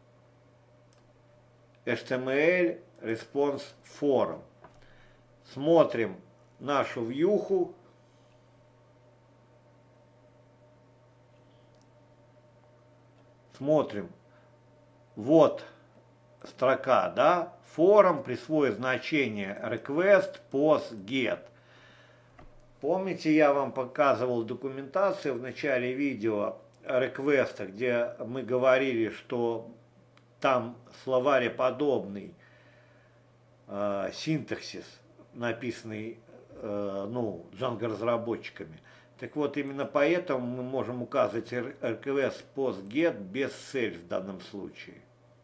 HTML Response Form. Смотрим нашу вьюху. Смотрим. Вот строка, да, форум присвоит значение request, post, get. Помните, я вам показывал документацию в начале видео request, где мы говорили, что там словаре-подобный синтаксис, написанный Django-разработчиками. Так вот, именно поэтому мы можем указывать request, post, get без self в данном случае.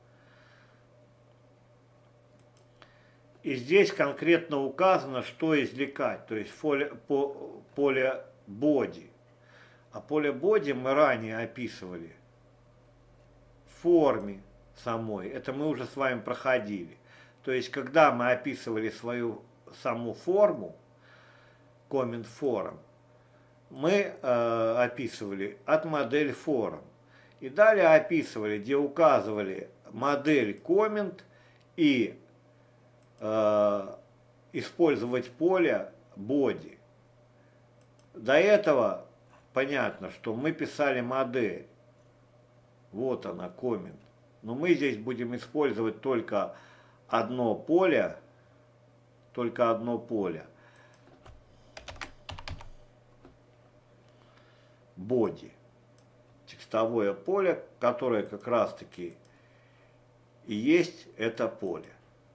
И здесь конкретно указано, что извлекать, то есть поле body. А поле body мы ранее описывали в форме самой. Это мы уже с вами проходили. То есть, когда мы описывали свою саму форму, comment form, мы описывали от модель form. И далее описывали, где указывали модель comment и использовать поле body. До этого понятно, что мы писали модель. Вот она, comment. Но мы здесь будем использовать только одно поле. Body. Текстовое поле, которое как раз таки и есть это поле.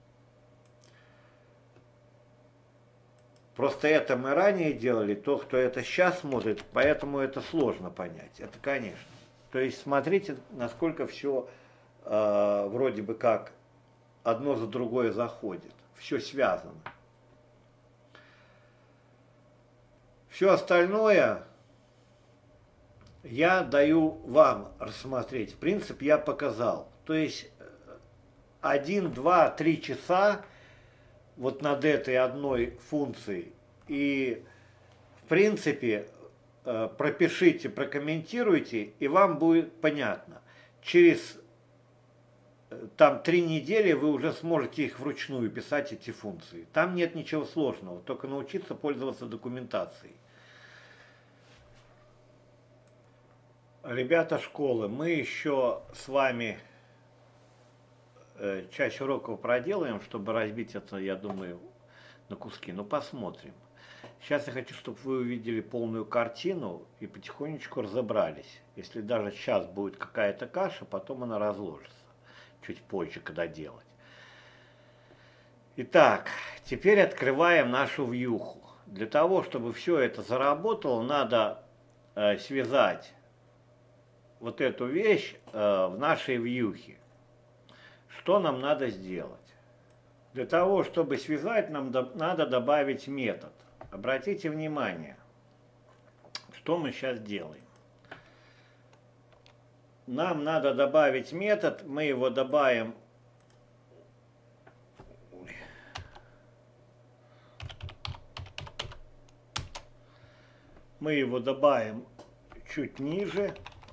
Просто это мы ранее делали, тот, кто это сейчас смотрит, поэтому это сложно понять. Это конечно. То есть смотрите, насколько все вроде бы как одно за другое заходит. Все связано. Все остальное я даю вам рассмотреть. Принцип я показал. То есть 1, 2, 3 часа вот над этой одной функцией. И в принципе пропишите, прокомментируйте, и вам будет понятно. Через там 3 недели вы уже сможете их вручную писать, эти функции. Там нет ничего сложного, только научиться пользоваться документацией. Ребята школы, мы еще с вами часть уроков проделаем, чтобы разбить это, я думаю, на куски. Но посмотрим. Сейчас я хочу, чтобы вы увидели полную картину и потихонечку разобрались. Если даже сейчас будет какая-то каша, потом она разложится. Чуть позже, когда делать. Итак, теперь открываем нашу вьюху. Для того, чтобы все это заработало, надо связать вот эту вещь в нашей вьюхе. Что нам надо сделать? Для того, чтобы связать, нам надо добавить метод. Обратите внимание, что мы сейчас делаем. Нам надо добавить метод, мы его добавим. Мы его добавим чуть ниже.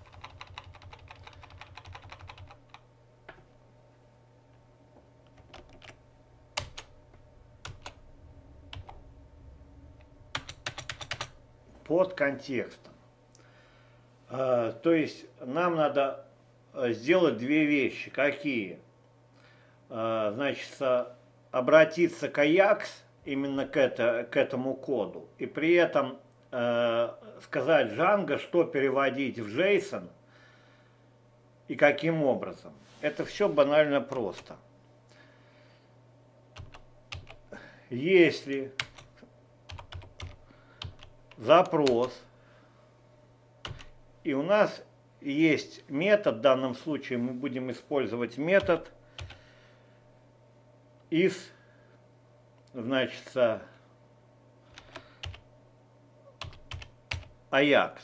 Под контекстом. То есть нам надо сделать две вещи. Какие? Значит, обратиться к Ajax, именно к этому коду, и при этом сказать Django, что переводить в JSON и каким образом. Это все банально просто. Если запрос, и у нас есть метод, в данном случае мы будем использовать метод из, значит, Ajax.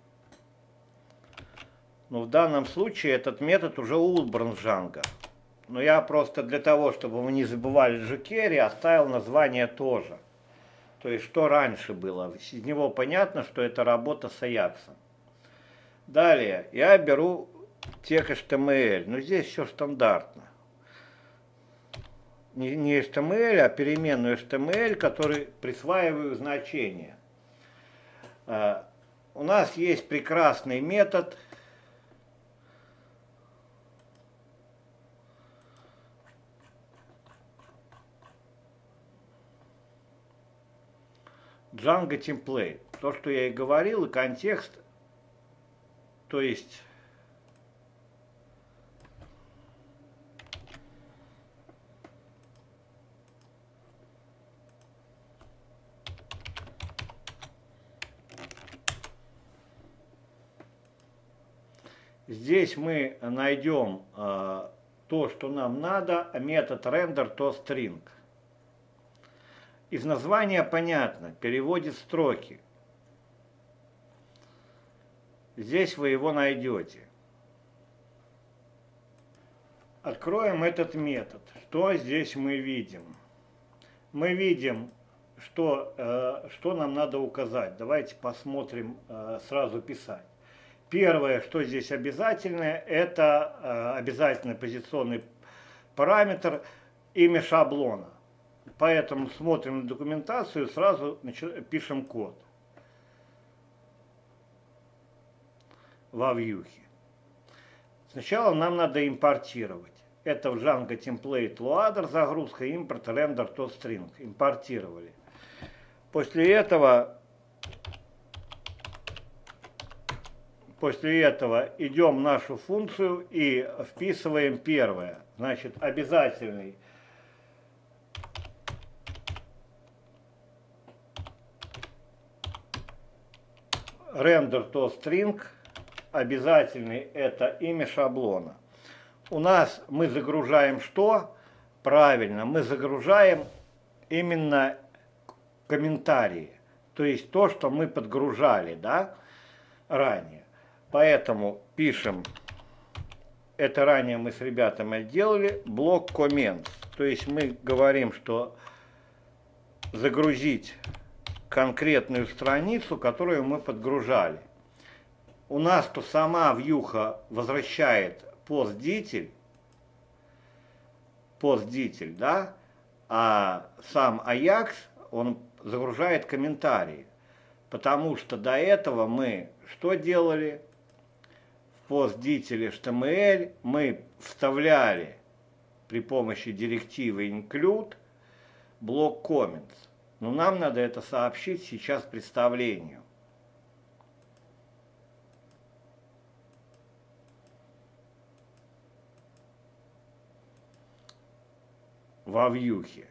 Но в данном случае этот метод уже убран в Django. Но я просто для того, чтобы вы не забывали jQuery, оставил название тоже. То есть, что раньше было. Из него понятно, что это работа с Ajax. Далее, я беру тег HTML. Но здесь все стандартно. Не HTML, а переменную HTML, который присваиваю значение. У нас есть прекрасный метод Django Template. То, что я и говорил, и контекст, то есть здесь мы найдем то, что нам надо, метод render toString. Из названия понятно, переводит строки. Здесь вы его найдете. Откроем этот метод. Что здесь мы видим? Мы видим, что нам надо указать. Давайте посмотрим, сразу писать. Первое, что здесь обязательное, это обязательный позиционный параметр имя шаблона. Поэтому смотрим на документацию, сразу пишем код во вьюхе. Сначала нам надо импортировать. Это в Django Template Loader загрузка, импорт render toString. Импортировали. После этого идем в нашу функцию и вписываем первое. Значит, обязательный render toString, обязательный это имя шаблона. У нас мы загружаем что? Правильно, мы загружаем именно комментарии. То есть то, что мы подгружали, да, ранее. Поэтому пишем, это ранее мы с ребятами делали, блок comments. То есть мы говорим, что загрузить конкретную страницу, которую мы подгружали. У нас то сама вьюха возвращает постдитель, да, а сам Ajax, он загружает комментарии. Потому что до этого мы что делали? В постдителе HTML мы вставляли при помощи директивы include блок comments. Но нам надо это сообщить сейчас представлению. Во вьюхе.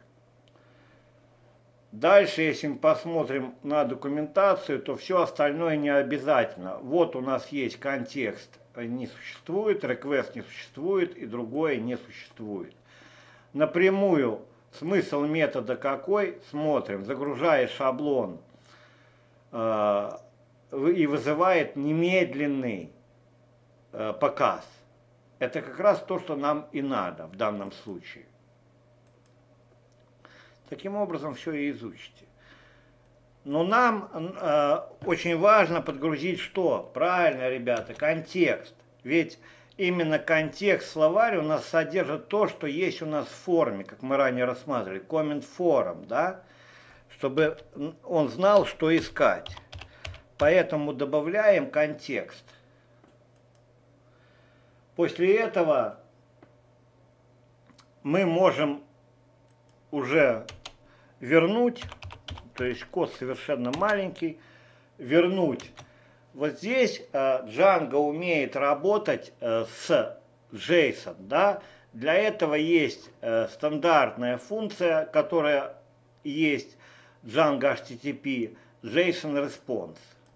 Дальше, если мы посмотрим на документацию, то все остальное не обязательно. Вот у нас есть контекст не существует, request не существует и другое не существует. Напрямую смысл метода какой? Смотрим, загружает шаблон и вызывает немедленный показ. Это как раз то, что нам и надо в данном случае. Таким образом все и изучите. Но нам очень важно подгрузить что? Правильно, ребята, контекст. Ведь именно контекст словарь у нас содержит то, что есть у нас в форме, как мы ранее рассматривали, comment form, да? Чтобы он знал, что искать. Поэтому добавляем контекст. После этого мы можем уже вернуть, то есть код совершенно маленький, вернуть. Вот здесь Django умеет работать с JSON, да? Для этого есть стандартная функция, которая есть Django HTTP, JSON Response.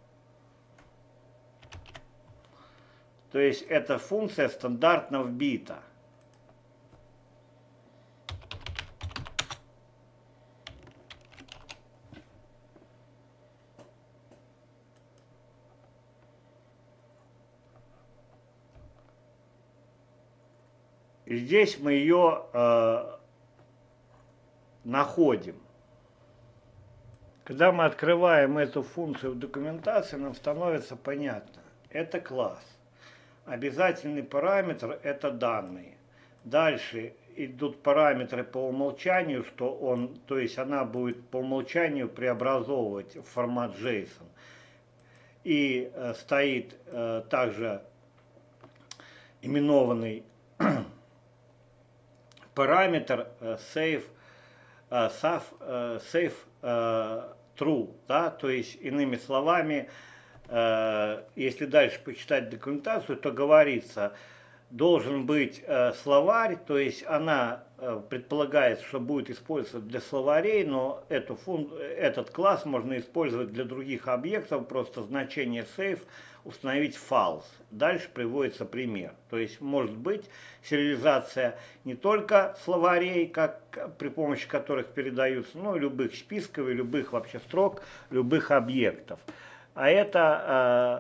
То есть это функция стандартного бита. И здесь мы ее находим. Когда мы открываем эту функцию в документации, нам становится понятно. Это класс. Обязательный параметр – это данные. Дальше идут параметры по умолчанию, что он, то есть она будет по умолчанию преобразовывать в формат JSON. И стоит также именованный параметр save true, да, то есть иными словами, если дальше почитать документацию, то говорится, должен быть словарь, то есть она предполагает, что будет использоваться для словарей, но этот класс можно использовать для других объектов, просто значение save установить false. Дальше приводится пример. То есть может быть сериализация не только словарей, при помощи которых передаются, но и любых списков, и любых вообще строк, любых объектов. А это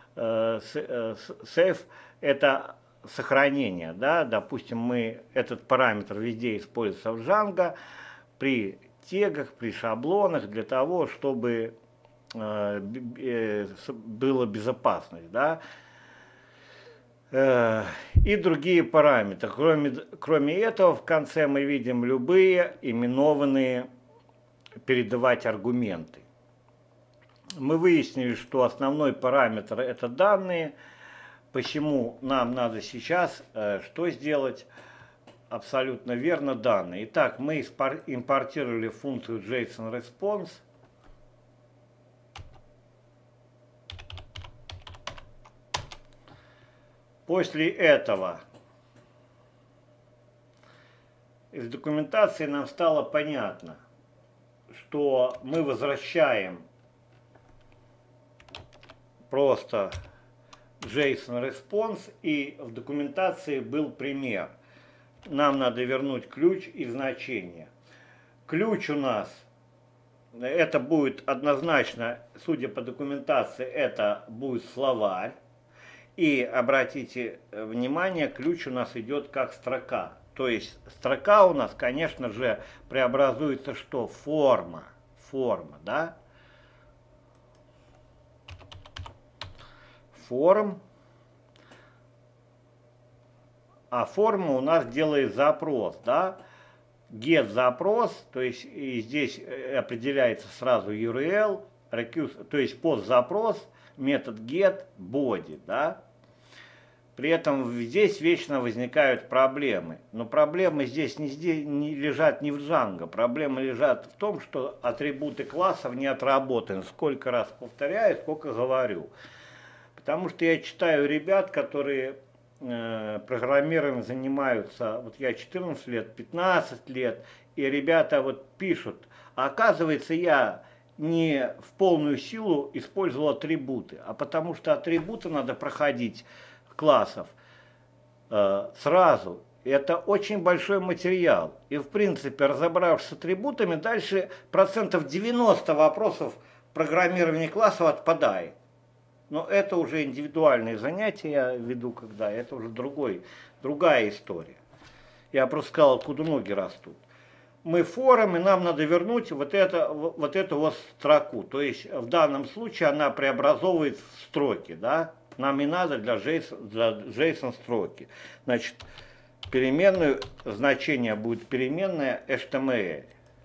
save, это сохранение, да, допустим, этот параметр везде используется в Django при тегах, при шаблонах для того, чтобы была безопасность, да, и другие параметры. Кроме этого, в конце мы видим любые именованные передавать аргументы. Мы выяснили, что основной параметр это данные. Почему нам надо сейчас что сделать? Абсолютно верно, данные. Итак, мы импортировали функцию JSON-Response. После этого из документации нам стало понятно, что мы возвращаем просто JSON-Response, и в документации был пример. Нам надо вернуть ключ и значение. Ключ у нас, это будет однозначно, судя по документации, это будет словарь. И обратите внимание, ключ у нас идет как строка. То есть строка у нас, конечно же, преобразуется что? Форма, да? Форм. А форма у нас делает запрос, да? Get запрос, то есть и здесь определяется сразу URL, то есть пост запрос, метод get body, да? При этом здесь вечно возникают проблемы. Но проблемы здесь не лежат не в Django. Проблемы лежат в том, что атрибуты классов не отработаны. Сколько раз повторяю, сколько говорю. Потому что я читаю ребят, которые программированием занимаются, вот я 14 лет, 15 лет, и ребята вот пишут, а оказывается я не в полную силу использовал атрибуты, а потому что атрибуты надо проходить классов сразу. Это очень большой материал. И в принципе, разобравшись с атрибутами, дальше 90% вопросов программирования классов отпадает. Но это уже индивидуальные занятия я веду, когда это уже другая история. Я просто сказал, откуда ноги растут. Мы форум, и нам надо вернуть вот эту строку. То есть в данном случае она преобразовывает в строки, да? Нам и надо для JSON строки. Значит, переменную значение будет переменная HTML.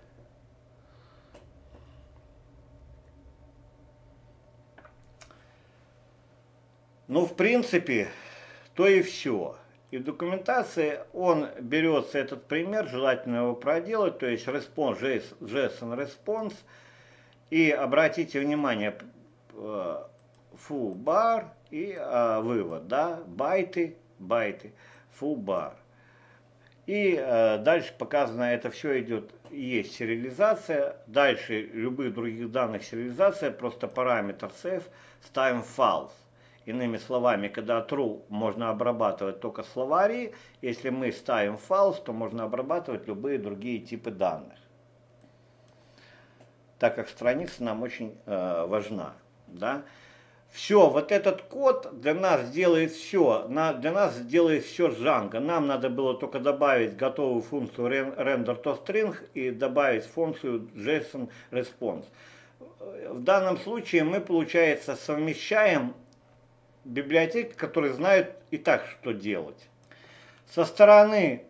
Ну, в принципе, то и все. И в документации он берется этот пример, желательно его проделать, то есть response, JSON response, и обратите внимание, foo bar и вывод, да, байты, foo bar. И дальше показано, это все идет, есть сериализация, дальше любых других данных сериализация, просто параметр save ставим false. Иными словами, когда true можно обрабатывать только словари, если мы ставим false, то можно обрабатывать любые другие типы данных. Так как страница нам очень важна. Да? Все, вот этот код для нас сделает все, для нас сделает все Django. Нам надо было только добавить готовую функцию render to string и добавить функцию JSON response. В данном случае мы, получается, совмещаем библиотеки, которые знают и так, что делать. Со стороны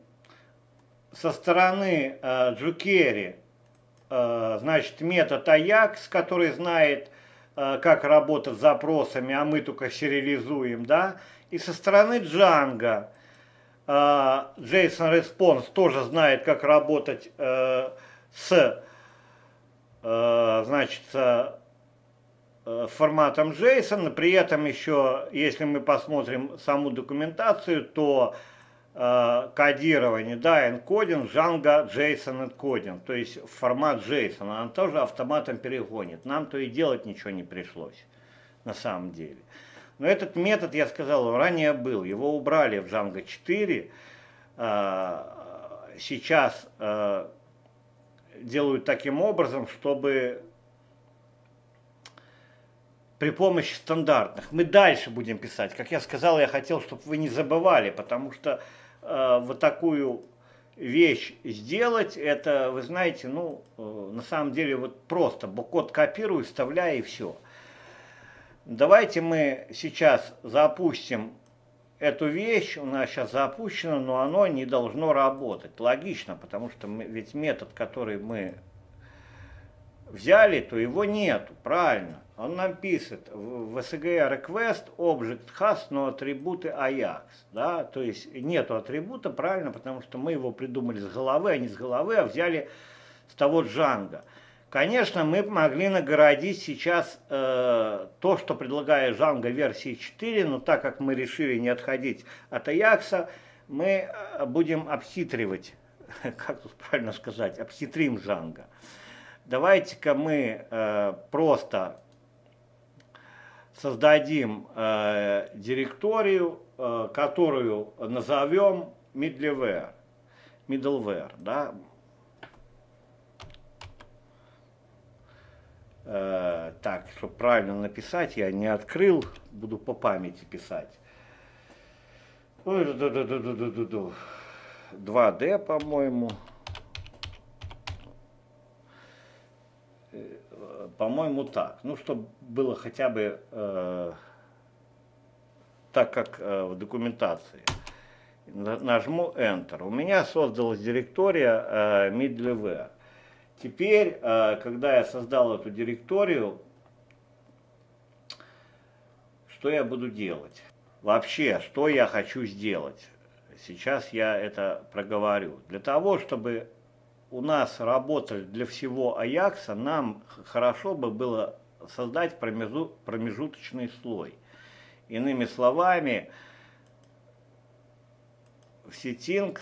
jQuery, значит, метод Ajax, который знает, как работать с запросами, а мы только сериализуем, да. И со стороны Django JSON Response тоже знает, как работать значит, форматом JSON. При этом еще, если мы посмотрим саму документацию, то кодирование, да, энкодинг, Django JSON энкодинг, то есть формат JSON, он тоже автоматом перегонит. Нам то и делать ничего не пришлось, на самом деле. Но этот метод, я сказал, ранее был, его убрали в Django 4, сейчас делают таким образом, чтобы при помощи стандартных. Мы дальше будем писать. Как я сказал, я хотел, чтобы вы не забывали, потому что вот такую вещь сделать, это, вы знаете, ну, на самом деле, вот просто код копирую, вставляю и все. Давайте мы сейчас запустим эту вещь, у нас сейчас запущено, но оно не должно работать. Логично, потому что ведь метод, который мы взяли, то его нету, правильно. Он нам пишет в SGE request object has no атрибуты Ajax, да, то есть нету атрибута, правильно, потому что мы его придумали с головы, а не с головы, а взяли с того Django. Конечно, мы могли нагородить сейчас то, что предлагает Django версии 4, но так как мы решили не отходить от Ajax, мы будем обхитривать, как тут правильно сказать, обхитрим Django. Давайте-ка мы просто создадим директорию, которую назовем middleware, да. Так, чтобы правильно написать, я не открыл, буду по памяти писать. 2D, по-моему. По-моему, так. Ну, чтобы было хотя бы так, как в документации. Нажму Enter. У меня создалась директория middleware. Теперь, когда я создал эту директорию, что я буду делать? Вообще, что я хочу сделать? Сейчас я это проговорю. Для того, чтобы у нас работали для всего Ajax, нам хорошо бы было создать промежуточный слой. Иными словами, в settings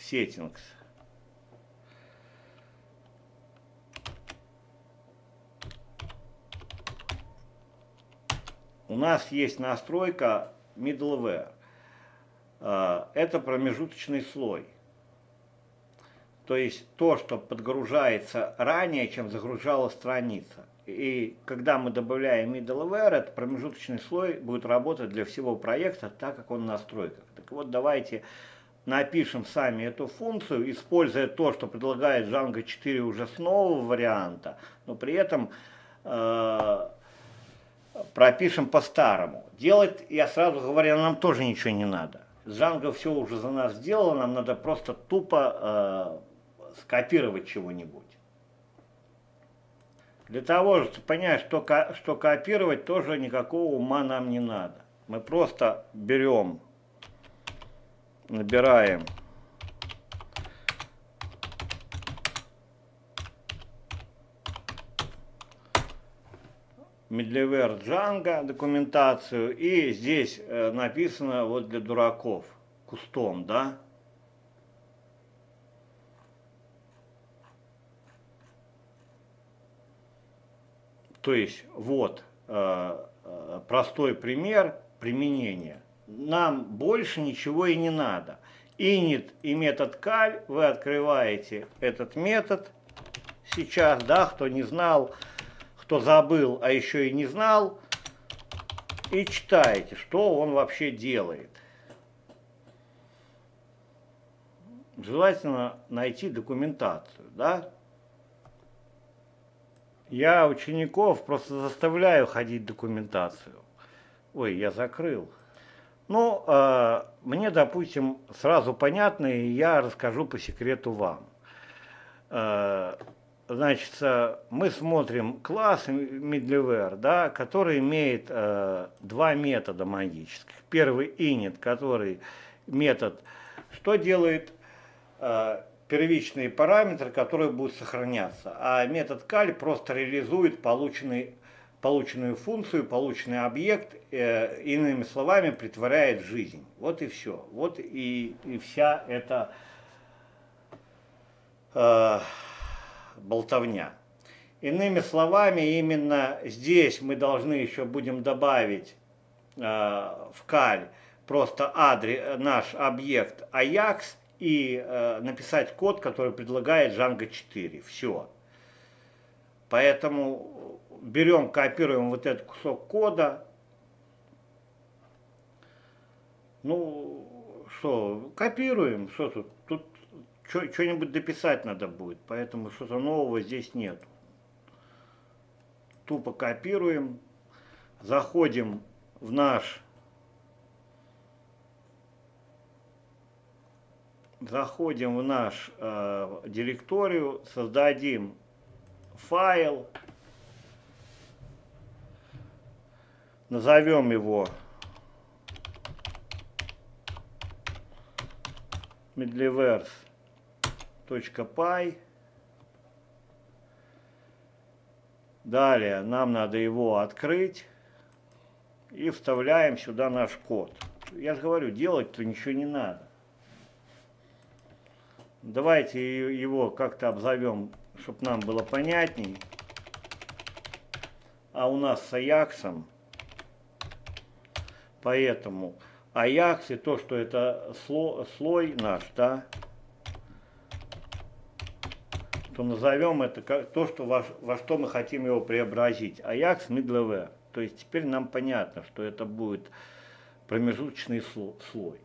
у нас есть настройка middleware. Это промежуточный слой. То есть то, что подгружается ранее, чем загружалась страница. И когда мы добавляем middleware, этот промежуточный слой будет работать для всего проекта, так как он в настройках. Так вот, давайте напишем сами эту функцию, используя то, что предлагает Django 4 уже с нового варианта, но при этом пропишем по-старому. Делать, я сразу говорю, нам тоже ничего не надо. Django все уже за нас сделало, нам надо просто тупо скопировать чего-нибудь. Для того, чтобы понять, что копировать, тоже никакого ума нам не надо. Мы просто берем, набираем middleware Django документацию, и здесь написано вот для дураков кустом, да. То есть вот простой пример применения. Нам больше ничего и не надо. Init и метод call, вы открываете этот метод сейчас, да, кто не знал, кто забыл, а еще и не знал, и читаете, что он вообще делает. Желательно найти документацию, да? Я учеников просто заставляю ходить документацию. Ой, я закрыл. Ну, мне, допустим, сразу понятно, и я расскажу по секрету вам. Значит, мы смотрим класс middleware, да, который имеет два метода магических. Первый init, который метод, что делает первичные параметры, которые будут сохраняться, а метод cal просто реализует полученную функцию, полученный объект, иными словами, притворяет в жизнь. Вот и все. Вот и вся эта болтовня. Иными словами, именно здесь мы должны еще будем добавить в cal просто наш объект Ajax и написать код, который предлагает Django 4. Все. Поэтому берем, копируем вот этот кусок кода. Ну, что, копируем, что тут? Тут что-нибудь дописать надо будет, поэтому что-то нового здесь нет. Тупо копируем, заходим в наш директорию, создадим файл, назовем его middlewares.py. Далее нам надо его открыть и вставляем сюда наш код. Я же говорю, делать-то ничего не надо. Давайте его как-то обзовем, чтобы нам было понятней. А у нас с Аяксом, поэтому Ajax и то, что это слой наш, да, то назовем это то, что во что мы хотим его преобразить. Ajax middleware. То есть теперь нам понятно, что это будет промежуточный слой.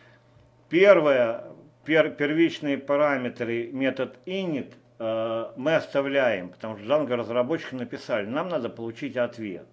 Первичные параметры метод init мы оставляем, потому что Django разработчики написали, нам надо получить ответ.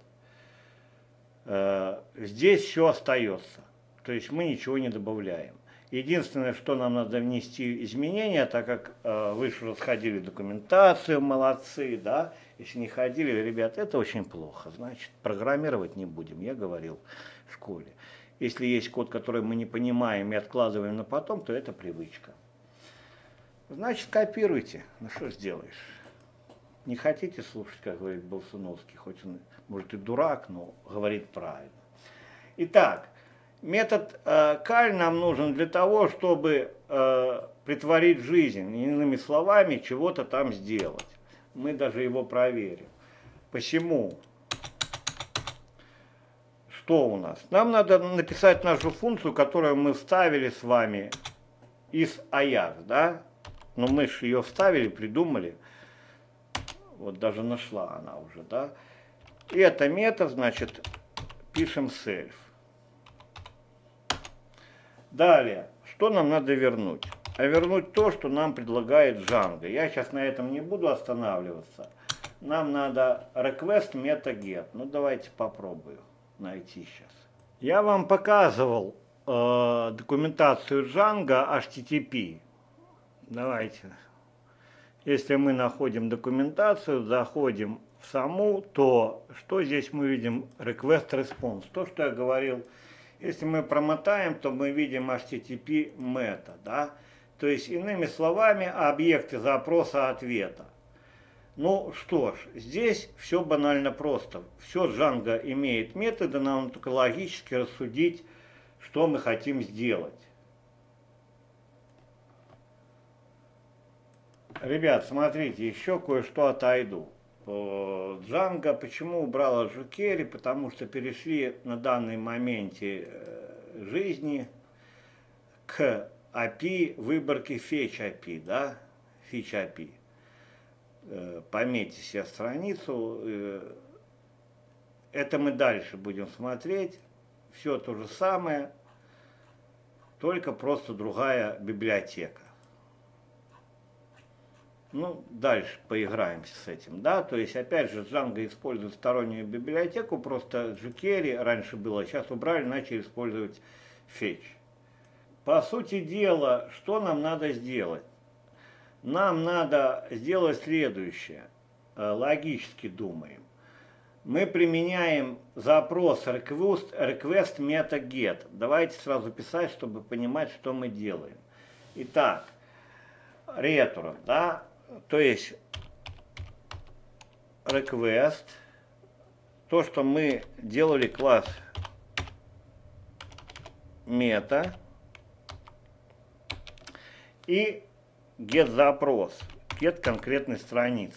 Здесь все остается, то есть мы ничего не добавляем. Единственное, что нам надо внести изменения, так как вы же расходили документацию, молодцы, да, если не ходили, ребят, это очень плохо, значит, программировать не будем, я говорил в школе. Если есть код, который мы не понимаем и откладываем на потом, то это привычка. Значит, копируйте. Ну что сделаешь? Не хотите слушать, как говорит Болсуновский, хоть он, может, и дурак, но говорит правильно. Итак, метод cal нам нужен для того, чтобы притворить в жизнь, иными словами, чего-то там сделать. Мы даже его проверим. Посему... Что у нас? Нам надо написать нашу функцию, которую мы вставили с вами из Ajax, да? Но мы же ее вставили, придумали. Вот даже нашла она уже, да? И это метод, значит, пишем self. Далее, что нам надо вернуть? А вернуть то, что нам предлагает Django. Я сейчас на этом не буду останавливаться. Нам надо request meta get. Ну, давайте попробую найти сейчас. Я вам показывал документацию Django HTTP. Давайте. Если мы находим документацию, заходим в саму, то что здесь мы видим? Request response. То, что я говорил. Если мы промотаем, то мы видим HTTP meta, да? То есть, иными словами, объекты запроса ответа. Ну что ж, здесь все банально просто. Все Django имеет методы, нам только логически рассудить, что мы хотим сделать. Ребят, смотрите, еще кое-что отойду. Django почему убрала jQuery? Потому что перешли на данный моменте жизни к API выборки Fetch API, да? Fetch API. Пометьте себе страницу, Это мы дальше будем смотреть. Все то же самое, только просто другая библиотека. Ну, дальше поиграемся с этим, да, то есть, опять же, Django использует стороннюю библиотеку, просто jQuery раньше было, сейчас убрали, начали использовать Fetch. По сути дела, что нам надо сделать? Нам надо сделать следующее, логически думаем. Мы применяем запрос request meta get. Давайте сразу писать, чтобы понимать, что мы делаем. Итак, return, да, то есть request, то, что мы делали класс meta, и get запрос, get конкретной страницы.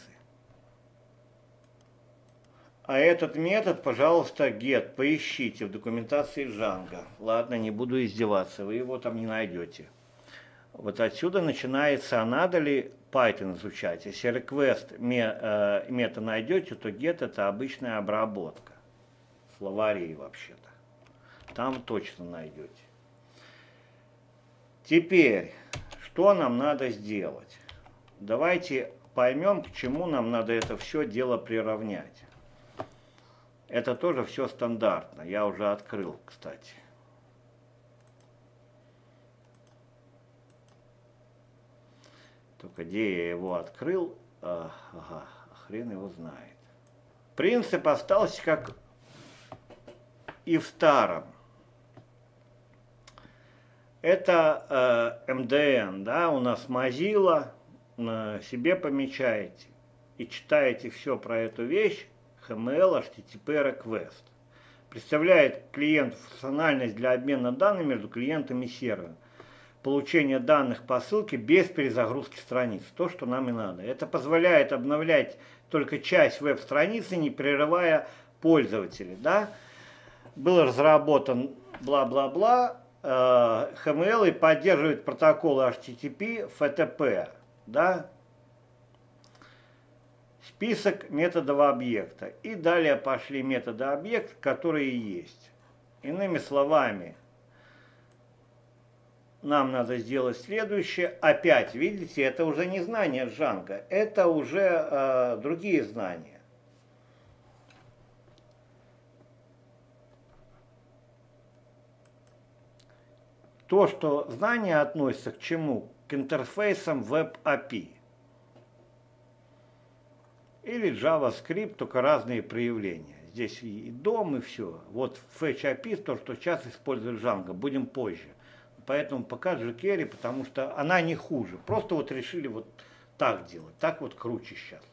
А этот метод, пожалуйста, get, поищите в документации Django. Ладно, не буду издеваться, вы его там не найдете. Вот отсюда начинается, а надо ли Python изучать. Если request мета найдете, то get это обычная обработка словарей вообще-то. Там точно найдете. Теперь, что нам надо сделать? Давайте поймем, к чему нам надо это все дело приравнять. Это тоже все стандартно. Я уже открыл, кстати. Только где я его открыл, ага, хрен его знает. Принцип остался как и в старом. Это MDN, да, у нас Mozilla, себе помечаете и читаете все про эту вещь, HTML, HTTP request. Представляет клиенту функциональность для обмена данными между клиентом и сервером. Получение данных по ссылке без перезагрузки страниц. То, что нам и надо. Это позволяет обновлять только часть веб-страницы, не прерывая пользователей. Да? Был разработан бла-бла-бла, HTML и поддерживает протоколы HTTP, FTP. Да? Список методов объекта. И далее пошли методы объекта, которые есть. Иными словами, нам надо сделать следующее. Опять, видите, это уже не знания Django, это уже другие знания. То, что знания относятся к чему? К интерфейсам Web API. Или JavaScript, только разные проявления. Здесь и DOM, и все. Вот Fetch API, то, что сейчас использует Django, будем позже. Поэтому пока jQuery, потому что она не хуже. Просто вот решили вот так делать. Так вот круче сейчас.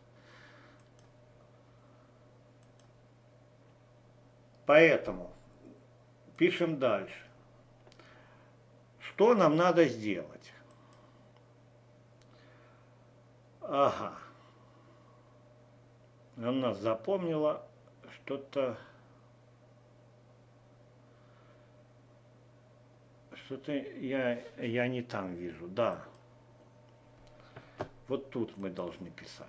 Поэтому пишем дальше. Что нам надо сделать? Ага. Она нас запомнила что-то... Что-то я не там вижу, да. Вот тут мы должны писать.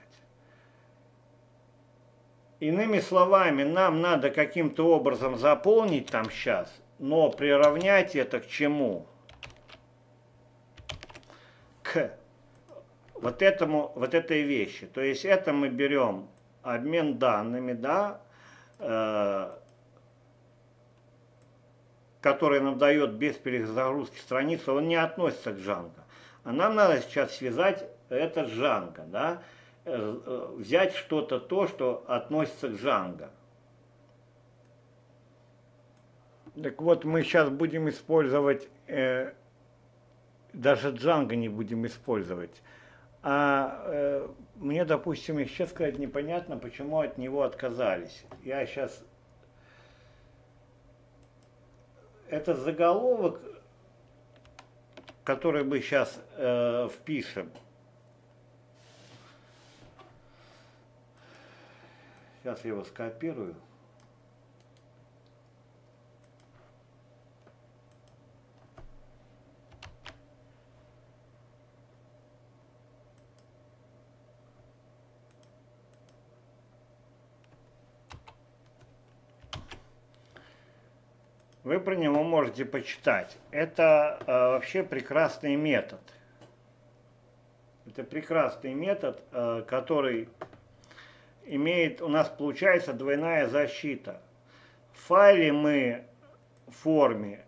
Иными словами, нам надо каким-то образом заполнить там сейчас, но приравнять это к чему? К вот этой вещи. То есть это мы берем обмен данными, да, который нам дает без перезагрузки страницу, он не относится к Django. А нам надо сейчас связать это с Django, да? Взять что-то то, что относится к Django. Так вот, мы сейчас будем использовать, даже Django не будем использовать. Мне, допустим, еще сказать непонятно, почему от него отказались. Я сейчас... Это заголовок, который мы сейчас впишем. Сейчас я его скопирую. Вы про него можете почитать. Это вообще прекрасный метод. Это прекрасный метод, который имеет, у нас получается двойная защита. В файле мы в форме,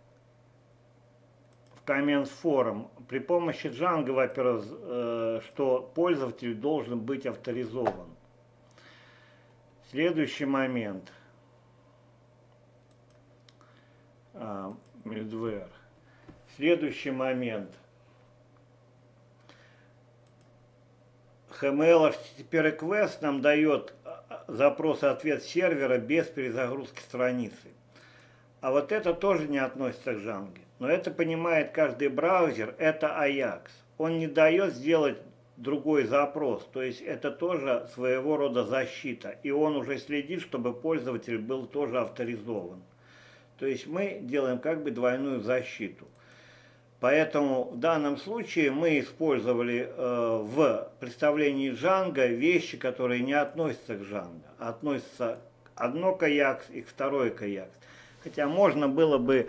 в Comments Forum, при помощи Django, во-первых, что пользователь должен быть авторизован. Следующий момент. Middleware. Следующий момент. HTML HTTP request нам дает запрос-ответ сервера без перезагрузки страницы. А вот это тоже не относится к Django. Но это понимает каждый браузер, это Ajax. Он не дает сделать другой запрос, то есть это тоже своего рода защита. И он уже следит, чтобы пользователь был тоже авторизован. То есть мы делаем как бы двойную защиту. Поэтому в данном случае мы использовали в представлении Django вещи, которые не относятся к Django. Относятся одно к Ajax и второе к Ajax. Хотя можно было бы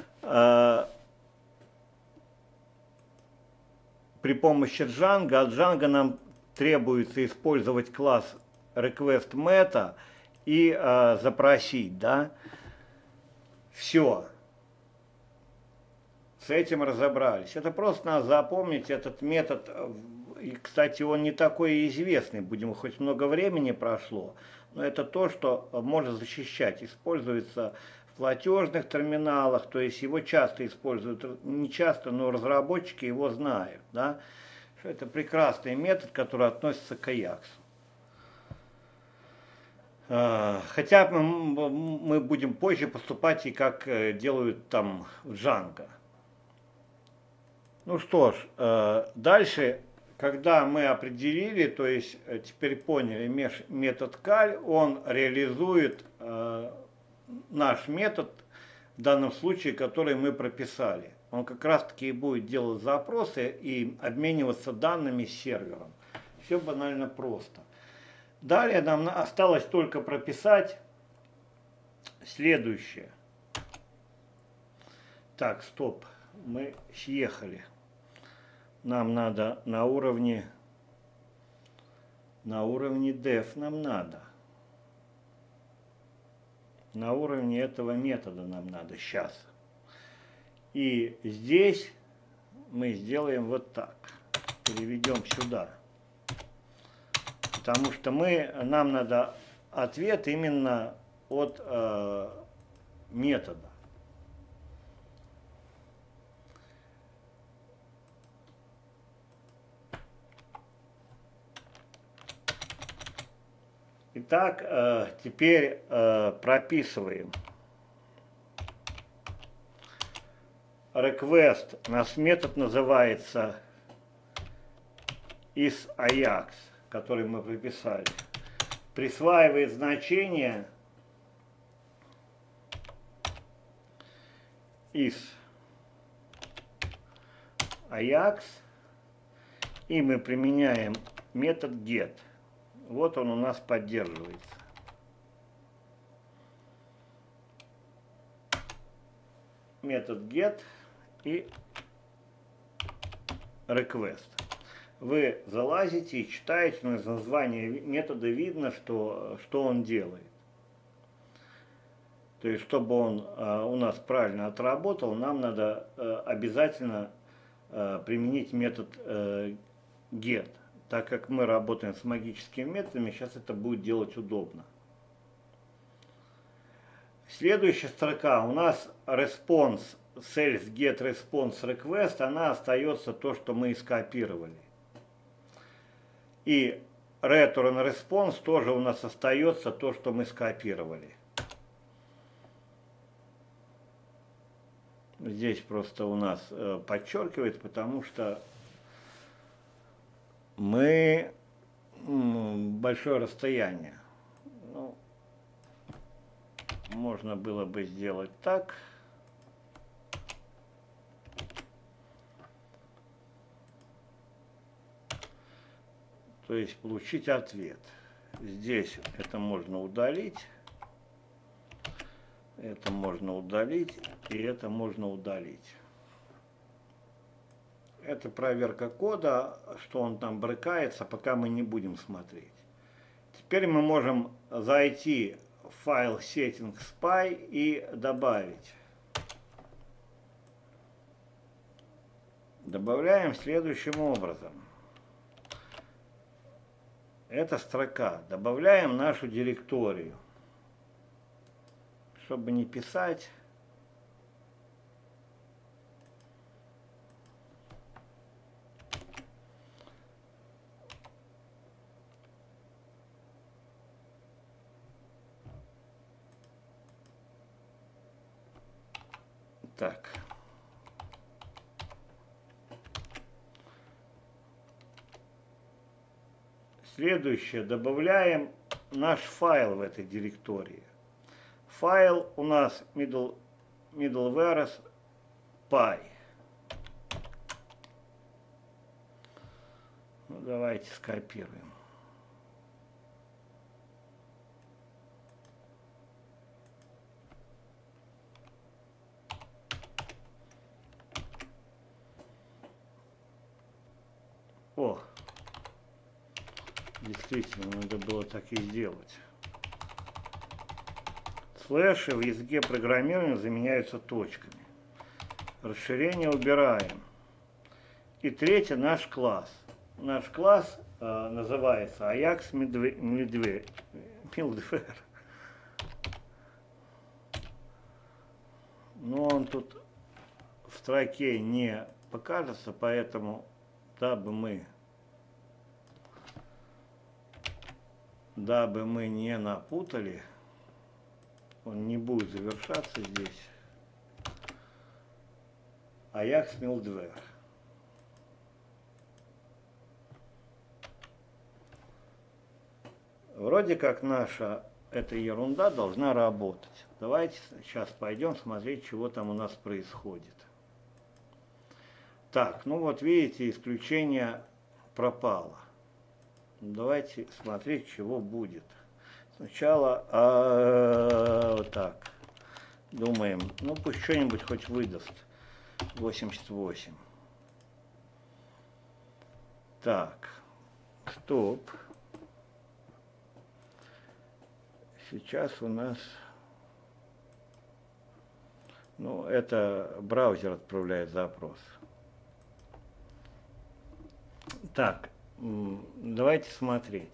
при помощи Django, от Django нам требуется использовать класс request-meta и запросить, да. Все. С этим разобрались. Это просто надо запомнить этот метод. И, кстати, он не такой известный, будем, хоть много времени прошло, но это то, что может защищать. Используется в платежных терминалах, то есть его часто используют, не часто, но разработчики его знают. Да? Это прекрасный метод, который относится к Ajax. Хотя мы будем позже поступать и как делают там в Django. Ну что ж, дальше, когда мы определили, то есть теперь поняли метод cal, он реализует наш метод, в данном случае, который мы прописали. Он как раз таки и будет делать запросы и обмениваться данными с сервером. Все банально просто. Далее нам осталось только прописать следующее. Так, стоп, мы съехали. Нам надо на уровне def нам надо. На уровне этого метода нам надо сейчас. И здесь мы сделаем вот так. Переведем сюда. Потому что нам надо ответ именно от метода. Итак, теперь прописываем. Request, у нас метод называется isAjax, который мы прописали. Присваивает значение isAjax, и мы применяем метод get. Вот он у нас поддерживается. Метод get и request. Вы залазите и читаете, но из названия метода видно, что он делает. То есть, чтобы он у нас правильно отработал, нам надо обязательно применить метод get. Так как мы работаем с магическими методами, сейчас это будет делать удобно. Следующая строка у нас response, self get response request, она остается то, что мы и скопировали. И return response тоже у нас остается то, что мы скопировали. Здесь просто у нас подчеркивает, потому что мы большое расстояние. Ну, можно было бы сделать так. То есть получить ответ. Здесь это можно удалить. Это можно удалить, и это можно удалить. Это проверка кода, что он там брыкается, пока мы не будем смотреть. Теперь мы можем зайти в файл settings spy и добавить. Добавляем следующим образом. Это строка. Добавляем нашу директорию. Чтобы не писать. Так. Следующее. Добавляем наш файл в этой директории. Файл у нас middleware py. Ну, давайте скопируем. О, действительно, надо было так и сделать. Слэши в языке программирования заменяются точками. Расширение убираем. И третье, наш класс. Наш класс называется Ajax Middleware. Но он тут в строке не покажется, поэтому дабы мы не напутали, он не будет завершаться здесь. Ajax Middleware. Вроде как наша эта ерунда должна работать. Давайте сейчас пойдем смотреть, чего там у нас происходит. Так, ну вот видите, исключение пропало. Давайте смотреть, чего будет. Сначала вот так. Думаем, ну пусть что-нибудь хоть выдаст. 88. Так, стоп. Сейчас у нас, ну это браузер отправляет запрос. Так, давайте смотреть.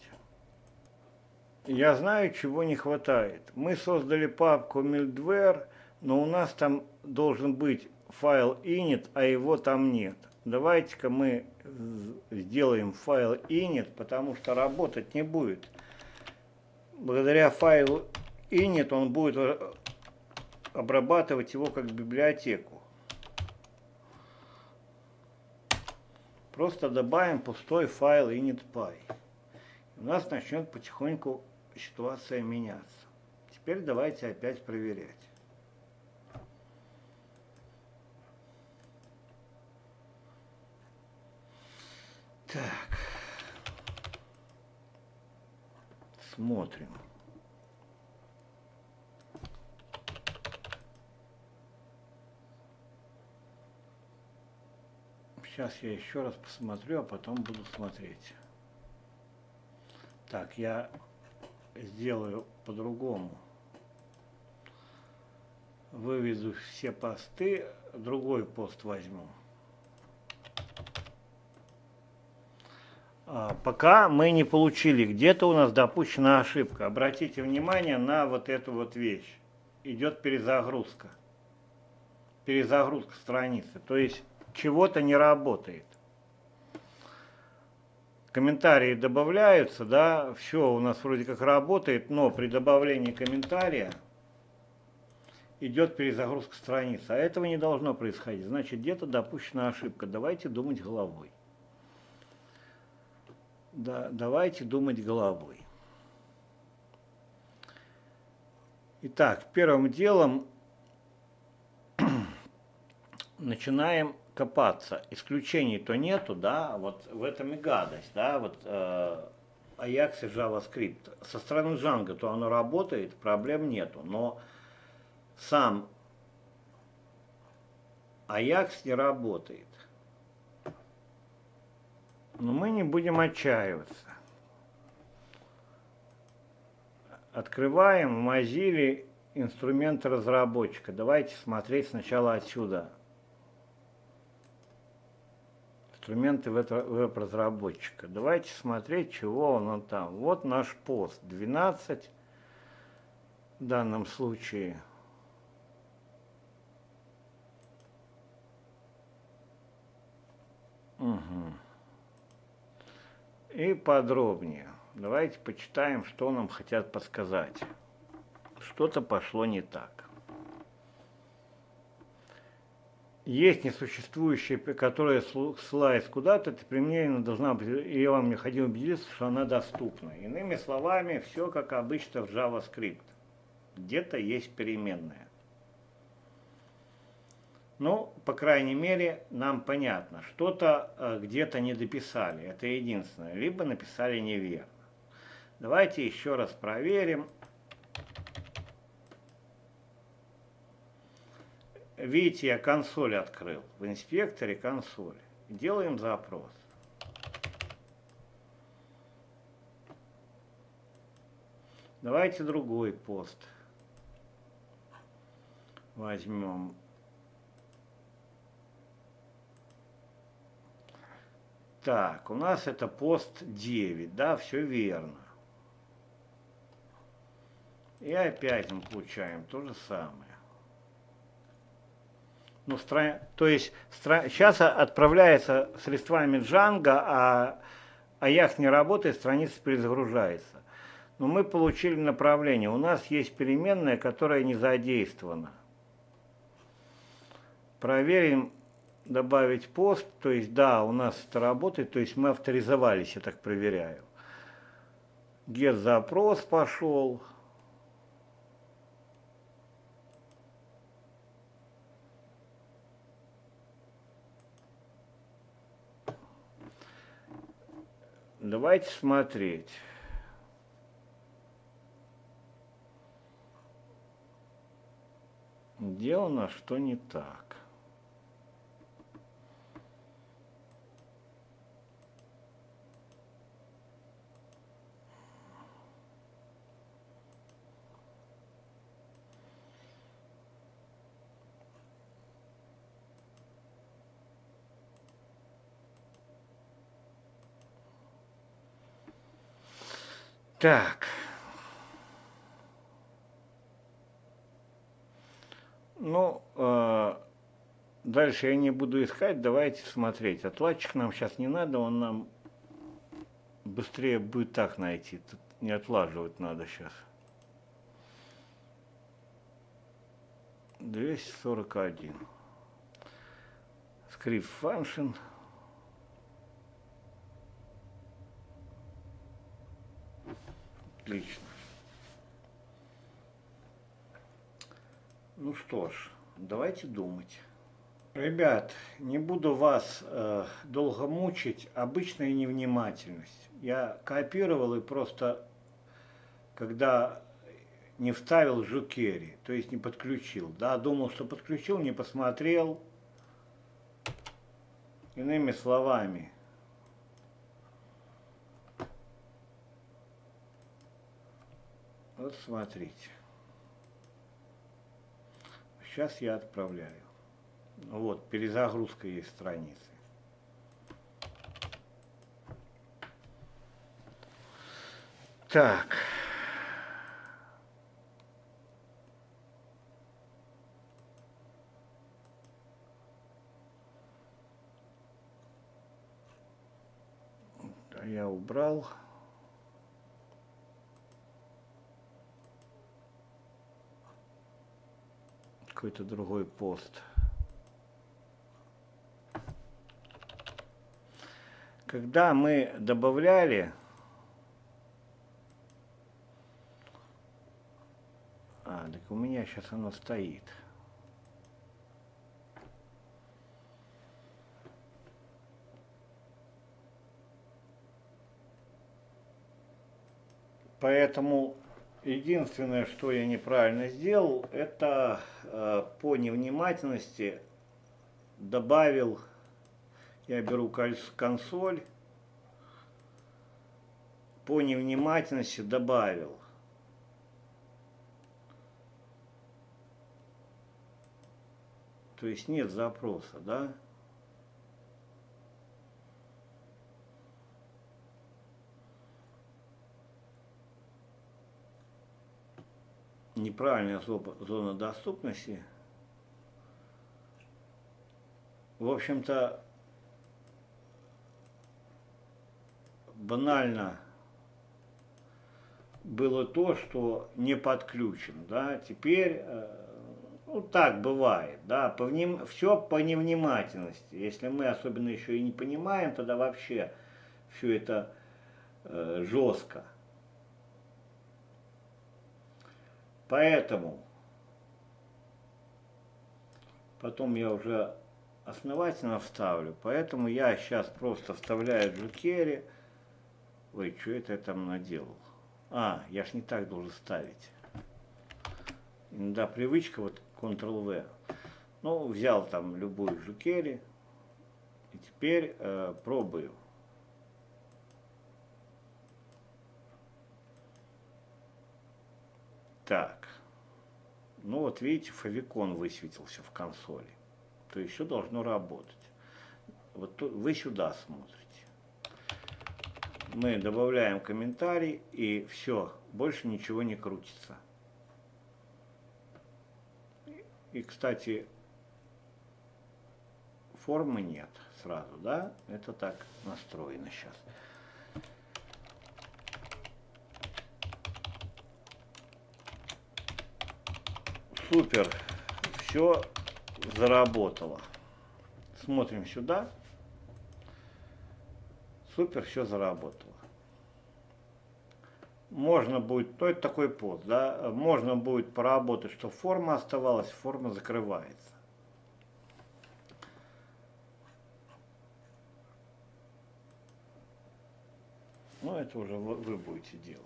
Я знаю, чего не хватает. Мы создали папку middleware, но у нас там должен быть файл init, а его там нет. Давайте-ка мы сделаем файл init, потому что работать не будет. Благодаря файлу init он будет обрабатывать его как библиотеку. Просто добавим пустой файл init.py. У нас начнет потихоньку ситуация меняться. Теперь давайте опять проверять. Так. Смотрим. Сейчас я еще раз посмотрю, а потом буду смотреть. Так, я сделаю по-другому. Выведу все посты, другой пост возьму. Пока мы не получили, где-то у нас допущена ошибка. Обратите внимание на вот эту вот вещь. Идет перезагрузка. Перезагрузка страницы. То есть чего-то не работает. Комментарии добавляются, да, все у нас вроде как работает, но при добавлении комментария идет перезагрузка страницы. А этого не должно происходить. Значит, где-то допущена ошибка. Давайте думать головой. Да, давайте думать головой. Итак, первым делом начинаем копаться. Исключений-то нету, да, вот в этом и гадость, да, вот Ajax и JavaScript. Со стороны Django то оно работает, проблем нету, но сам Аякс не работает. Но мы не будем отчаиваться. Открываем в Mozilla инструмент разработчика. Давайте смотреть сначала отсюда. Инструменты веб-разработчика. Давайте смотреть, чего он там. Вот наш пост. 12 в данном случае. Угу. И подробнее. Давайте почитаем, что нам хотят подсказать. Что-то пошло не так. Есть несуществующая, которая ссылается куда-то, это применение должна быть, и вам необходимо убедиться, что она доступна. Иными словами, все как обычно в JavaScript. Где-то есть переменная. Ну, по крайней мере, нам понятно, что-то где-то не дописали, это единственное, либо написали неверно. Давайте еще раз проверим. Видите, я консоль открыл, в инспекторе консоль. Делаем запрос. Давайте другой пост возьмем. Так, у нас это пост 9, да, все верно. И опять мы получаем то же самое. Ну, то есть сейчас отправляется средствами Django, а Ajax не работает, страница перезагружается. Но мы получили направление. У нас есть переменная, которая не задействована. Проверим. Добавить пост, то есть да, у нас это работает, то есть мы авторизовались, я так проверяю. Get запрос пошел. Давайте смотреть. Где у нас что не так? Так. Ну, дальше я не буду искать, давайте смотреть. Отладчик нам сейчас не надо, он нам быстрее будет так найти. Тут не отлаживать надо сейчас. 241. Script function. Отлично. Ну что ж, давайте думать. Ребят, не буду вас долго мучить. Обычная невнимательность. Я копировал и просто, когда не вставил jQuery, то есть не подключил. Да, думал, что подключил, не посмотрел. Иными словами. Вот смотрите. Сейчас я отправляю. Вот, перезагрузка есть страницы. Так. Я убрал. Какой-то другой пост. Когда мы добавляли, так у меня сейчас оно стоит. Поэтому Единственное, что я неправильно сделал, это по невнимательности добавил, я беру консоль, по невнимательности добавил то есть нет запроса, да? Неправильная зона доступности. В общем-то, банально было то, что не подключен, да, теперь, ну так бывает, да, все по невнимательности, если мы особенно еще и не понимаем, тогда вообще все это жестко. Поэтому, потом я уже основательно вставлю, поэтому я сейчас просто вставляю Jquery. Ой, что это я там наделал? А, я ж не так должен ставить. Иногда привычка, вот Ctrl-V. Ну, взял там любую Jquery. И теперь пробую. Так. Ну вот видите, favicon высветился в консоли. То есть все должно работать. Вот тут, вы сюда смотрите. Мы добавляем комментарий, и все, больше ничего не крутится. И, кстати, формы нет сразу, да? Это так настроено сейчас. Супер, все заработало. Смотрим сюда. Супер, все заработало. Можно будет, то это такой пост, да, можно будет поработать, что форма оставалась, форма закрывается. Ну, это уже вы будете делать.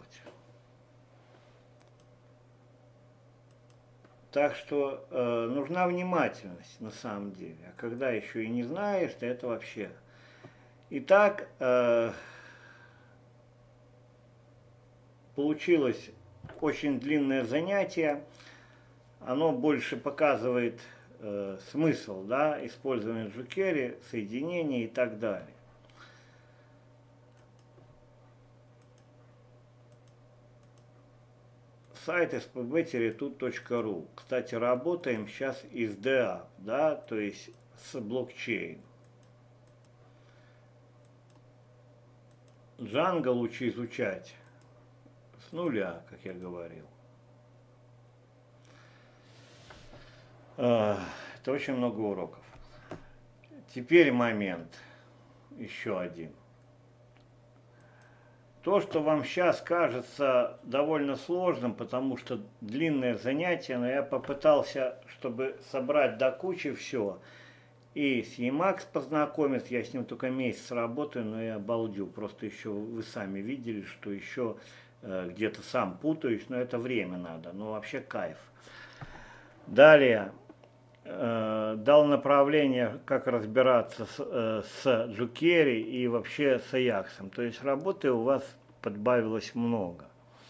Так что нужна внимательность на самом деле. А когда еще и не знаешь, то это вообще... Итак, получилось очень длинное занятие. Оно больше показывает смысл, да, использования Jquery, соединений и так далее. Сайт spb-tut.ru. Кстати, работаем сейчас из DA, да, то есть с блокчейн. Django лучше изучать с нуля, как я говорил. Это очень много уроков. Теперь момент еще один. То, что вам сейчас кажется довольно сложным, потому что длинное занятие, но я попытался, чтобы собрать до кучи все. И с Emacs познакомиться, я с ним только месяц работаю, но я балдю. Просто еще вы сами видели, что еще где-то сам путаюсь, но это время надо, но вообще кайф. Далее дал направление, как разбираться с Jquery и вообще с Ajax. То есть работы у вас подбавилось много.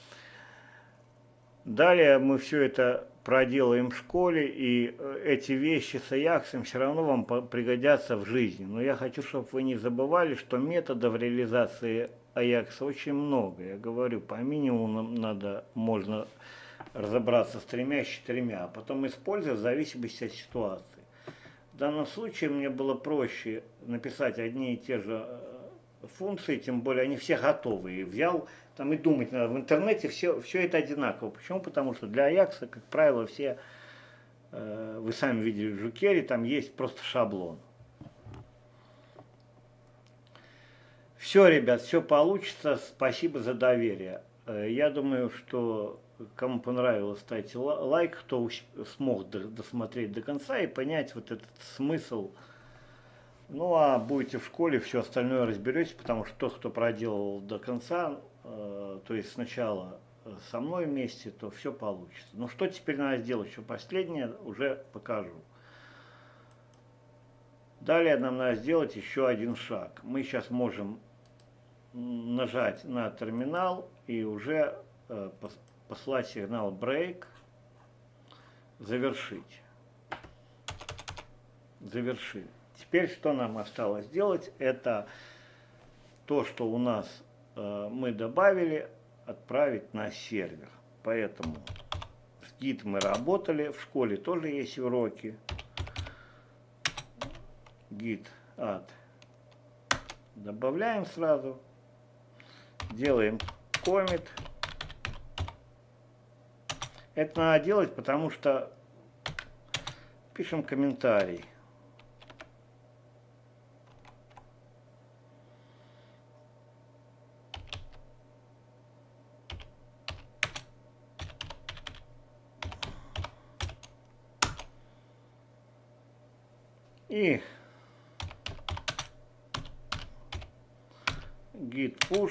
Далее мы все это проделаем в школе, и эти вещи с Ajax все равно вам пригодятся в жизни. Но я хочу, чтобы вы не забывали, что методов реализации Ajax очень много. Я говорю, по минимуму можно разобраться с 3-4, а потом использовать в зависимости от ситуации. В данном случае мне было проще написать одни и те же функции, тем более они все готовые. Взял там и думать надо. В интернете все это одинаково. Почему? Потому что для Ajax, как правило, все, вы сами видели в Jquery, там есть просто шаблон. Все, ребят, все получится. Спасибо за доверие. Я думаю, что кому понравилось, ставьте лайк, кто смог досмотреть до конца и понять вот этот смысл. Ну, а будете в школе, все остальное разберетесь, потому что тот, кто проделал до конца, то есть сначала со мной вместе, то все получится. Но что теперь надо сделать? Еще последнее уже покажу. Далее нам надо сделать еще один шаг. Мы сейчас можем нажать на терминал и уже послать сигнал break, завершить. Завершили. Теперь что нам осталось сделать? Это то, что у нас мы добавили, отправить на сервер. Поэтому с Git мы работали, в школе тоже есть уроки. Git add. Добавляем сразу. Делаем commit. Это надо делать, потому что пишем комментарий. И git push.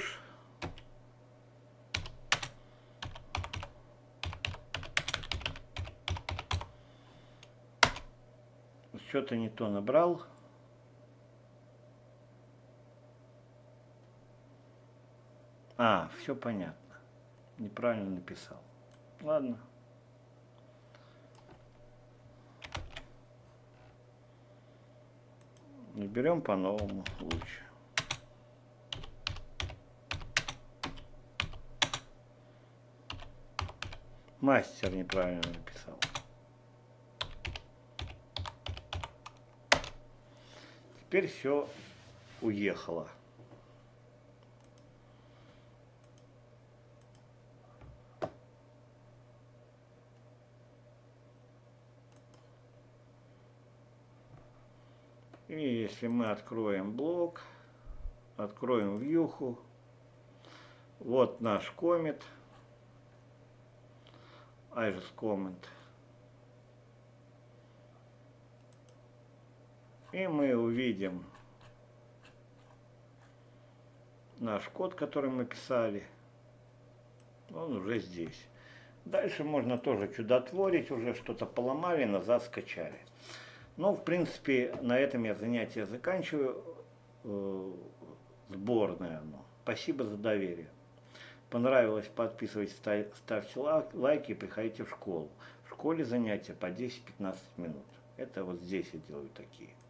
Что-то не то набрал. Все понятно. Неправильно написал. Ладно. Наберем по-новому лучше. Мастер неправильно написал. Теперь все уехало. И если мы откроем блок, откроем вьюху, вот наш коммент, Aegis Comment. И мы увидим наш код, который мы писали. Он уже здесь. Дальше можно тоже чудотворить, уже что-то поломали, назад скачали. Ну, в принципе, на этом я занятие заканчиваю. Сборное оно. Спасибо за доверие. Понравилось, подписывайтесь, ставьте лайки и приходите в школу. В школе занятия по 10-15 минут. Это вот здесь я делаю такие.